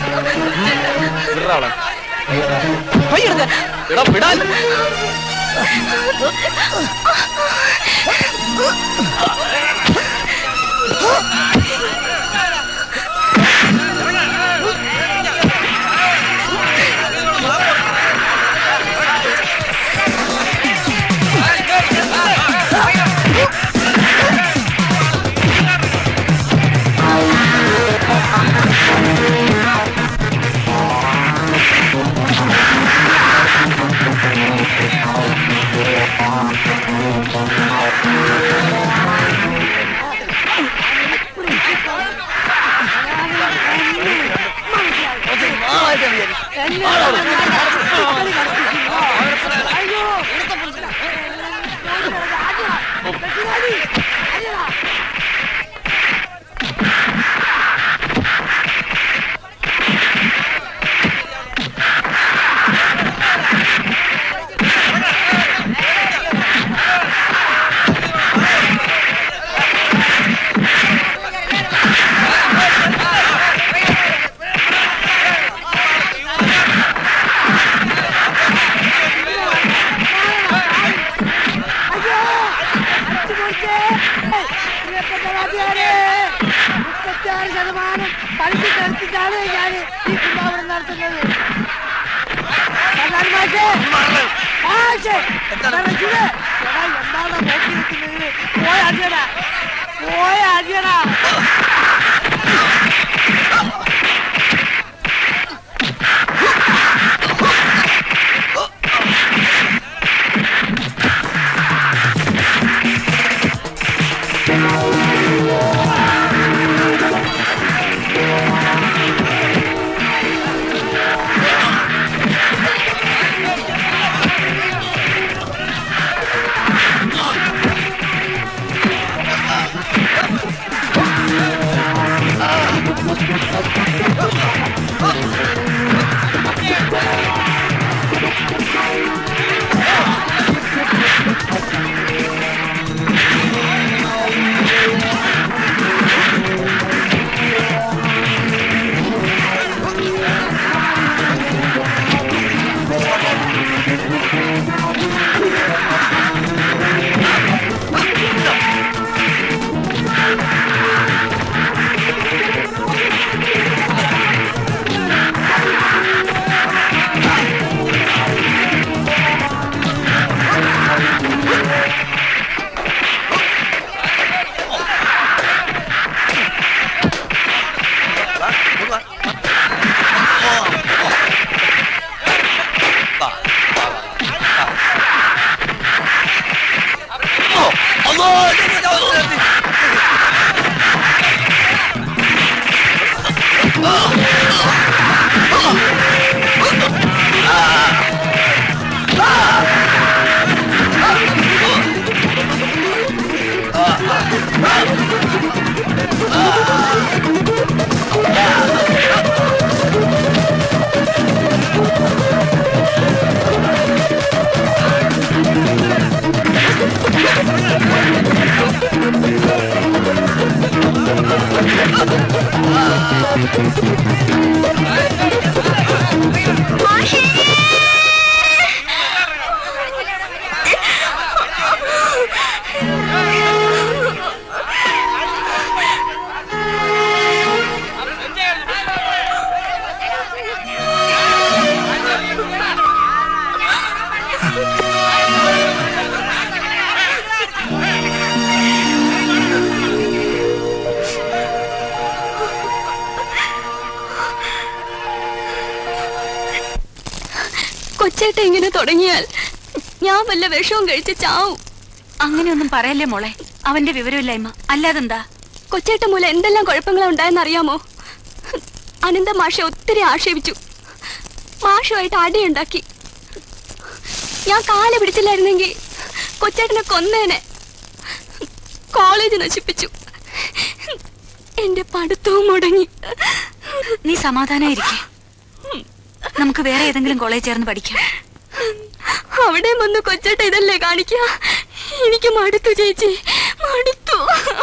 കൊച്ചേട്ട ഇങ്ങനെ തുടങ്ങിയാൽ ഞാൻ വല്ല വിഷവും കഴിച്ച് ചാവും. അങ്ങനെയൊന്നും പറയല്ലേ മോളെ, അവന്റെ വിവരമില്ലായ്മ അല്ലാതെന്താ. കൊച്ചേട്ട മൂലം എന്തെല്ലാം കുഴപ്പങ്ങളാ ഉണ്ടായെന്നറിയാമോ? അനന്ത മാഷെ ഒത്തിരി ആക്ഷേപിച്ചു, മാഷുമായിട്ട് അടിയുണ്ടാക്കി. ഞാൻ കാല് പിടിച്ചില്ലായിരുന്നെങ്കിൽ കൊച്ചേട്ടനെ കൊന്നേനെ. കോളേജ് നശിപ്പിച്ചു, എന്റെ പഠിത്തവും മുടങ്ങി. നീ സമാധാനായിരിക്കേ, നമുക്ക് വേറെ ഏതെങ്കിലും കോളേജ് ചേർന്ന് പഠിക്കാം. അവിടെ വന്ന് കൊച്ചേട്ട ഇതല്ലേ കാണിക്ക. എനിക്ക് മടുത്തു ചേച്ചി, മടുത്തു.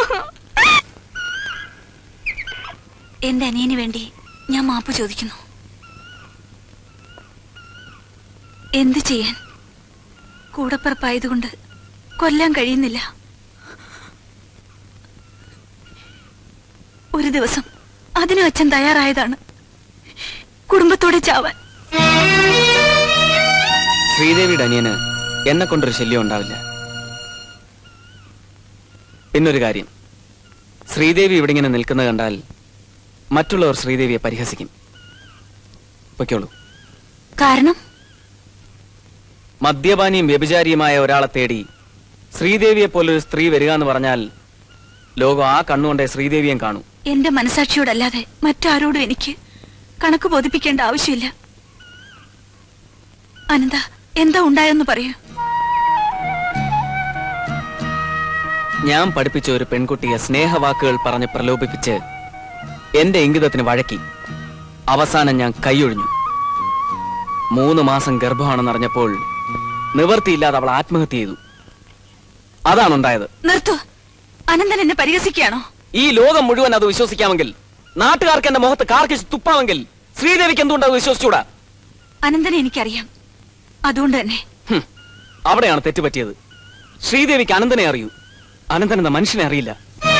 എന്റെ അനിയന് വേണ്ടി ഞാൻ മാപ്പ് ചോദിക്കുന്നു. എന്ത് ചെയ്യാൻ, കൂടപ്പിറപ്പായതുകൊണ്ട് കൊല്ലാൻ കഴിയുന്നില്ല. ഒരു ദിവസം അതിന് അച്ഛൻ തയ്യാറായതാണ്, കുടുംബത്തോടെ ചാവാൻ. ശ്രീദേവിയുടെ അനിയന് എന്നെ കൊണ്ടൊരു ശല്യം ഉണ്ടാവില്ല. പിന്നൊരു കാര്യം, ശ്രീദേവി ഇവിടെ ഇങ്ങനെ നിൽക്കുന്നത് കണ്ടാൽ മറ്റുള്ളവർ ശ്രീദേവിയെ പരിഹസിക്കും. പൊയ്ക്കോളൂ. കാരണം മദ്യപാനിയും വ്യഭിചാരിയുമായ ഒരാളെ തേടി ശ്രീദേവിയെ പോലൊരു സ്ത്രീ വരിക എന്ന് പറഞ്ഞാൽ ലോകം ആ കണ്ണുകൊണ്ടേ ശ്രീദേവിയെ കാണൂ. എന്റെ മനസാക്ഷിയോടല്ലാതെ മറ്റാരോടും എനിക്ക് കണക്ക് ബോധിപ്പിക്കേണ്ട ആവശ്യമില്ല. അനന്ത, എന്താ ഉണ്ടായെന്ന് പറയൂ. ഞാൻ പഠിപ്പിച്ച ഒരു പെൺകുട്ടിയെ സ്നേഹവാക്കുകൾ പറഞ്ഞ് പ്രലോഭിപ്പിച്ച് എന്റെ ഇംഗിതത്തിന് വഴക്കി. അവസാനം ഞാൻ കൈയൊഴിഞ്ഞു. 3 മാസം ഗർഭമാണെന്നറിഞ്ഞപ്പോൾ നിവർത്തിയില്ലാതെ അവൾ ആത്മഹത്യ ചെയ്തു. അതാണുണ്ടായത്. നിർത്തൂ. അനന്തൻ എന്നെ പരിഹസിക്കുകയാണോ? ഈ ലോകം മുഴുവൻ അത് വിശ്വസിക്കാമെങ്കിൽ, നാട്ടുകാർക്ക് എന്റെ മുഖത്ത് കാർക്കിച്ച് തുപ്പാമെങ്കിൽ, ശ്രീദേവിക്ക് എന്തുകൊണ്ട് അത് വിശ്വസിച്ചൂടാ? അനന്തനെ എനിക്കറിയാം, അതുകൊണ്ട് തന്നെ. അവിടെയാണ് തെറ്റുപറ്റിയത്. ശ്രീദേവിക്ക് അനന്തനെ അറിയൂ, അനന്തൻ എന്ന മനുഷ്യനെ അറിയില്ല.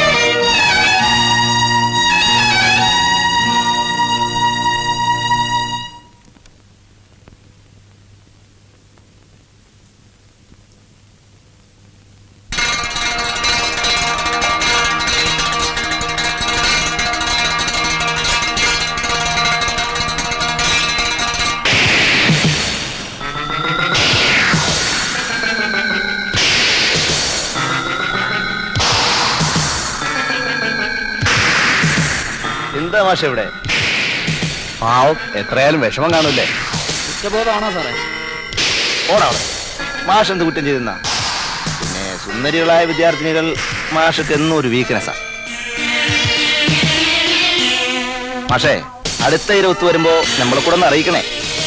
എന്താ മാഷ ഇവിടെ? പാവം, എത്രയായാലും വിഷമം കാണൂല്ലേ? കുറ്റബോധമാണോ സാറേ? ഓടാവിടെ. മാഷ് എന്ത് കുറ്റം ചെയ്തെന്നാ? പിന്നെ സുന്ദരികളായ വിദ്യാർത്ഥിനികൾ മാഷക്ക് എന്നും ഒരു വീക്ക്നെസ്സാ. മാഷേ, അടുത്ത 20 വരുമ്പോ നമ്മളെ കൂടെ ഒന്ന് അറിയിക്കണേ.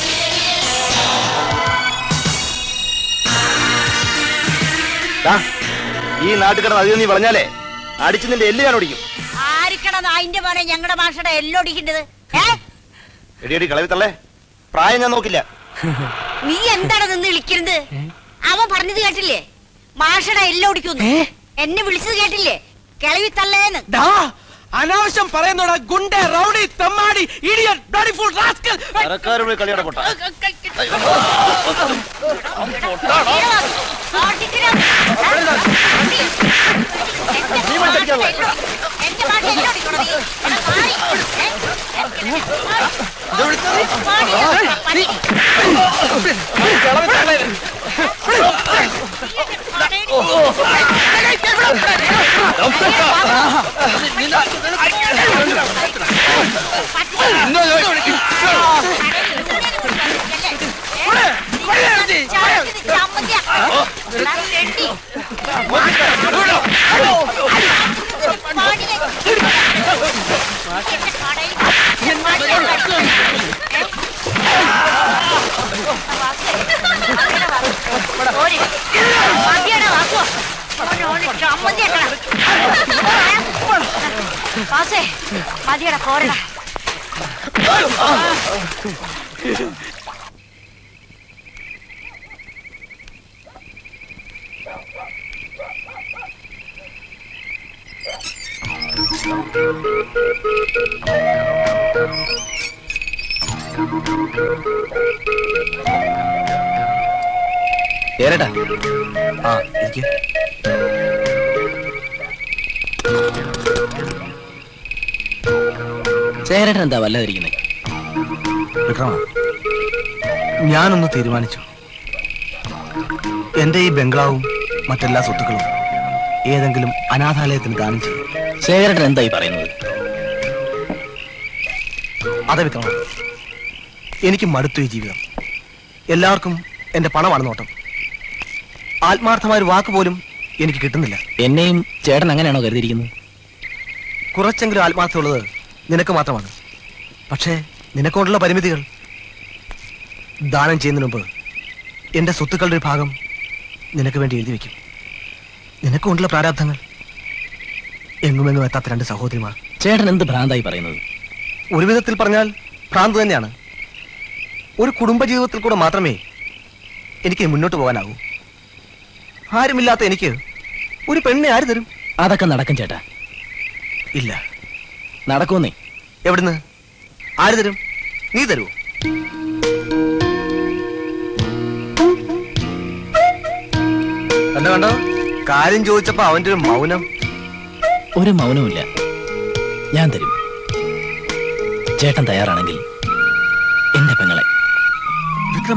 ഈ നാട്ടിൽ കിടന്ന് അധികം നീ പറഞ്ഞാലേ അടിച്ച് നിന്റെ എല്ല് ഞാൻ ഓടിക്കും. ആരിക്കണത് അതിന്റെ മോനെ ഞങ്ങളുടെ മാഷയുടെ എല്ലൊടിക്കേണ്ടത്? എടിയടി കളവിത്തള്ളേ, പ്രായം ഞാൻ നോക്കില്ല. നീ എന്താണ് നിന്ന് വിളിക്കുന്നത്? അവൻ പറഞ്ഞത് കേട്ടില്ലേ? മാഷയുടെ എല്ലൊടിക്കുന്നു. എന്നെ വിളിച്ചത് കേട്ടില്ലേ? കിളവിത്തള്ളേന്ന്. അനാവശ്യം പറയുന്നോടാ ഗുണ്ട, റൗഡി, തെമ്മാടി, ഇഡിയറ്റ്, ബ്ലഡി ഫുൾ റാസ്കൽ. സർക്കാരുടെ കളിയുടെ പൊട്ട. മതിയടാ, പോരടാ. ഏരട്ടാ ആ ഇരിക്ക്. ചേരട്ടൻ എന്താ വല്ലാതിരിക്കുന്നത്? വിക്രമ, ഞാനൊന്ന് തീരുമാനിച്ചു. എന്റെ ഈ ബംഗ്ലാവും മറ്റെല്ലാ സ്വത്തുക്കളും ഏതെങ്കിലും അനാഥാലയത്തിന് ദാനം ചെയ്യും. ശേഖരട്ടൻ എന്തായി പറയുന്നത്? അതെ വിക്രമ, എനിക്ക് മടുത്തു ഈ ജീവിതം. എല്ലാവർക്കും എന്റെ പണമാണ് നോട്ടം. ആത്മാർത്ഥമായ ഒരു വാക്ക് പോലും എനിക്ക് കിട്ടുന്നില്ല. എന്നെയും ചേട്ടൻ അങ്ങനെയാണോ കരുതിയിരിക്കുന്നത്? കുറച്ചെങ്കിലും ആത്മാർത്ഥമുള്ളത് നിനക്ക് മാത്രമാണ്. പക്ഷേ നിനക്കൊണ്ടുള്ള പരിമിതികൾ. ദാനം ചെയ്യുന്നതിന് മുമ്പ് എന്റെ സ്വത്തുക്കളുടെ ഒരു ഭാഗം നിനക്ക് വേണ്ടി എഴുതി വെക്കും. നിനക്കൊണ്ടുള്ള പ്രാരാബ്ധങ്ങൾ. എങ്ങുമെങ്ങും എത്താത്ത രണ്ട് സഹോദരിമാർ. ചേട്ടൻ എന്ത് ഭ്രാന്തായി പറയുന്നത്? ഒരു വിധത്തിൽ പറഞ്ഞാൽ ഭ്രാന്ത് തന്നെയാണ്. ഒരു കുടുംബജീവിതത്തിൽ കൂടെ മാത്രമേ എനിക്ക് മുന്നോട്ട് പോകാനാവൂ. ആരുമില്ലാത്ത എനിക്ക് ഒരു പെണ്ണെ ആര് തരും? അതൊക്കെ നടക്കും ചേട്ടാ. ഇല്ല. നടക്കൂന്നേ. എവിടുന്ന്? ആര് തരും? നീ തരുമോ? കണ്ടോ കണ്ടോ, കാര്യം ചോദിച്ചപ്പോ അവന്റെ ഒരു മൗനം. ഒരു മൗനമില്ല. ഞാൻ തരും. ചേട്ടൻ തയ്യാറാണെങ്കിൽ എന്റെ പെങ്ങളെ. വിക്രമ,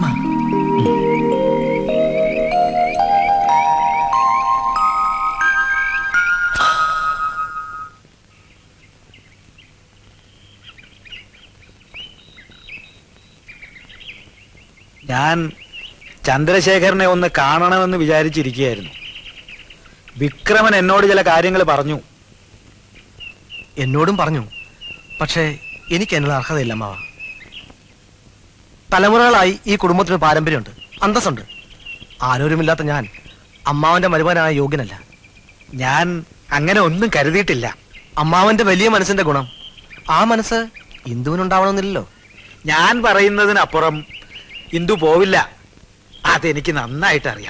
ഞാൻ ചന്ദ്രശേഖരനെ ഒന്ന് കാണണമെന്ന് വിചാരിച്ചിരിക്കുകയായിരുന്നു. വിക്രമൻ എന്നോട് ചില കാര്യങ്ങൾ പറഞ്ഞു. എന്നോടും പറഞ്ഞു. പക്ഷേ എനിക്ക് അതിനുള്ള അർഹതയില്ല അമ്മാവ. തലമുറകളായി ഈ കുടുംബത്തിന് പാരമ്പര്യമുണ്ട്, അന്തസ്സുണ്ട്. ആരോരുമില്ലാത്ത ഞാൻ അമ്മാവന്റെ മരുമകനായ യോഗ്യനല്ല. ഞാൻ അങ്ങനെ ഒന്നും കരുതിയിട്ടില്ല. അമ്മാവന്റെ വലിയ മനസ്സിന്റെ ഗുണം ആ മനസ്സ് ഇന്ദുവിനുണ്ടാവണമെന്നില്ലല്ലോ. ഞാൻ പറയുന്നതിനപ്പുറം ഇന്ദു പോവില്ല. അതെനിക്ക് നന്നായിട്ട് അറിയാം.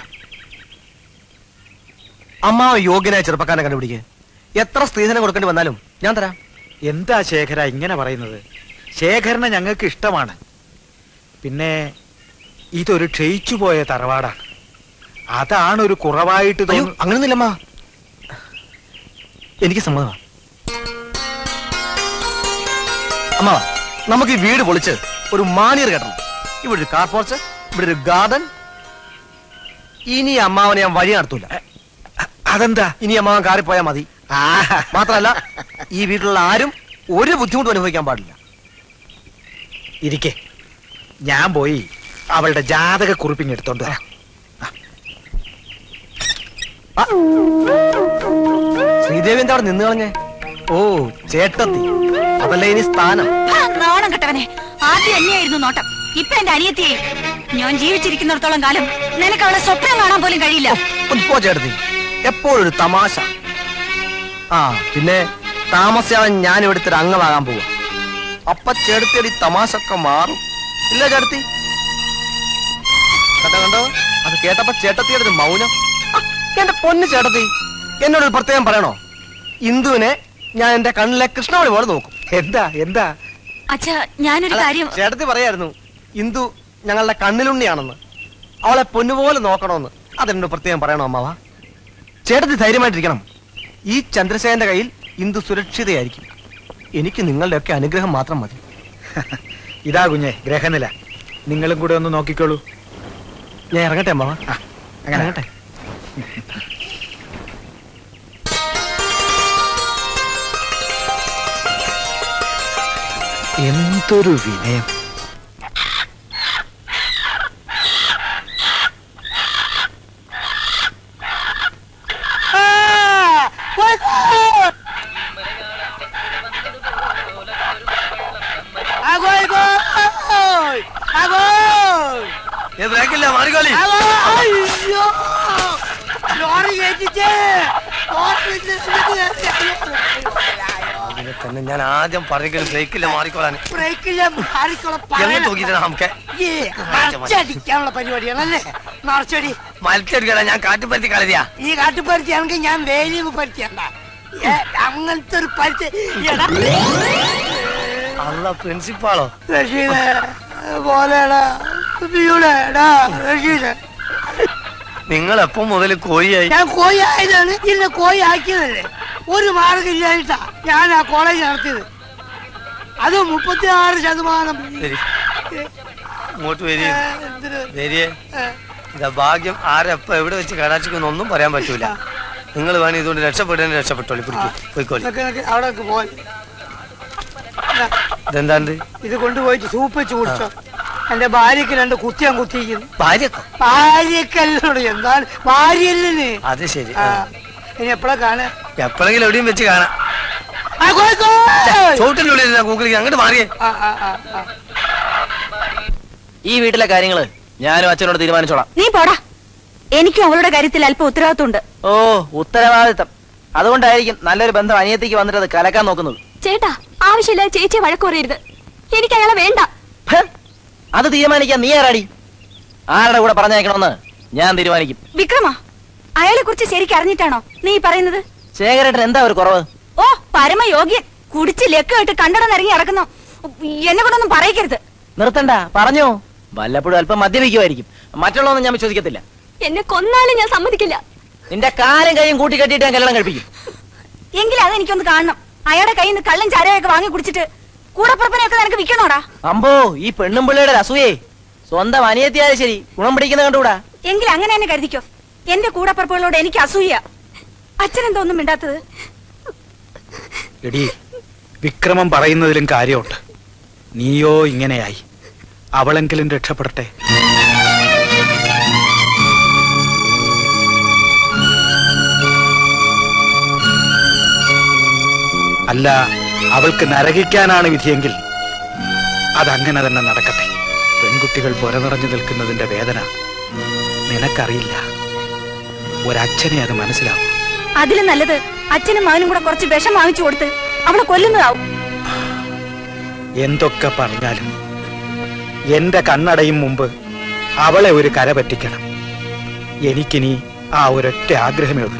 അമ്മാവ യോഗ്യനായ ചെറുപ്പക്കാരനെ കണ്ടുപിടിക്കുക. എത്ര സ്ത്രീധനം കൊടുക്കേണ്ടി വന്നാലും ഞാൻ തരാം. എന്താ ശേഖര ഇങ്ങനെ പറയുന്നത്? ശേഖരനെ ഞങ്ങൾക്ക് ഇഷ്ടമാണ്. പിന്നെ ഇതൊരു ക്ഷയിച്ചു പോയ തറവാടാണ്. അതാണ് ഒരു കുറവായിട്ട് തോന്നുന്നു. അങ്ങനെയൊന്നുമില്ലമ്മ, എനിക്ക് സമ്മതമാണ്. അമ്മ, നമുക്ക് ഈ വീട് പൊളിച്ച് ഒരു മാനിയർ കെട്ടണം. ഇവിടെ ഒരു കാർ പോർച്ച്, ഇവിടെ ഒരു ഗാർഡൻ. ഇനി അമ്മാവനെ ഞാൻ വഴി നടത്തൂല. അതെന്താ? ഇനി അമ്മാവൻ കാറിൽ പോയാൽ മതി. മാത്രമല്ല ഈ വീട്ടിലുള്ള ആരും ഒരു ബുദ്ധിമുട്ടും അനുഭവിക്കാൻ പാടില്ല. ഇരിക്കെ, ഞാൻ പോയി അവളുടെ ജാതക കുറിപ്പിങ് എടുത്തോണ്ട് വരാം. ശ്രീദേവി എന്താ അവിടെ നിന്ന് കളഞ്ഞേ? ഓ, ചേട്ടത്തി. അതല്ലേ ഇനി സ്ഥാനം. നാണം കെട്ടവനെ. ആദ്യം എന്നെയായിരുന്നു നോട്ടം, ഇപ്പൊ എന്റെ അനിയത്തിയെ. ഞാൻ ജീവിച്ചിരിക്കുന്നിടത്തോളം കാലം നിനക്ക് അവളെ സ്വപ്നം കാണാൻ പോലും കഴിയില്ല. പോ ചേട്ടത്തി, എപ്പോഴൊരു തമാശ. ആ പിന്നെ താമസിയാതെ ഞാൻ ഇവിടുത്തെ ഒരു അംഗമാകാൻ പോവാ. അപ്പൊ ചേട്ടത്തിയുടെ തമാശൊക്കെ മാറും. ഇല്ല ചേട്ടത്തി? കണ്ടോ കണ്ടോ, അത് കേട്ടപ്പോ ചേട്ടത്തിയുടെ ഒരു മൗനം. എന്റെ പൊന്ന് ചേട്ടത്തി, എന്നോടൊരു പ്രത്യേകം പറയണോ? ഇന്ദുവിനെ ഞാൻ എന്റെ കണ്ണിലെ കൃഷ്ണമണി പോലെ നോക്കും. എന്താ എന്താ? അച്ഛാ, ഞാനൊരു കാര്യം. ചേട്ടത്തി പറയായിരുന്നു ഇന്ദു ഞങ്ങളുടെ കണ്ണിലുണ്ണിയാണെന്ന്. അവളെ പൊന്നുപോലെ നോക്കണമെന്ന്. അതെന്നോട് പ്രത്യേകം പറയണോ അമ്മാവ? ചേട്ടത്തി ധൈര്യമായിട്ടിരിക്കണം. ഈ ചന്ദ്രശേഖരന്റെ കയ്യിൽ ഇന്ദു സുരക്ഷിതയായിരിക്കും. എനിക്ക് നിങ്ങളുടെ ഒക്കെ അനുഗ്രഹം മാത്രം മതി. ഇതാ കുഞ്ഞെ ഗ്രഹനില. നിങ്ങളും കൂടെ ഒന്ന് നോക്കിക്കോളൂ. ഞാൻ ഇറങ്ങട്ടെ അമ്മാവ? അങ്ങനെ ഇറങ്ങട്ടെ. എന്തൊരു വിനയം! ബ്രേക്കില്ല, മാറിക്കോളി. തന്നെ ഞാൻ ആദ്യം പറഞ്ഞെങ്കിലും ബ്രേക്കില്ല മാറിക്കോളാൻ. മറച്ചടിക്കാനുള്ള പരിപാടിയാണല്ലേ? മറച്ചടി മത്സരിക്കല ഞാൻ കാട്ടുപരുത്തി കളരിയാ. ഈ കാട്ടുപരുത്തിയാണെങ്കിൽ ഞാൻ വേലിയും പരുത്തിയണ്ട. അങ്ങനത്തെ ഒരു പരുത്തി അല്ല പ്രിൻസിപ്പാളോ? നിങ്ങൾ എപ്പം മുതൽ കോഴിയായി? ഞാൻ കോഴി ആയതാണ്. ഇല്ല കോഴി ആക്കിയതല്ലേ. ഒരു മാർഗം ഇല്ലായിട്ടാ ഞാൻ ആ കോളേജ് നടത്തിയത്. അത് 36%. ഇങ്ങോട്ട് വരിക. ഇതാ ഭാഗ്യം ആരെപ്പ എവിടെ വെച്ച് കടാച്ചിക്കൊന്നും പറയാൻ പറ്റൂല. നിങ്ങൾ വേണം ഇതുകൊണ്ട് രക്ഷപ്പെടാൻ രക്ഷപ്പെട്ടോളി. പോയിക്കോളി. അവിടെ പോ. ഇതെന്താണ്ട്? ഇത് കൊണ്ടുപോയിട്ട് സൂപ്പ് വെച്ച് കുടിച്ചോ. എന്റെ ഭാര്യക്ക് 2 കുത്തിയാൻ കുത്തിയിരിക്കുന്നു. ഭാര്യക്കല്ലോട് എന്താണ് ഭാര്യല്ലേ? അത് ശരി. ഇനി എപ്പോഴാ കാണാ? എപ്പോഴെങ്കിലും എവിടെയും വെച്ച് കാണാം. ചോട്ടിനുള്ളിൽ ഗൂഗിളിൽ അങ്ങോട്ട് മാറിയേ. ഈ വീട്ടിലെ കാര്യങ്ങള് ഞാനും അച്ഛനോട് തീരുമാനിച്ചോളാം. നീ പോടാ. എനിക്കും അവളുടെ കാര്യത്തിൽ അല്പം ഉത്തരവാദിത്വമുണ്ട്. ഓ ഉത്തരവാദിത്തം. അതുകൊണ്ടായിരിക്കും നല്ലൊരു ബന്ധം അനിയത്തിക്ക് വന്നിട്ട് അത് കലക്കാൻ നോക്കുന്നത്. ചേട്ടാ ആവശ്യമില്ല ചേച്ചിയെ വഴക്കുറയരുത്. എനിക്ക് അയാളെ വേണ്ട. അത് തീരുമാനിക്കാൻ നീ ആരാടി? ആരുടെ കൂടെ പറഞ്ഞയക്കണമെന്ന് ഞാൻ തീരുമാനിക്കും. വിക്രമ, അയാളെ കുറിച്ച് ശരിക്കും അറിഞ്ഞിട്ടാണോ നീ പറയുന്നത്? ശേഖരേട്ടൻ എന്താ ഒരു കുറവ്? ഓ പരമയോഗ്യൻ. കുടിച്ച് ലക്കിട്ട് കണ്ടടം ഇറങ്ങി ഇറക്കുന്നു. എന്നെ കൊണ്ടൊന്നും പറയിക്കരുത്. നിർത്തണ്ട, പറഞ്ഞോ. വല്ലപ്പോഴും അല്പം മദ്യപിക്കുമായിരിക്കും. മറ്റുള്ളതൊന്നും ഞാൻ വിശ്വസിക്കത്തില്ല. എന്നെ കൊന്നാലും ഞാൻ സമ്മതിക്കില്ല. നിന്റെ കാലും കൈയും കൂട്ടി കെട്ടിയിട്ട് ഞാൻ കല്യാണം കഴിപ്പിക്കും. എങ്കിലും അതെനിക്കൊന്ന് കാണണം. അയാളുടെ കയ്യിൽ നിന്ന് കള്ളും ചാരയൊക്കെ വാങ്ങി കുടിച്ചിട്ട് കൂടപ്പുറപ്പിനെയൊക്കെ നിനക്ക് വിൽക്കണോടാ? അമ്പോ, ഈ പെണ്ണും പിള്ളയുടെ അസൂയേ. സ്വന്തം അനിയത്തിയാലും ശരി ഗുണം പിടിക്കുന്ന കണ്ടുകൂടാ. എങ്കിൽ അങ്ങനെ തന്നെ കരുതിക്കോ. എന്റെ കൂടപ്പുറപ്പുകളോട് എനിക്ക് അസൂയ. അച്ഛനെന്തോ ഒന്നും മിണ്ടാത്തത്? എടി, വിക്രമം പറയുന്നതിലും കാര്യമുണ്ട്. നീയോ ഇങ്ങനെയായി. അവളെങ്കിലും രക്ഷപ്പെടട്ടെ. അല്ല, അവൾക്ക് നരകിക്കാനാണ് വിധിയെങ്കിൽ അതങ്ങനെ തന്നെ നടക്കട്ടെ. പെൺകുട്ടികൾ പുരനിറഞ്ഞു നിൽക്കുന്നതിന്റെ വേദന നിനക്കറിയില്ല. ഒരച്ഛനെ അത് മനസ്സിലാവും. അതിലും നല്ലത് അച്ഛനും മകനും കൂടെ കുറച്ച് വിഷം വാങ്ങിച്ചു കൊടുത്ത് അവളെ കൊല്ലുന്നതാവും. എന്തൊക്കെ പറഞ്ഞാലും എന്റെ കണ്ണടയും മുമ്പ് അവളെ ഒരു കര പറ്റിക്കണം. എനിക്കിനി ആ ഒരൊറ്റ ആഗ്രഹമേ ഉള്ളൂ.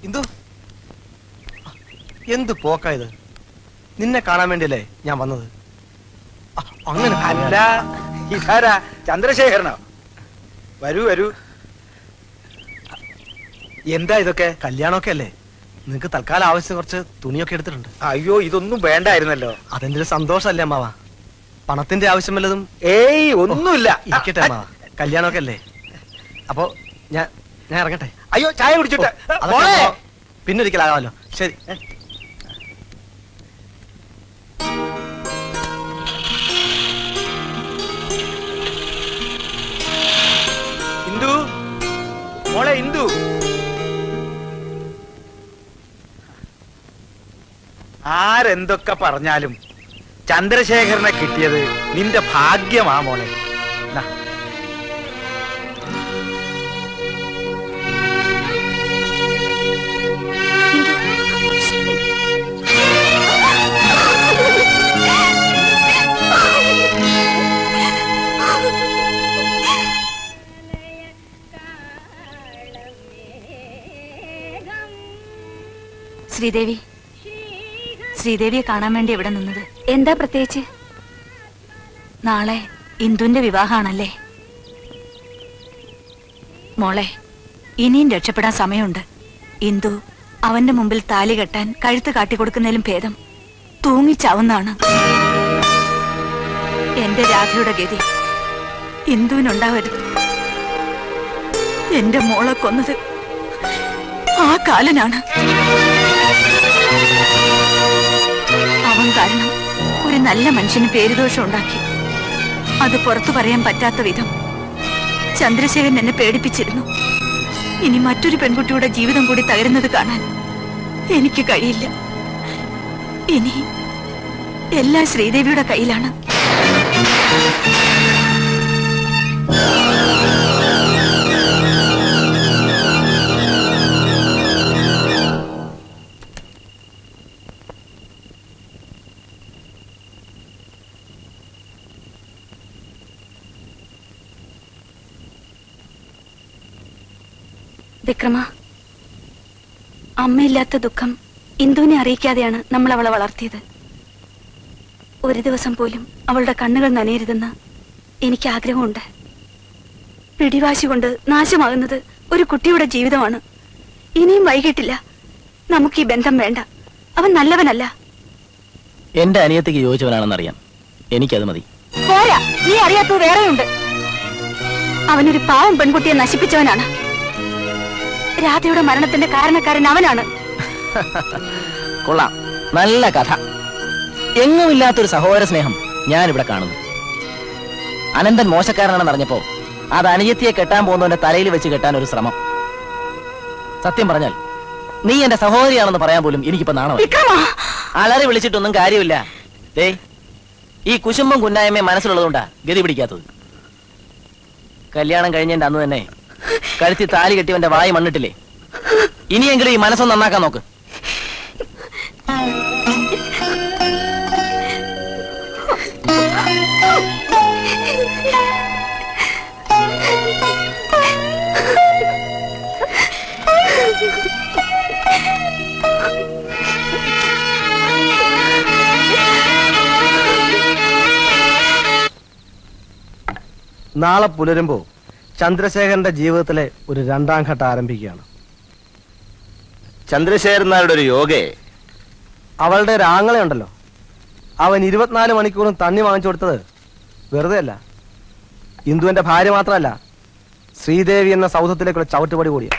ഇന്ദു എന്ത് പോക്ക ഇത്? നിന്നെ കാണാൻ വേണ്ടിയല്ലേ ഞാൻ വന്നത്. അങ്ങനെ അല്ല, ഇതാരാ? ചന്ദ്രശേഖരനോ? വരൂ വരൂ. എന്താ ഇതൊക്കെ? കല്യാണമൊക്കെ അല്ലേ, നിങ്ങക്ക് തൽക്കാലം ആവശ്യം കുറച്ച് തുണിയൊക്കെ എടുത്തിട്ടുണ്ട്. അയ്യോ, ഇതൊന്നും വേണ്ടായിരുന്നല്ലോ. അതെന്റെ ഒരു സന്തോഷമല്ലേ അമ്മാവ? പണത്തിന്റെ ആവശ്യം വല്ലതും? ഏയ് ഒന്നുമില്ല. ഇരിക്കട്ടെ അമ്മാവ, കല്യാണമൊക്കെ അല്ലേ. അപ്പൊ ഞാൻ ഇറങ്ങട്ടെ. അയ്യോ, ചായ കുടിച്ചിട്ട് പിന്നൊരിക്കലാകാമല്ലോ. ശരി. ഇന്ദു, മോളെ ഇന്ദു. ആരെന്തൊക്കെ പറഞ്ഞാലും ചന്ദ്രശേഖരനെ കിട്ടിയത് നിന്റെ ഭാഗ്യമാ മോളെ. ശ്രീദേവി, ശ്രീദേവിയെ കാണാൻ വേണ്ടി ഇവിടെ നിന്നത് എന്താ പ്രത്യേകിച്ച്? നാളെ ഇന്ദുവിന്റെ വിവാഹമാണല്ലേ മോളെ. ഇനിയും രക്ഷപ്പെടാൻ സമയമുണ്ട്. ഇന്ദു അവന്റെ മുമ്പിൽ താലി കെട്ടാൻ കഴുത്ത് കാട്ടിക്കൊടുക്കുന്നതിലും ഭേദം തൂങ്ങിച്ചാവുന്നതാണ്. എന്റെ രാധയുടെ ഗതി ഇന്ദുവിനുണ്ടാവരുത്. എന്റെ മോളെ കൊന്നത് ആ കാലനാണ്. അവൻ കാരണം ഒരു നല്ല മനുഷ്യന് പേരുദോഷം ഉണ്ടാക്കി. അത് പുറത്തു പറയാൻ പറ്റാത്ത വിധം ചന്ദ്രശേഖരൻ എന്നെ പേടിപ്പിച്ചിരുന്നു. ഇനി മറ്റൊരു പെൺകുട്ടിയുടെ ജീവിതം കൂടി തകരുന്നത് കാണാൻ എനിക്ക് കഴിയില്ല. ഇനി എല്ലാം ശ്രീദേവിയുടെ കയ്യിലാണ്. വിക്രമ, അമ്മയില്ലാത്ത ദുഃഖം ഇന്ദുവിനെ അറിയിക്കാതെയാണ് നമ്മൾ അവളെ വളർത്തിയത്. ഒരു ദിവസം പോലും അവളുടെ കണ്ണുകൾ നനയരുതെന്ന് എനിക്ക് ആഗ്രഹമുണ്ട്. പിടിവാശി കൊണ്ട് നാശമാകുന്നത് ഒരു കുട്ടിയുടെ ജീവിതമാണ്. ഇനിയും വൈകിട്ടില്ല. നമുക്ക് ഈ ബന്ധം വേണ്ട. അവൻ നല്ലവനല്ല. എന്റെ അനിയത്തിക്ക് യോജിച്ചവനാണെന്നറിയാം. എനിക്കത് മതി. പോരാ, നീ അറിയാത്തത് വേറെയുണ്ട്. അവനൊരു പാവം പെൺകുട്ടിയെ നശിപ്പിച്ചവനാണ്. രാധയുടെ മരണത്തിന്റെ കാരണക്കാരൻ അവനാണ്. കൊള്ളാം, നല്ല കഥ. എങ്ങുമില്ലാത്തൊരു സഹോദര സ്നേഹം ഞാനിവിടെ കാണുന്നു. അനന്തൻ മോശക്കാരനാണെന്ന് അറിഞ്ഞപ്പോ അത് അനുജത്തിയെ കെട്ടാൻ പോകുന്നവന്റെ തലയിൽ വെച്ച് കെട്ടാൻ ഒരു ശ്രമം. സത്യം പറഞ്ഞാൽ നീ എന്റെ സഹോദരിയാണെന്ന് പറയാൻ പോലും എനിക്കിപ്പോ നാണമായി. അലറി വിളിച്ചിട്ടൊന്നും കാര്യമില്ല. ദേ, ഈ കുശുമ്പും കുന്നായ്മയും മനസ്സിലുള്ളതുകൊണ്ടാ ഗതി പിടിക്കാത്തത്. കല്യാണം കഴിഞ്ഞതിന്റെ അന്ന് തന്നെ കഴുത്തി താലി കെട്ടിയവന്റെ വായി മണ്ണിട്ടില്ലേ? ഇനിയെങ്കിലും ഈ മനസ്സൊന്ന് നന്നാക്കാൻ നോക്ക്. നാളെ പുലരുമ്പോ ചന്ദ്രശേഖരന്റെ ജീവിതത്തിലെ ഒരു രണ്ടാം ഘട്ടം ആരംഭിക്കുകയാണ്. ചന്ദ്രശേഖരൻ നായരുടെ ഒരു യോഗേ. അവളുടെ ഒരു ആങ്ങളയുണ്ടല്ലോ, അവൻ 24 മണിക്കൂറും തണ്ണി വാങ്ങിച്ചു കൊടുത്തത് വെറുതെ അല്ല. ഇന്ദുവിന്റെ ഭാര്യ മാത്രമല്ല, ശ്രീദേവി എന്ന സൗധത്തിലേക്കുള്ള ചവിട്ടുപടി കൂടിയ.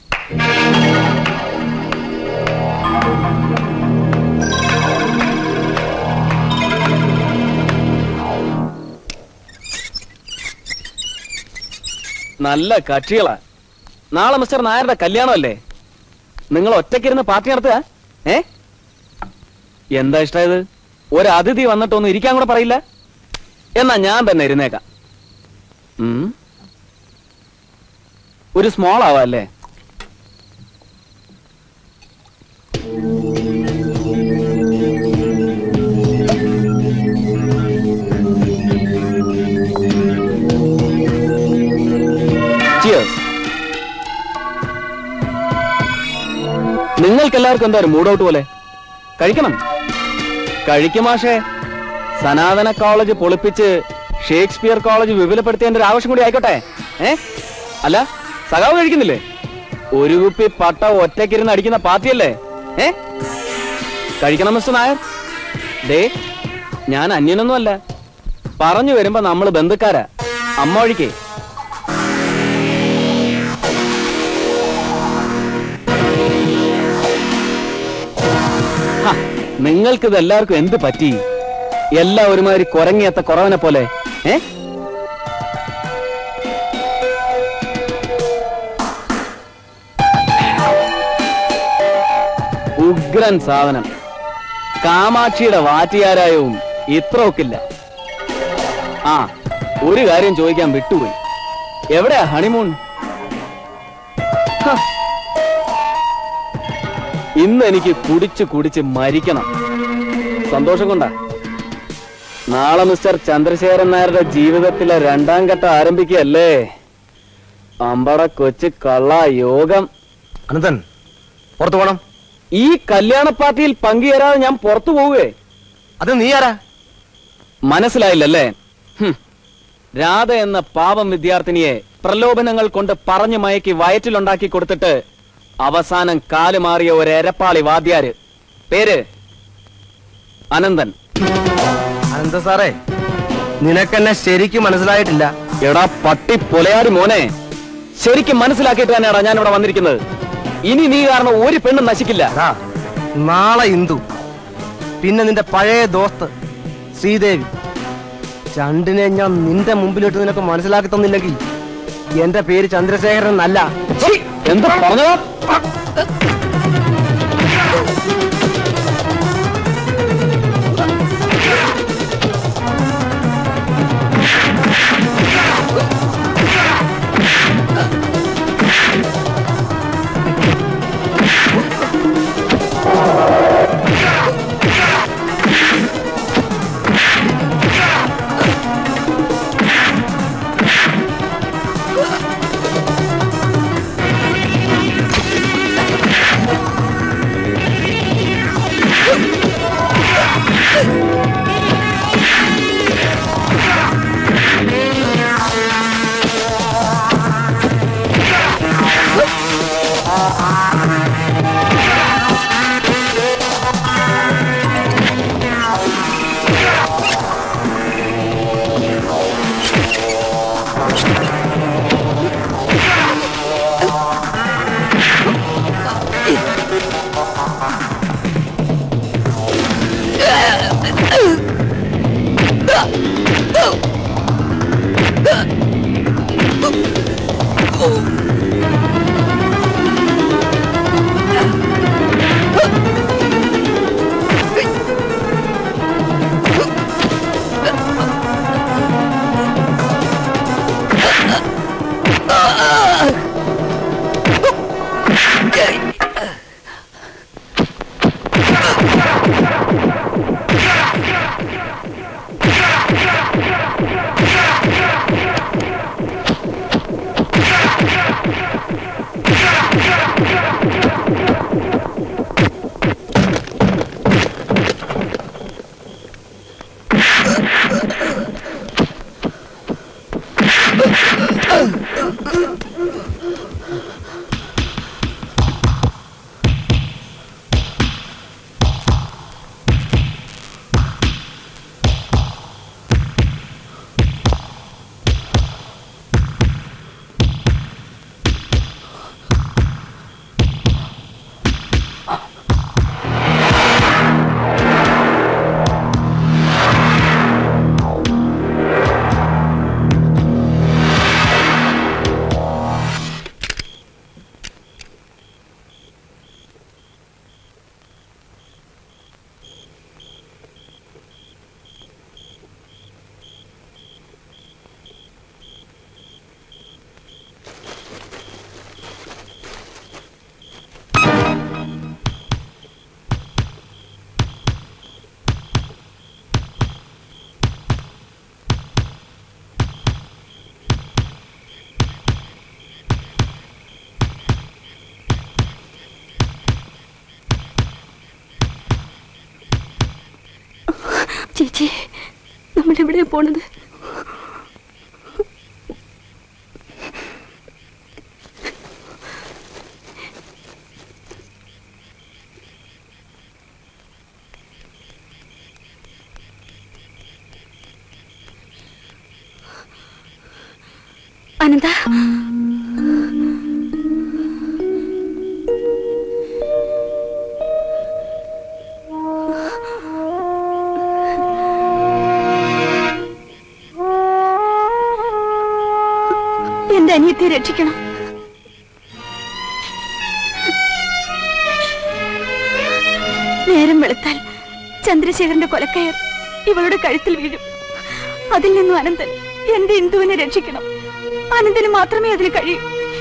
നല്ല കക്ഷികളാ. നാളെ മിസ്റ്റർ നായരുടെ കല്യാണമല്ലേ? നിങ്ങൾ ഒറ്റയ്ക്കിരുന്ന് പാർട്ടി നടത്തുക? എന്താ ഇഷ്ടായത്? ഒരു അതിഥി വന്നിട്ടൊന്നും ഇരിക്കാൻ കൂടെ പറയില്ല. എന്നാ ഞാൻ തന്നെ ഇരുന്നേക്കാം. ഒരു സ്മോൾ ആവാല്ലേ? Cheers. നിങ്ങൾക്ക് എല്ലാവർക്കും എന്താ ഒരു മൂഡൌട്ട് പോലെ? കഴിക്കണം, കഴിക്കും മാഷേ. സനാതന കോളേജ് പൊളിപ്പിച്ച് ഷേക്സ്പിയർ കോളേജ് വിപുലപ്പെടുത്തിയതിന്റെ ഒരു ആവശ്യം കൂടി ആയിക്കോട്ടെ. അല്ല, സഖാവ് കഴിക്കുന്നില്ലേ? ഒരു കുപ്പി പട്ട ഒറ്റക്കിരുന്ന് അടിക്കുന്ന പാർട്ടിയല്ലേ? കഴിക്കണം മിസ്റ്റർ നായർ. ദേ, ഞാൻ അന്യനൊന്നും അല്ല. പറഞ്ഞു വരുമ്പോ നമ്മള് ബന്ധുക്കാരാ. അമ്മ ഒഴിക്കേ. നിങ്ങൾക്കിത് എല്ലാവർക്കും എന്ത് പറ്റി? എല്ലാം ഒരുമാതിരി കുരങ്ങിയത്ത കുറവനെ പോലെ. ഉഗ്രൻ സാധനം. കാമാക്ഷിയുടെ വാറ്റിയാരായവും ഇത്ര ഒക്കില്ല. ആ, ഒരു കാര്യം ചോദിക്കാൻ വിട്ടുപോയി. എവിടെയാ ഹണിമൂൺ? ഇന്ന് എനിക്ക് കുടിച്ച് കുടിച്ച് മരിക്കണം. സന്തോഷം കൊണ്ടാ. നാളെ മിസ്റ്റർ ചന്ദ്രശേഖരൻ നായരുടെ ജീവിതത്തിലെ 2ാം ഘട്ടം ആരംഭിക്കുകയല്ലേ. അമ്പട കൊച്ചു കള്ള യോഗം. അനന്തൻ, പുറത്തു പോണം. ഈ കല്യാണ പാർട്ടിയിൽ പങ്കുചേരാതെ ഞാൻ പുറത്തു പോവേ. അത് നീ ആരാ? മനസ്സിലായില്ലല്ലേ? രാധ എന്ന പാവം വിദ്യാർത്ഥിനിയെ പ്രലോഭനങ്ങൾ കൊണ്ട് പറഞ്ഞു മയക്കി വയറ്റിലുണ്ടാക്കി കൊടുത്തിട്ട് അവസാനം കാലുമാറിയ ഒരു എരപ്പാളി വാദ്യാര്. പേര് അനന്തൻ. അനന്ത സാറേ, നിനക്കെന്നെ ശരിക്കും മനസ്സിലായിട്ടില്ല. എടാ പട്ടി പൊലയാടി മോനെ, ശരിക്കും മനസ്സിലാക്കിയിട്ട് തന്നെയാടാ ഞാൻ ഇവിടെ വന്നിരിക്കുന്നത്. ഇനി നീ കാരണം ഒരു പെണ്ണും നശിക്കില്ല. നാളെ ഇന്ദു, പിന്നെ നിന്റെ പഴയ ദോസ്ത് ശ്രീദേവി, ചണ്ടിനെ ഞാൻ നിന്റെ മുമ്പിലിട്ട് നിനക്ക് മനസ്സിലാക്കി തന്നില്ലെങ്കിൽ എന്റെ പേര് ചന്ദ്രശേഖരൻ എന്നല്ല. എന്താ പറഞ്ഞതാ? നമ്മൾ എവിടെയാ പോണത്? അനന്ത, എന്റെ അനിയത്തെ രക്ഷിക്കണം. നേരം വെളുത്താൽ ചന്ദ്രശേഖരന്റെ കൊലക്കയർ ഇവളുടെ കഴുത്തിൽ വീഴും. അതിൽ നിന്നും അനന്തൻ എന്റെ ഇന്ദുവിനെ രക്ഷിക്കണം. അനന്തന് മാത്രമേ അതിന് കഴിയൂ.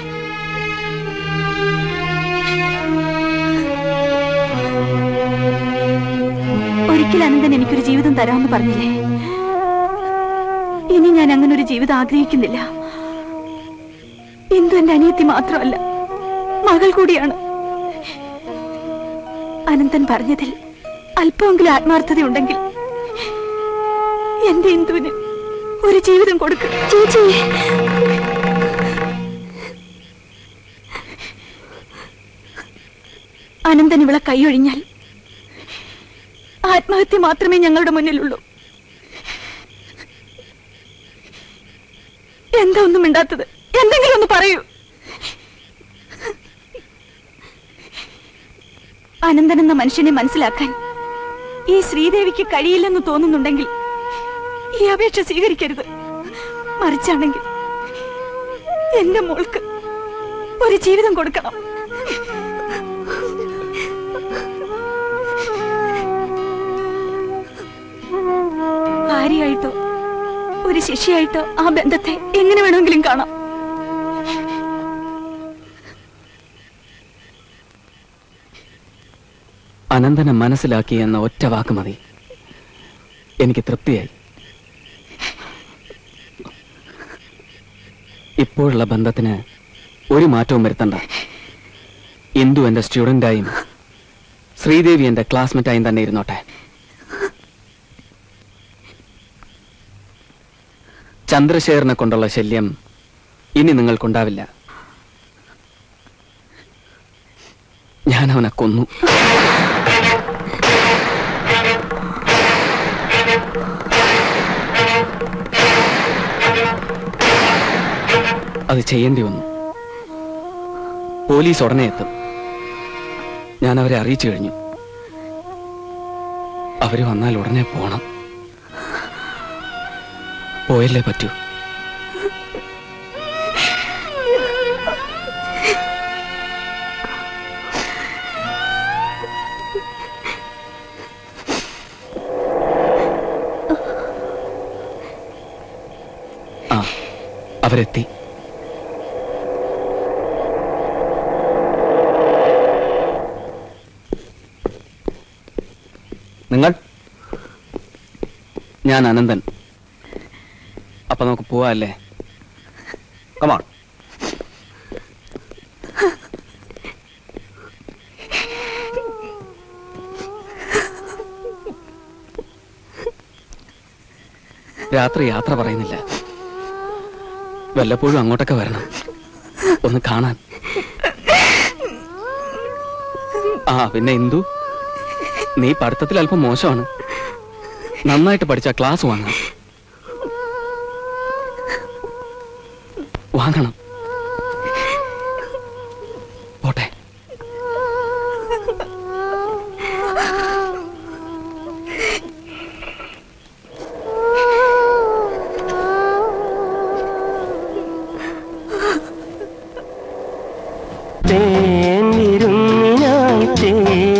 ഒരിക്കൽ അനന്തൻ എനിക്കൊരു ജീവിതം തരാമെന്ന് പറഞ്ഞില്ലേ? ഇനി ഞാൻ അങ്ങനെ ഒരു ജീവിതം ആഗ്രഹിക്കുന്നില്ല. ഇന്ദു എന്റെ അനിയത്തി മാത്രമല്ല, മകൾ കൂടിയാണ്. അനന്തൻ പറഞ്ഞതിൽ അല്പമെങ്കിലും ആത്മാർത്ഥതയുണ്ടെങ്കിൽ എന്റെ ഇന്ദുവിന് ഒരു ജീവിതം കൊടുക്കും. ചേച്ചി, അനന്തൻ ഇവളെ കൈയൊഴിഞ്ഞാൽ ആത്മഹത്യ മാത്രമേ ഞങ്ങളുടെ മുന്നിലുള്ളൂ. എന്താ ഒന്നും മിണ്ടാത്തത്? എന്തെങ്കിലും ഒന്ന് പറയൂ. അനന്തൻ എന്ന മനുഷ്യനെ മനസ്സിലാക്കാൻ ഈ ശ്രീദേവിക്ക് കഴിയില്ലെന്ന് തോന്നുന്നുണ്ടെങ്കിൽ ഈ അപേക്ഷ സ്വീകരിക്കരുത്. മറിച്ചാണെങ്കിൽ എന്റെ മോൾക്ക് ഒരു ജീവിതം കൊടുക്കണം. ഭാര്യയായിട്ടോ ഒരു ശിഷ്യയായിട്ടോ ആ ബന്ധത്തെ എങ്ങനെ വേണമെങ്കിലും കാണാം. അനന്തനെ മനസ്സിലാക്കി എന്ന ഒറ്റ വാക്ക് മതി, എനിക്ക് തൃപ്തിയായി. ഇപ്പോഴുള്ള ബന്ധത്തിന് ഒരു മാറ്റവും വരുത്തണ്ട. ഇന്ദു എന്റെ സ്റ്റുഡന്റായും ശ്രീദേവി എന്റെ ക്ലാസ്മേറ്റായും തന്നെ ഇരുന്നോട്ടെ. ചന്ദ്രശേഖരനെ കൊണ്ടുള്ള ശല്യം ഇനി നിങ്ങൾക്കുണ്ടാവില്ല. ഞാൻ അവനെ കൊന്നു. അത് ചെയ്യേണ്ടി വന്നു. പോലീസ് ഉടനെ എത്തും. ഞാൻ അവരെ അറിയിച്ചു കഴിഞ്ഞു. അവര് വന്നാൽ ഉടനെ പോണം. പോയല്ലേ പറ്റൂ. ആ, അവരെത്തി. നിങ്ങൾ? ഞാൻ അനന്തൻ. അപ്പൊ നമുക്ക് പോവാല്ലേ? കമോൺ. രാത്രി യാത്ര പറയുന്നില്ല. വല്ലപ്പോഴും അങ്ങോട്ടൊക്കെ വരണം, ഒന്ന് കാണാൻ. ആ പിന്നെ ഇന്ദു, നീ പഠിത്തത്തിൽ അല്പം മോശമാണ്. നന്നായിട്ട് പഠിച്ച ക്ലാസ് വാങ്ങണം. വാങ്ങണം. പോട്ടെ. തേൻ വിരുന്നിനായി